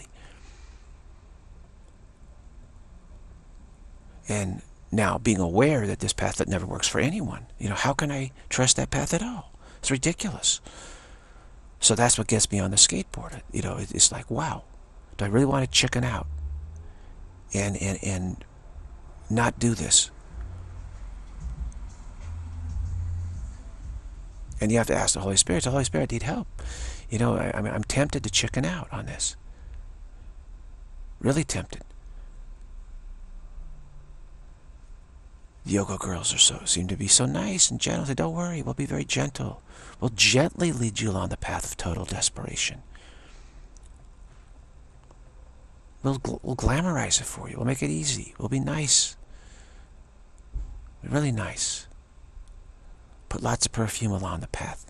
And now being aware that this path that never works for anyone, you know, how can I trust that path at all? It's ridiculous. So that's what gets me on the skateboard. You know, it's like, wow, do I really want to chicken out and and and not do this? And you have to ask the Holy Spirit. The Holy Spirit, need help. You know, I, I'm tempted to chicken out on this. Really tempted. The yoga girls are so seem to be so nice and gentle. Say, don't worry, we'll be very gentle. We'll gently lead you along the path of total desperation. We'll, we'll glamorize it for you. We'll make it easy. We'll be nice. Really nice. Put lots of perfume along the path.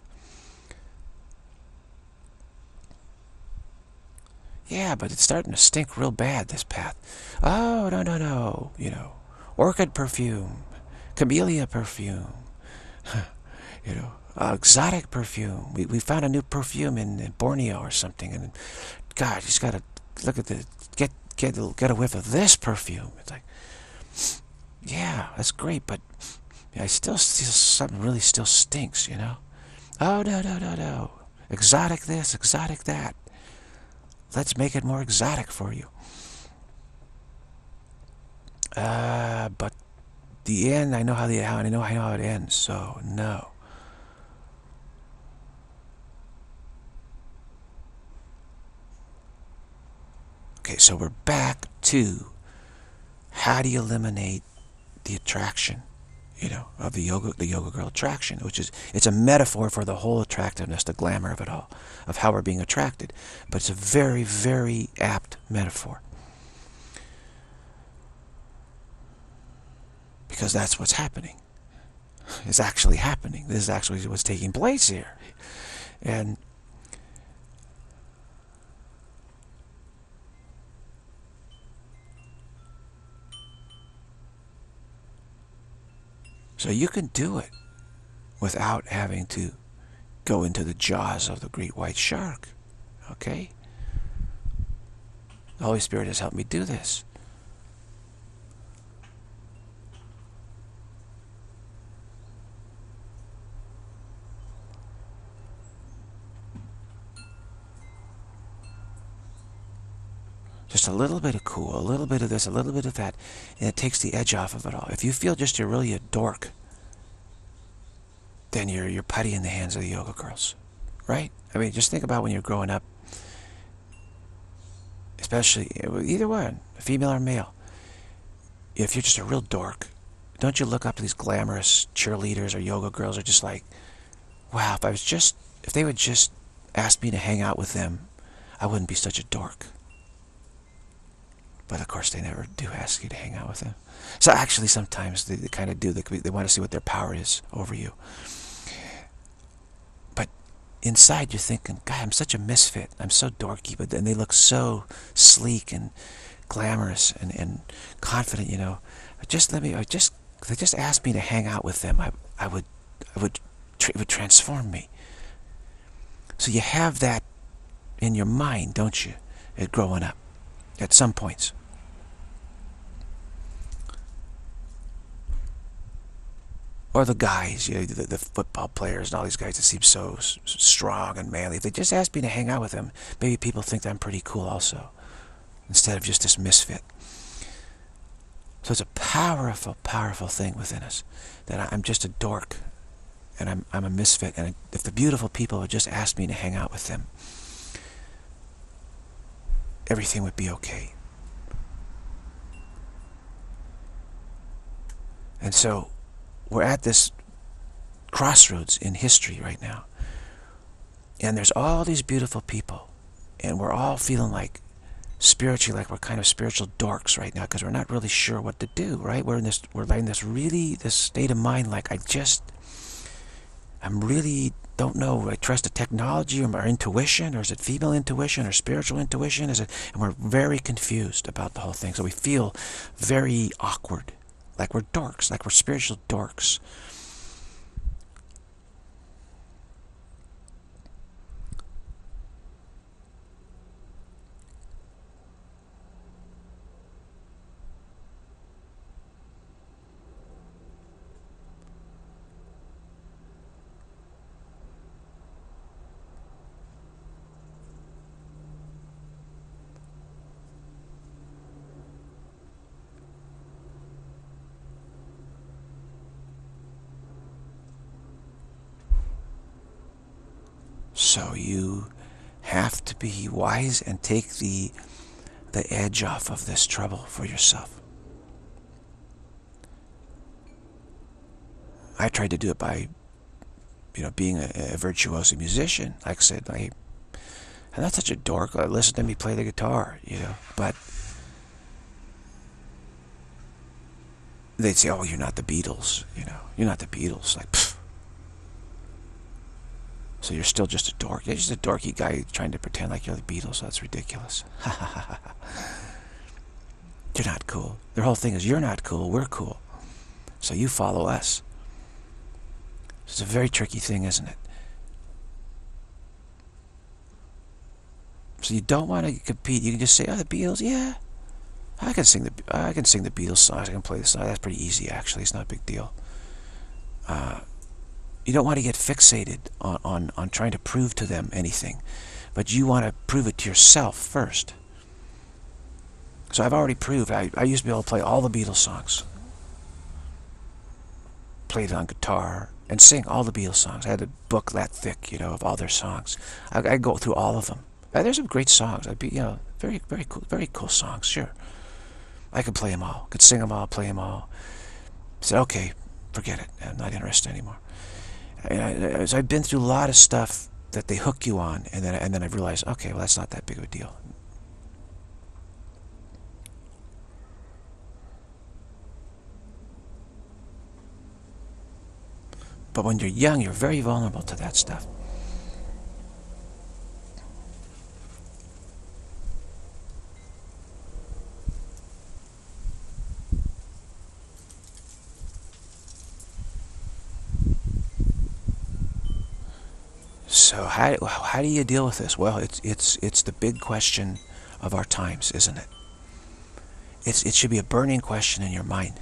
Yeah, but it's starting to stink real bad, this path. Oh, no, no, no. You know, orchid perfume, camellia perfume, you know, uh, exotic perfume. We, we found a new perfume in, in Borneo or something. And God, you just got to look at the, get, get, get a whiff of this perfume. It's like, yeah, that's great, but I still feel something really still stinks, you know? Oh, no, no, no, no. Exotic this, exotic that. Let's make it more exotic for you. Uh, but the end, I know how the how I know how it ends, so no. Okay, so we're back to how do you eliminate the attraction, you know, of the yoga, the yoga girl attraction, which is, it's a metaphor for the whole attractiveness, the glamour of it all, of how we're being attracted. But it's a very, very apt metaphor. Because that's what's happening. It's actually happening. This is actually what's taking place here. And so you can do it without having to go into the jaws of the great white shark. Okay? The Holy Spirit has helped me do this. just a little bit of cool, a little bit of this, a little bit of that, and it takes the edge off of it all. If you feel just you're really a dork, then you're you're putty in the hands of the yoga girls, right? I mean, just think about when you're growing up, especially either one, female or male. If you're just a real dork, don't you look up to these glamorous cheerleaders or yoga girls, are just like, wow, if I was just, if they would just ask me to hang out with them, I wouldn't be such a dork. But of course they never do ask you to hang out with them. So actually sometimes they, they kind of do, they, they want to see what their power is over you. But inside you're thinking, God, I'm such a misfit, I'm so dorky, but then they look so sleek and glamorous and, and confident, you know. Just let me, I just, if they just asked me to hang out with them, I, I would, I would, it would transform me. So you have that in your mind, don't you, at growing up, at some points. Or the guys, you know, the, the football players and all these guys that seem so s strong and manly. If they just ask me to hang out with them, maybe people think that I'm pretty cool also, instead of just this misfit. So it's a powerful, powerful thing within us, that I'm just a dork, and I'm, I'm a misfit, and if the beautiful people would just ask me to hang out with them, everything would be okay. And so we're at this crossroads in history right now, and there's all these beautiful people, and we're all feeling like spiritually like we're kind of spiritual dorks right now, because we're not really sure what to do, right? We're in this, we're in this really, this state of mind like, I just, I'm really don't know, I trust the technology or our intuition, or is it female intuition or spiritual intuition? Is it, and we're very confused about the whole thing. So we feel very awkward, like we're dorks, like we're spiritual dorks. So you have to be wise and take the the edge off of this trouble for yourself. I tried to do it by, you know, being a, a virtuoso musician. Like I said, I, I'm not such a dork. I listen to me play the guitar, you know. But they'd say, "Oh, you're not the Beatles," you know. You're not the Beatles. Like, pfft. So you're still just a dork. You're just a dorky guy trying to pretend like you're the Beatles. That's ridiculous. You're not cool. Their whole thing is, you're not cool, we're cool. So you follow us. It's a very tricky thing, isn't it? So you don't want to compete. You can just say, "Oh, the Beatles, yeah, I can sing the I can sing the Beatles songs. I can play the song. That's pretty easy, actually. It's not a big deal." Uh, you don't want to get fixated on, on on trying to prove to them anything, but you want to prove it to yourself first. So I've already proved. I I used to be able to play all the Beatles songs. Played it on guitar and sing all the Beatles songs. I had a book that thick, you know, of all their songs. I I go through all of them. Uh, there's some great songs. I'd be, you know, very very cool, very cool songs. Sure, I could play them all. Could sing them all, play them all. I said, okay, forget it. I'm not interested anymore. And I, so I've been through a lot of stuff that they hook you on, and then and then I realized, okay, well, that's not that big of a deal. But when you're young, you're very vulnerable to that stuff. So how how do you deal with this? Well, it's it's it's the big question of our times, isn't it? It's it should be a burning question in your mind,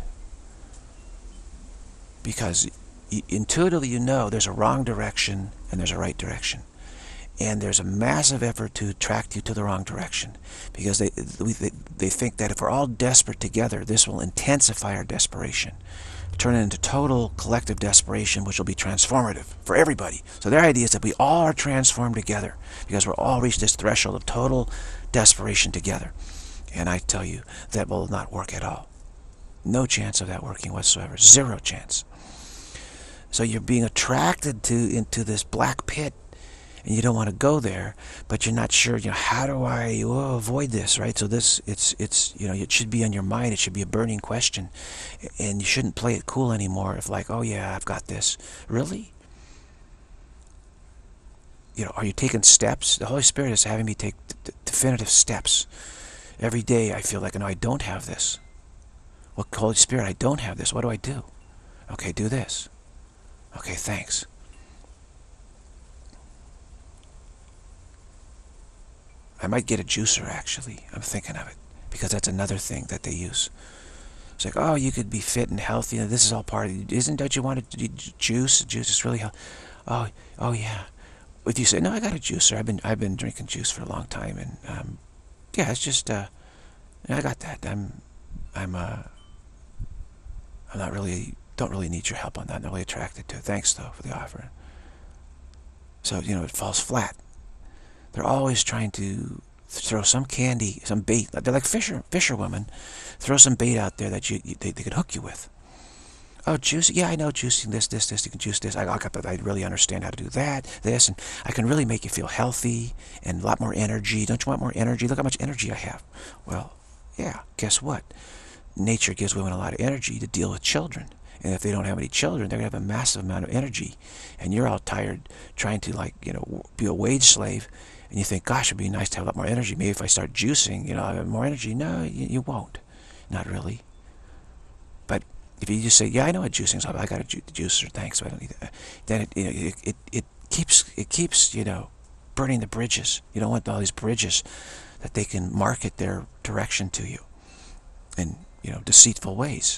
because intuitively you know there's a wrong direction and there's a right direction, And there's a massive effort to attract you to the wrong direction, because they, they, they think that if we're all desperate together, this will intensify our desperation, turn it into total collective desperation, which will be transformative for everybody. So their idea is that we all are transformed together because we're all reached this threshold of total desperation together. And I tell you, that will not work at all. No chance of that working whatsoever. Zero chance. So you're being attracted to into this black pit, and you don't want to go there, but you're not sure, you know, how do I oh, avoid this, right? So this, it's, it's, you know, it should be on your mind. It should be a burning question, and you shouldn't play it cool anymore. If like, oh yeah, I've got this. Really? You know, are you taking steps? The Holy Spirit is having me take definitive steps. Every day I feel like, no, I don't have this. Well, Holy Spirit, I don't have this. What do I do? Okay, do this. Okay, thanks. I might get a juicer, actually. I'm thinking of it, because that's another thing that they use. It's like, oh, you could be fit and healthy. This is all part of it. Isn't that you want to juice? Juice is really healthy. Oh, oh yeah. If you say, no, I got a juicer. I've been, I've been drinking juice for a long time, and um, yeah, it's just, uh, I got that. I'm, I'm, uh, I'm not really, don't really need your help on that. I'm not really attracted to it. Thanks, though, for the offer. So, you know, it falls flat. They're always trying to throw some candy, some bait. They're like fisher, fisherwomen. Throw some bait out there that you, you they, they could hook you with. Oh, juice? Yeah, I know juicing this, this, this. You can juice this. I, I, I really understand how to do that, this, and I can really make you feel healthy and a lot more energy. Don't you want more energy? Look how much energy I have. Well, yeah. Guess what? Nature gives women a lot of energy to deal with children. And if they don't have any children, they're going to have a massive amount of energy. And you're all tired trying to, like, you know, be a wage slave. And you think, gosh, it'd be nice to have a lot more energy. Maybe if I start juicing, you know, I have more energy. No, you, you won't. Not really. But if you just say, yeah, I know what juicing is. I got a ju juicer, thanks, but I don't need that. Then it, you know, it, it, it, keeps, it keeps, you know, burning the bridges. You don't want all these bridges that they can market their direction to you in, you know, deceitful ways.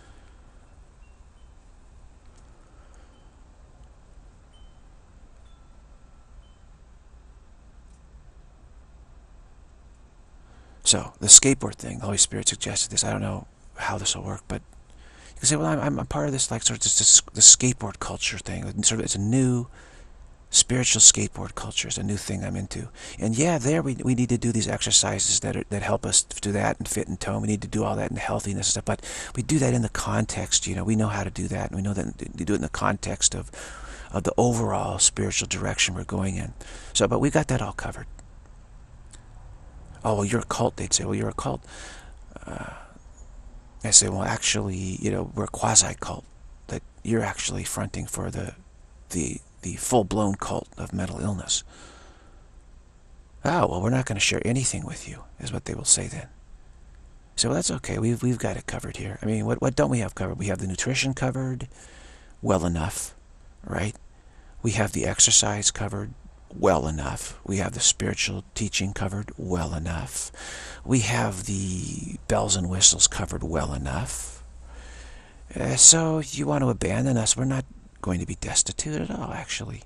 So, the skateboard thing, the Holy Spirit suggested this. I don't know how this will work, but you can say, well, I'm, I'm a part of this, like, sort of this, this, the skateboard culture thing. Sort of, it's a new spiritual skateboard culture. It's a new thing I'm into. And yeah, there we, we need to do these exercises that are, that help us do that and fit and tone. We need to do all that in healthiness and stuff, but we do that in the context, you know, we know how to do that, and we know that we do it in the context of, of the overall spiritual direction we're going in. So, but we got that all covered. Oh, well, you're a cult, they'd say. Well, you're a cult. Uh, I say, well, actually, you know, we're a quasi-cult. That you're actually fronting for the, the, the full-blown cult of mental illness. Oh, well, we're not going to share anything with you, is what they will say then. So, well, that's okay. We've, we've got it covered here. I mean, what, what don't we have covered? We have the nutrition covered well enough, right? We have the exercise covered well enough. We have the spiritual teaching covered well enough. We have the bells and whistles covered well enough. Uh, so if you want to abandon us, we're not going to be destitute at all, actually.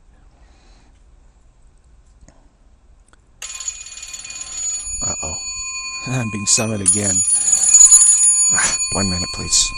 Uh-oh. I'm being summoned again. One minute, please.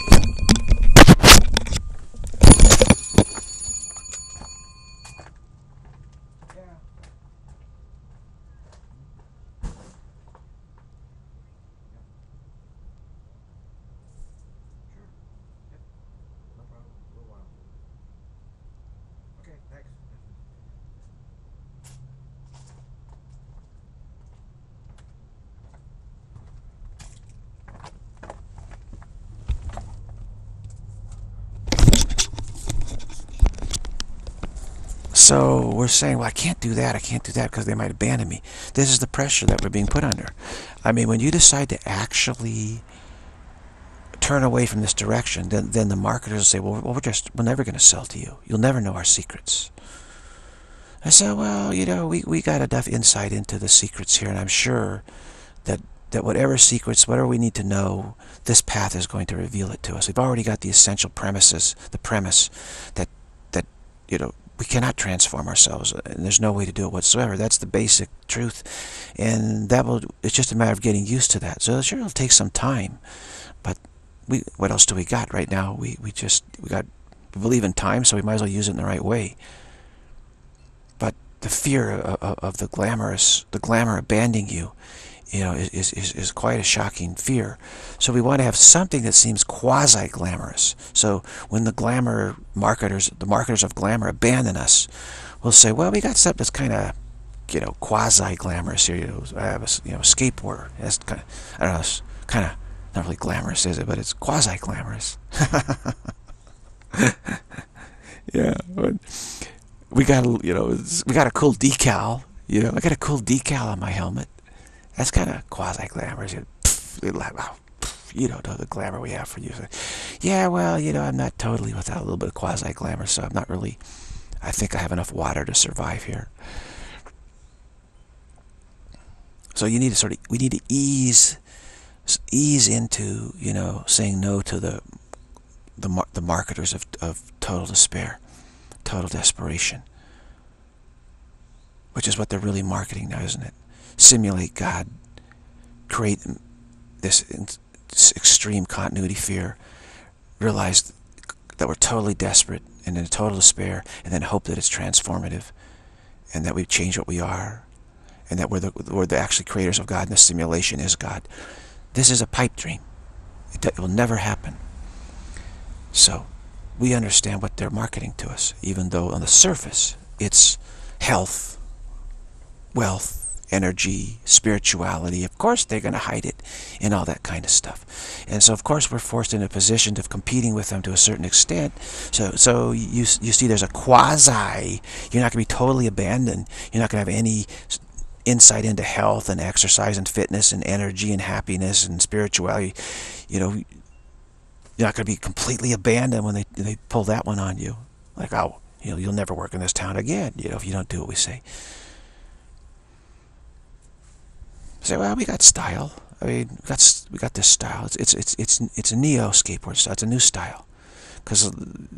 So we're saying, well, I can't do that, I can't do that because they might abandon me. This is the pressure that we're being put under. I mean, when you decide to actually turn away from this direction, then, then the marketers will say, well, we're just, we're never going to sell to you. You'll never know our secrets. I said, well, you know, we, we got enough insight into the secrets here, and I'm sure that, that whatever secrets, whatever we need to know, this path is going to reveal it to us. We've already got the essential premises, the premise that, that, you know, we cannot transform ourselves, and there's no way to do it whatsoever. That's the basic truth, and that will, it's just a matter of getting used to that. So sure, it'll take some time, but we, what else do we got right now? We, we just, we got, we believe in time, so we might as well use it in the right way. But the fear of, of, of the glamorous, the glamour abandoning you, you know, is, is, is quite a shocking fear. So we want to have something that seems quasi-glamorous. So when the glamour marketers, the marketers of glamour abandon us, we'll say, well, we got something that's kind of, you know, quasi-glamorous here. You know, I have a, you know, skateboarder. That's kind of, I don't know, it's kind of not really glamorous, is it? But it's quasi-glamorous. Yeah, but we got a, you know, we got a cool decal. You know, I got a cool decal on my helmet. That's kind of quasi-glamorous. You don't know the glamour we have for you. Yeah, well, you know, I'm not totally without a little bit of quasi-glamour, so I'm not really, I think I have enough water to survive here. So you need to sort of, we need to ease, ease into, you know, saying no to the, the, mar the marketers of, of total despair, total desperation, which is what they're really marketing now, isn't it? Simulate God, create this extreme continuity fear, realize that we're totally desperate and in total despair, and then hope that it's transformative and that we change what we are, and that we're the, we're the actually creators of God and the simulation is God. This is a pipe dream. It, it will never happen. So we understand what they're marketing to us, even though on the surface it's health, wealth, energy, spirituality. Of course they're going to hide it in all that kind of stuff. And so of course we're forced in a position of competing with them to a certain extent. So so you, you see there's a quasi, you're not going to be totally abandoned. You're not going to have any insight into health and exercise and fitness and energy and happiness and spirituality. You know, you're not going to be completely abandoned when they, they pull that one on you. Like, oh, you know, you'll never work in this town again, you know, if you don't do what we say. Say, well, we got style. I mean, we got we got this style. It's it's it's it's it's a neo skateboard style. It's a new style, because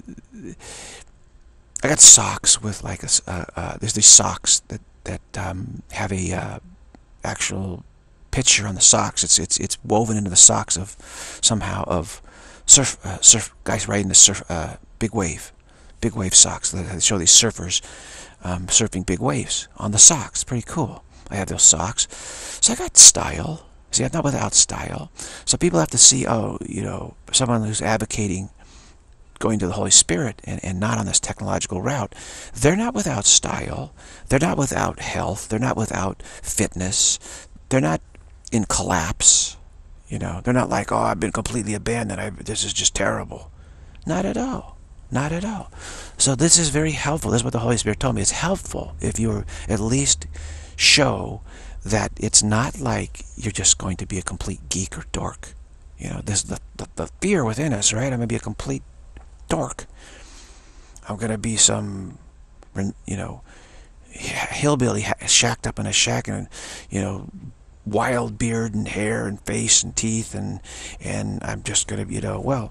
I got socks with like a uh, uh, there's these socks that that um, have a uh, actual picture on the socks. It's it's it's woven into the socks of somehow of surf uh, surf guys riding the surf uh, big wave, big wave socks. They show these surfers um, surfing big waves on the socks. Pretty cool. I have those socks. So I got style. See, I'm not without style. So people have to see, oh, you know, someone who's advocating going to the Holy Spirit and, and not on this technological route, they're not without style. They're not without health. They're not without fitness. They're not in collapse. You know, they're not like, oh, I've been completely abandoned. I, this is just terrible. Not at all. Not at all. So this is very helpful. This is what the Holy Spirit told me. It's helpful if you're at least show that it's not like you're just going to be a complete geek or dork. You know, there's the, the, the fear within us, right? I'm going to be a complete dork. I'm going to be some, you know, hillbilly shacked up in a shack and, you know, wild beard and hair and face and teeth, and and I'm just going to, you know, well,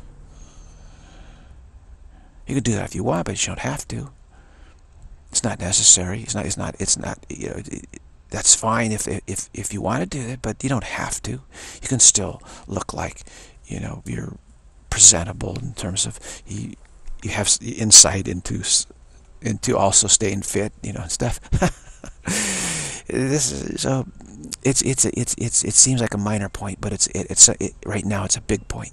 you could do that if you want, but you don't have to. It's not necessary. It's not. It's not. It's not. You know, it, it, that's fine if if if you want to do it, but you don't have to. You can still look like, you know, you're presentable in terms of you. You have insight into into also staying fit, you know, and stuff. This is so. It's it's it's it's it seems like a minor point, but it's it, it's a, it, right now it's a big point.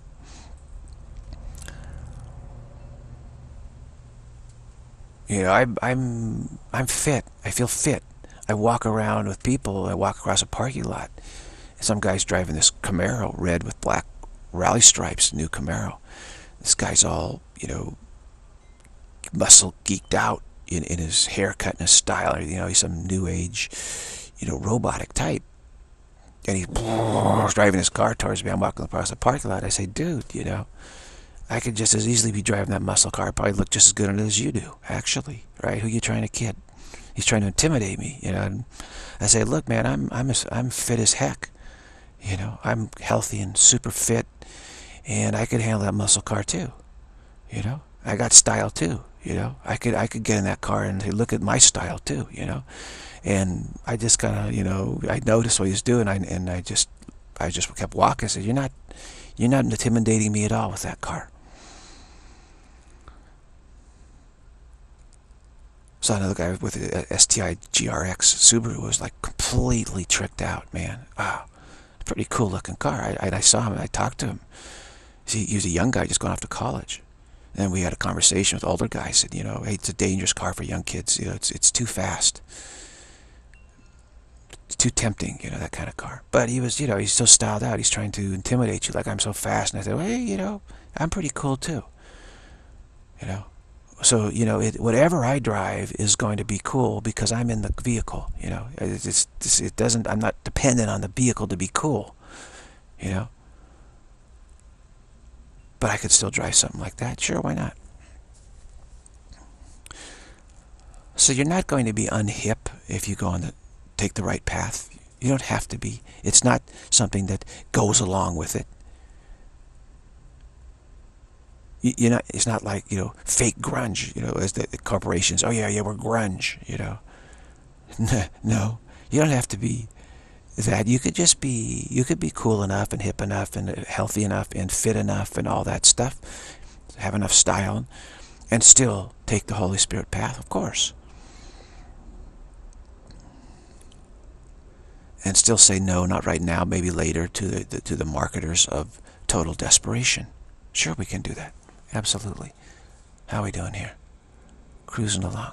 You know, I, I'm I'm fit. I feel fit. I walk around with people. I walk across a parking lot. Some guy's driving this Camaro, red with black rally stripes, new Camaro. This guy's all, you know, muscle geeked out in, in his haircut and his style. You know, he's some new age, you know, robotic type. And he's driving his car towards me. I'm walking across the parking lot. I say, dude, you know, I could just as easily be driving that muscle car. Probably look just as good in it as you do, actually, right? Who are you trying to kid? He's trying to intimidate me, you know. And I say, look, man, I'm I'm as, I'm fit as heck, you know. I'm healthy and super fit, and I could handle that muscle car too, you know. I got style too, you know. I could I could get in that car and say, look at my style too, you know. And I just kind of, you know, I noticed what he was doing, I, and I just I just kept walking. I said, you're not you're not intimidating me at all with that car. So another guy with a S T I G R X Subaru was like completely tricked out, man. Wow, pretty cool looking car. I, I, I saw him and I talked to him. He, he was a young guy just going off to college. And we had a conversation with older guys. Said, you know, hey, it's a dangerous car for young kids. You know, it's it's too fast. It's too tempting, you know, that kind of car. But he was, you know, he's so styled out. He's trying to intimidate you like I'm so fast. And I said, well, hey, you know, I'm pretty cool too. You know. So, you know, it, whatever I drive is going to be cool because I'm in the vehicle, you know. It's, it's, it doesn't, I'm not dependent on the vehicle to be cool, you know. But I could still drive something like that. Sure, why not? So you're not going to be unhip if you go on the, take the right path. You don't have to be. It's not something that goes along with it. You know, it's not like, you know, fake grunge, you know, as the, the corporations, oh yeah, yeah, we're grunge, you know. No, you don't have to be that. You could just be, you could be cool enough and hip enough and healthy enough and fit enough and all that stuff, have enough style, and still take the Holy Spirit path, of course. And still say no, not right now, maybe later, to the, the to the marketers of total desperation. Sure, we can do that. Absolutely. How are we doing here? Cruising along.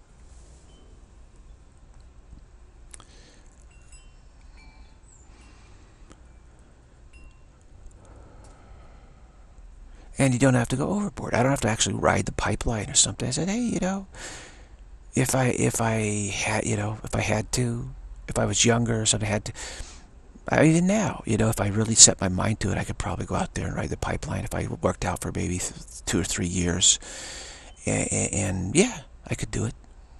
And you don't have to go overboard. I don't have to actually ride the pipeline or something. I said, hey, you know, if I if I had, you know, if I had to, if I was younger or something, I had to. I, even now, you know, if I really set my mind to it, I could probably go out there and ride the pipeline if I worked out for maybe th two or three years. And, and yeah, I could do it.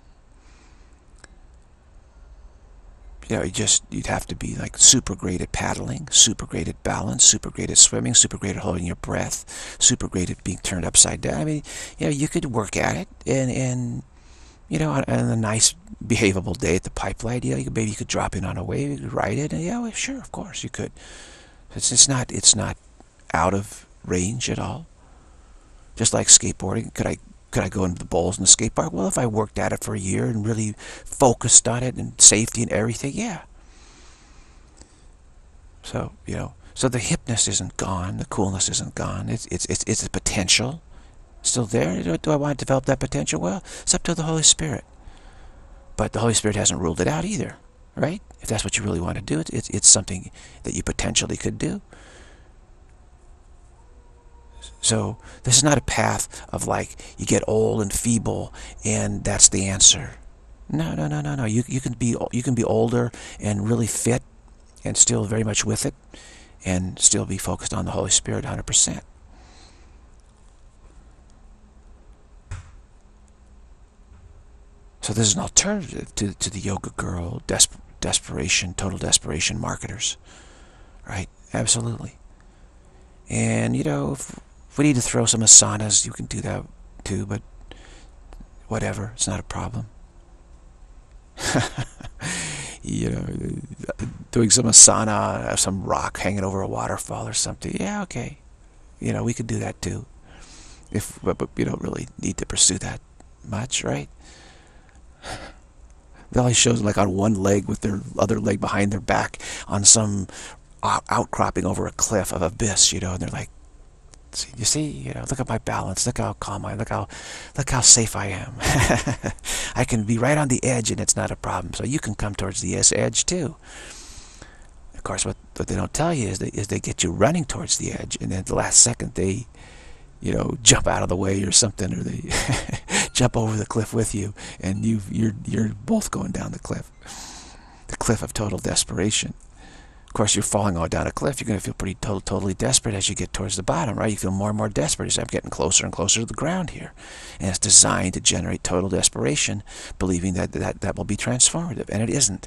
You know, you just, you'd have to be like super great at paddling, super great at balance, super great at swimming, super great at holding your breath, super great at being turned upside down. I mean, you know, you could work at it, and, and you know, on, on a nice behavable day at the pipeline, you know, you could, maybe you could drop in on a wave, ride it, and yeah, well, sure, of course you could. It's, it's not, it's not out of range at all. Just like skateboarding, could I could I go into the bowls in the skate park? Well, if I worked at it for a year and really focused on it and safety and everything, yeah. So, you know, so the hipness isn't gone, the coolness isn't gone. It's it's it's it's a potential still there. Do I want to develop that potential? Well, it's up to the Holy Spirit. But the Holy Spirit hasn't ruled it out either, right? If that's what you really want to do, it's it's something that you potentially could do. So this is not a path of like you get old and feeble and that's the answer. No, no, no, no, no. You you can be you can be older and really fit and still very much with it and still be focused on the Holy Spirit one hundred percent. So this is an alternative to to the yoga girl, desp desperation, total desperation marketers, right? Absolutely. And you know, if, If we need to throw some asanas, you can do that too, but whatever, it's not a problem. You know, doing some asana, some rock hanging over a waterfall or something. Yeah, okay. You know, we could do that too. If but, but we don't really need to pursue that much, right? It always shows like on one leg with their other leg behind their back on some outcropping over a cliff of abyss, you know, and they're like, you see, you know, look at my balance, look how calm I am, look how, look how safe I am. I can be right on the edge and it's not a problem. So you can come towards the edge too. Of course, what, what they don't tell you is they, is they get you running towards the edge, and then at the last second they, you know, jump out of the way or something, or they jump over the cliff with you, and you you're you're both going down the cliff, the cliff of total desperation. Of course, you're falling all down a cliff. You're going to feel pretty to totally desperate as you get towards the bottom, right? You feel more and more desperate as I'm getting closer and closer to the ground here. And it's designed to generate total desperation, believing that that, that will be transformative, and it isn't.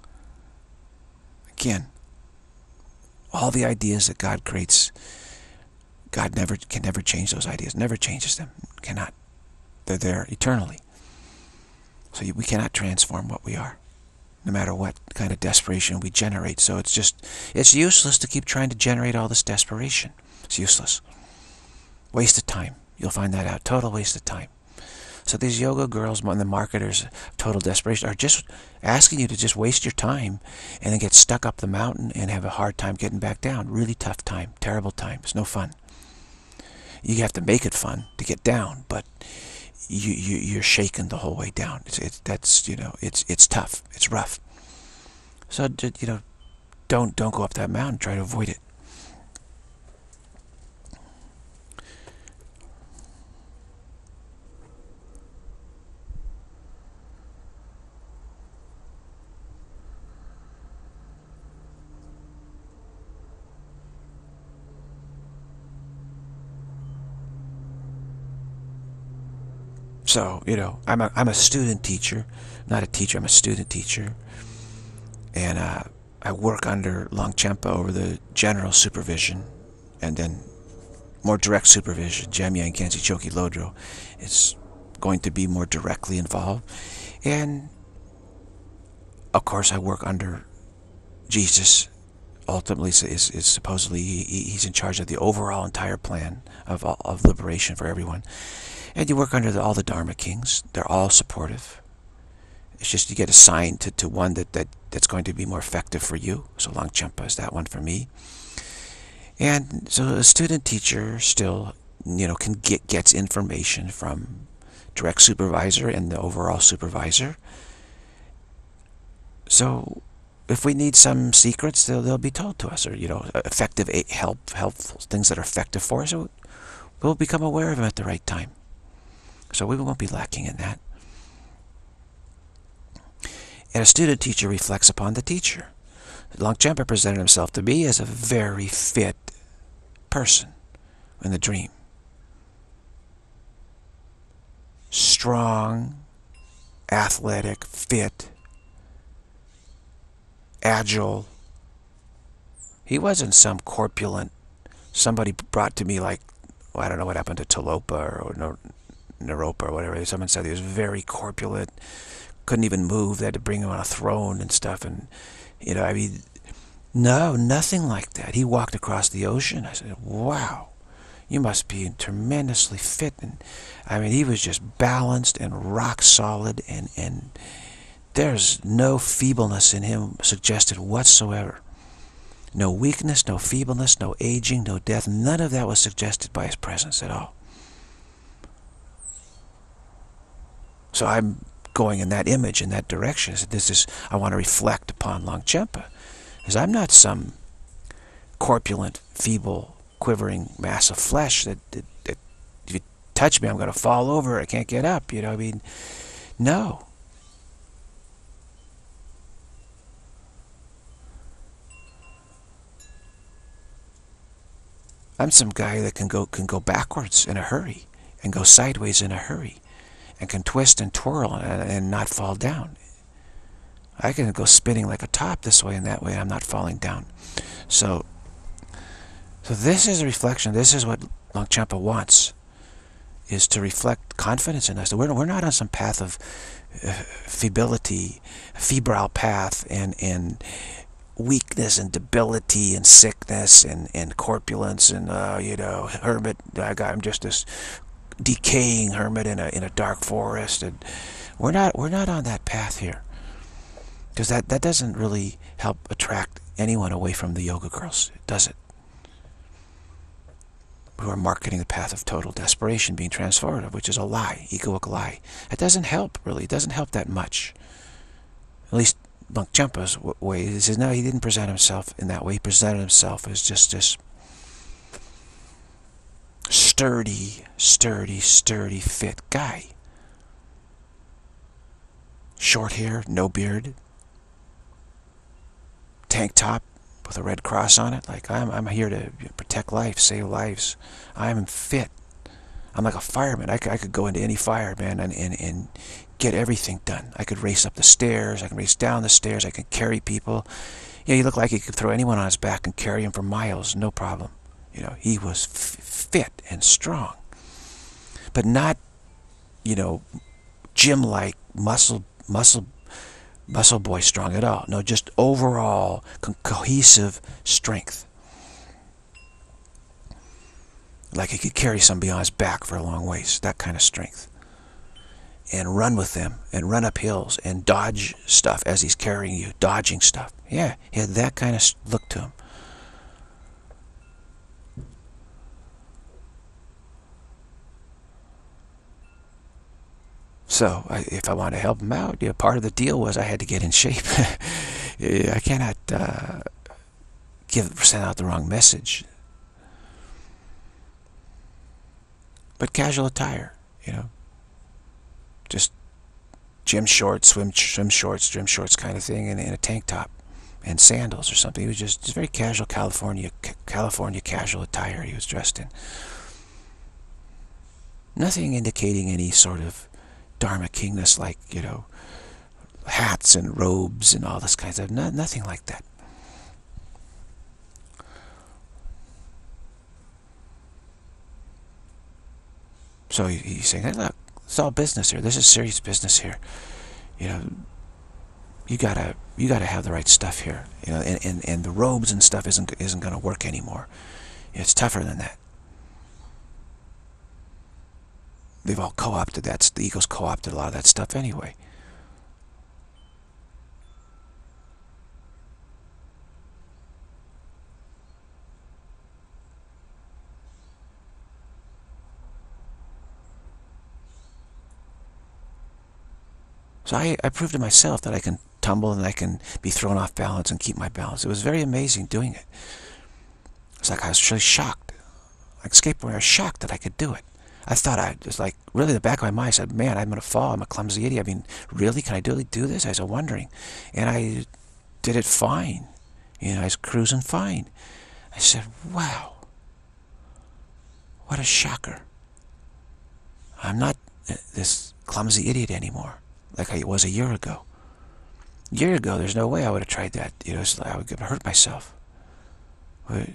Again, all the ideas that God creates God never can never change those ideas. Never changes them. Cannot. They're there eternally. So we cannot transform what we are, no matter what kind of desperation we generate. So it's just, it's useless to keep trying to generate all this desperation. It's useless. Waste of time. You'll find that out. Total waste of time. So these yoga girls and the marketers, total desperation, are just asking you to just waste your time and then get stuck up the mountain and have a hard time getting back down. Really tough time. Terrible time. It's no fun. You have to make it fun to get down, but you, you, you're shaken the whole way down. It's, it's, that's, you know, it's, it's tough. It's rough. So, you know, don't, don't go up that mountain. Try to avoid it. So, you know, I'm a, I'm a student teacher, not a teacher, I'm a student teacher. And uh, I work under Longchenpa over the general supervision, and then more direct supervision. Jamyang Khyentse Chokyi Lodro is going to be more directly involved. And, of course, I work under Jesus. Ultimately, is, is, is supposedly he, he's in charge of the overall entire plan of, of liberation for everyone. And you work under the, all the Dharma kings. They're all supportive. It's just you get assigned to, to one that, that, that's going to be more effective for you. So Longchenpa is that one for me. And so a student teacher still, you know, can get gets information from direct supervisor and the overall supervisor. So if we need some secrets, they'll, they'll be told to us, or, you know, effective help, helpful things that are effective for us. So we'll become aware of them at the right time. So we won't be lacking in that. And a student teacher reflects upon the teacher. Longchenpa presented himself to me as a very fit person in the dream. Strong, athletic, fit, agile. He wasn't some corpulent, somebody brought to me like, well, I don't know what happened to Talopa or, or Naropa or whatever. Someone said he was very corpulent, couldn't even move. They had to bring him on a throne and stuff. And, you know, I mean, no, nothing like that. He walked across the ocean. I said, wow, you must be tremendously fit. And, I mean, he was just balanced and rock solid, and, and there's no feebleness in him suggested whatsoever. No weakness, no feebleness, no aging, no death. None of that was suggested by his presence at all. So I'm going in that image, in that direction. So this is, I want to reflect upon Longchenpa. Because I'm not some corpulent, feeble, quivering mass of flesh that, that, that if you touch me, I'm going to fall over. I can't get up. You know, I mean, no. I'm some guy that can go can go backwards in a hurry and go sideways in a hurry, and can twist and twirl and, and not fall down. I can go spinning like a top this way and that way, and I'm not falling down. So, so this is a reflection. This is what Longchenpa wants, is to reflect confidence in us. We're, we're not on some path of uh, feebility, febrile path, and, and weakness and debility and sickness and, and corpulence and, uh, you know, hermit. I got, I'm just this decaying hermit in a in a dark forest, and we're not we're not on that path here, because that that doesn't really help attract anyone away from the yoga girls, does it? Who are marketing the path of total desperation, being transformative, which is a lie, egoic lie. It doesn't help, really. It doesn't help that much. At least Longchenpa's way. He says no, he didn't present himself in that way. He presented himself as just this sturdy, sturdy, sturdy, fit guy. Short hair, no beard, tank top with a red cross on it. Like, I'm, I'm here to protect life, save lives. I'm fit. I'm like a fireman. I could, I could go into any fire, man, and, and, and get everything done. I could race up the stairs. I can race down the stairs. I can carry people. Yeah, he looked like he could throw anyone on his back and carry him for miles, no problem. You know, he was f fit and strong. But not, you know, gym-like muscle, muscle, muscle boy strong at all. No, just overall co cohesive strength. Like he could carry somebody on his back for a long ways, that kind of strength. And run with them, and run up hills, and dodge stuff as he's carrying you, dodging stuff. Yeah, he had that kind of look to him. So, I, if I wanted to help him out, you know, part of the deal was I had to get in shape. I cannot uh, give send out the wrong message. But casual attire, you know, just gym shorts, swim swim shorts, gym shorts kind of thing, and, and a tank top and sandals or something. He was just, just very casual California California casual attire he was dressed in. Nothing indicating any sort of Dharma kingness, like, you know, hats and robes and all this kinds of, no, nothing like that. So he's saying, hey, look, it's all business here. This is serious business here. You know, you gotta you gotta have the right stuff here. You know, and, and, and the robes and stuff isn't isn't gonna work anymore. It's tougher than that. They've all co-opted that. The ego's co-opted a lot of that stuff anyway. So I, I proved to myself that I can tumble and I can be thrown off balance and keep my balance. It was very amazing doing it. It's like I was really shocked. Like skateboarding, I was shocked that I could do it. I thought I was like, really, the back of my mind, I said, man, I'm going to fall. I'm a clumsy idiot. I mean, really? Can I really do this? I was wondering. And I did it fine. You know, I was cruising fine. I said, wow. What a shocker. I'm not this clumsy idiot anymore, like I was a year ago. A year ago, there's no way I would have tried that. You know, it's like I would have hurt myself. But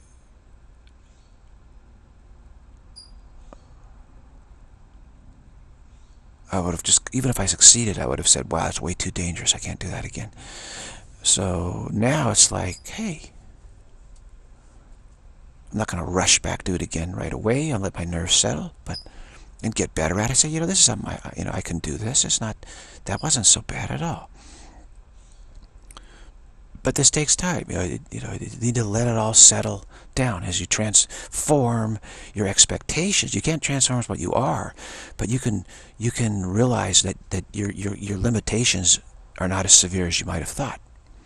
I would have just, even if I succeeded, I would have said, wow, that's way too dangerous. I can't do that again. So now it's like, hey, I'm not going to rush back, do it again right away. I'll let my nerves settle, but and get better at it. Say, you know, this is something I, you know, I can do this. It's not, that wasn't so bad at all. But this takes time. You know, you, you know, you need to let it all settle down as you transform your expectations. You can't transform what you are, but you can you can realize that that your your your limitations are not as severe as you might have thought.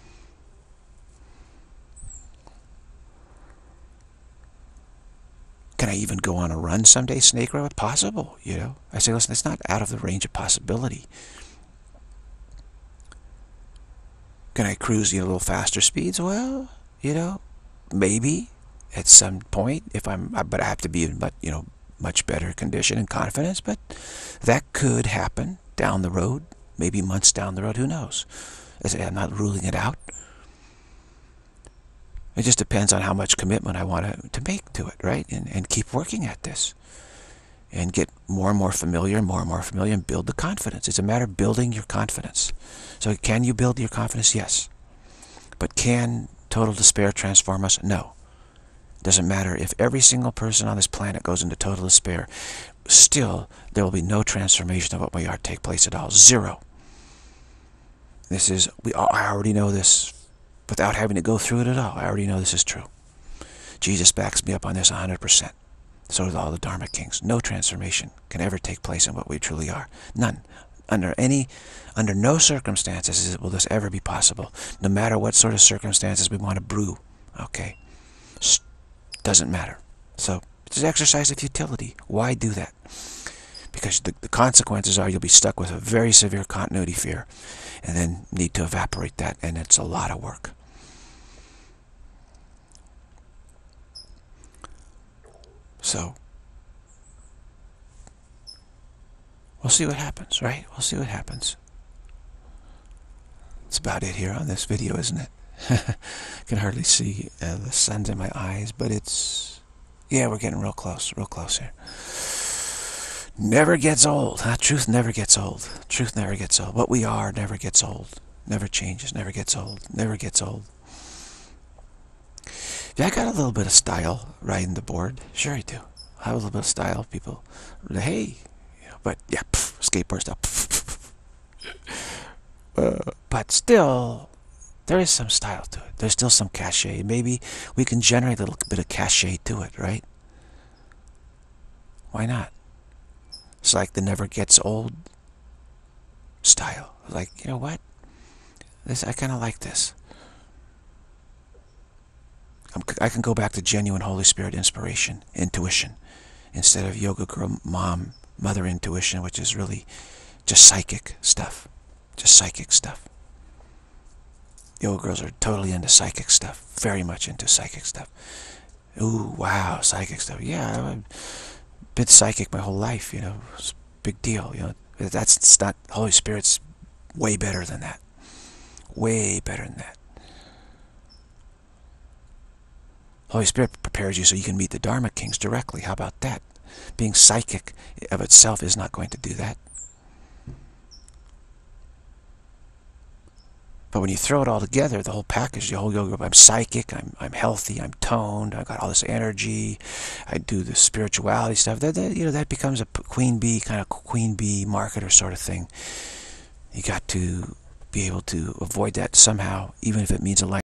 Can I even go on a run someday, Snake Road? Possible, you know. I say, listen, it's not out of the range of possibility. Can I cruise, you know, a little faster speeds? Well, you know, maybe at some point, if I'm, but I have to be in, but you know, much better condition and confidence. But that could happen down the road, maybe months down the road. Who knows? I'm not ruling it out. It just depends on how much commitment I want to, to make to it, right? And, and keep working at this. And get more and more familiar, more and more familiar, and build the confidence. It's a matter of building your confidence. So can you build your confidence? Yes. But can total despair transform us? No. It doesn't matter if every single person on this planet goes into total despair. Still, there will be no transformation of what we are take place at all. Zero. This is, we. I already know this without having to go through it at all. I already know this is true. Jesus backs me up on this one hundred percent. So do all the Dharma Kings. No transformation can ever take place in what we truly are. None. Under any, under no circumstances will this ever be possible. No matter what sort of circumstances we want to brew. Okay? Doesn't matter. So, it's an exercise of futility. Why do that? Because the, the consequences are you'll be stuck with a very severe continuity fear. And then need to evaporate that. And it's a lot of work. So, we'll see what happens, right? We'll see what happens. That's about it here on this video, isn't it? I can hardly see uh, the sun's in my eyes, but it's Yeah, we're getting real close, real close here. Never gets old. Huh? Truth never gets old. Truth never gets old. What we are never gets old. Never changes, never gets old. Never gets old. Yeah, I got a little bit of style riding the board. Sure I do. I have a little bit of style. People, hey. You know, but yeah, pff, skateboard stuff. uh, but still, there is some style to it. There's still some cachet. Maybe we can generate a little bit of cachet to it, right? Why not? It's like the never gets old style. Like, you know what? This I kind of like this. I'm, I can go back to genuine Holy Spirit inspiration, intuition, instead of yoga girl, mom, mother intuition, which is really just psychic stuff. Just psychic stuff. Yoga girls are totally into psychic stuff. Very much into psychic stuff. Ooh, wow, psychic stuff. Yeah, I've been psychic my whole life, you know. It's a big deal, you know. That's it's not, Holy Spirit's way better than that. Way better than that. Holy Spirit prepares you so you can meet the Dharma Kings directly. How about that? Being psychic of itself is not going to do that. But when you throw it all together, the whole package, the whole yoga group, I'm psychic, I'm, I'm healthy, I'm toned, I've got all this energy, I do the spirituality stuff, that, that, you know, that becomes a queen bee, kind of queen bee marketer sort of thing. You got to be able to avoid that somehow, even if it means a life.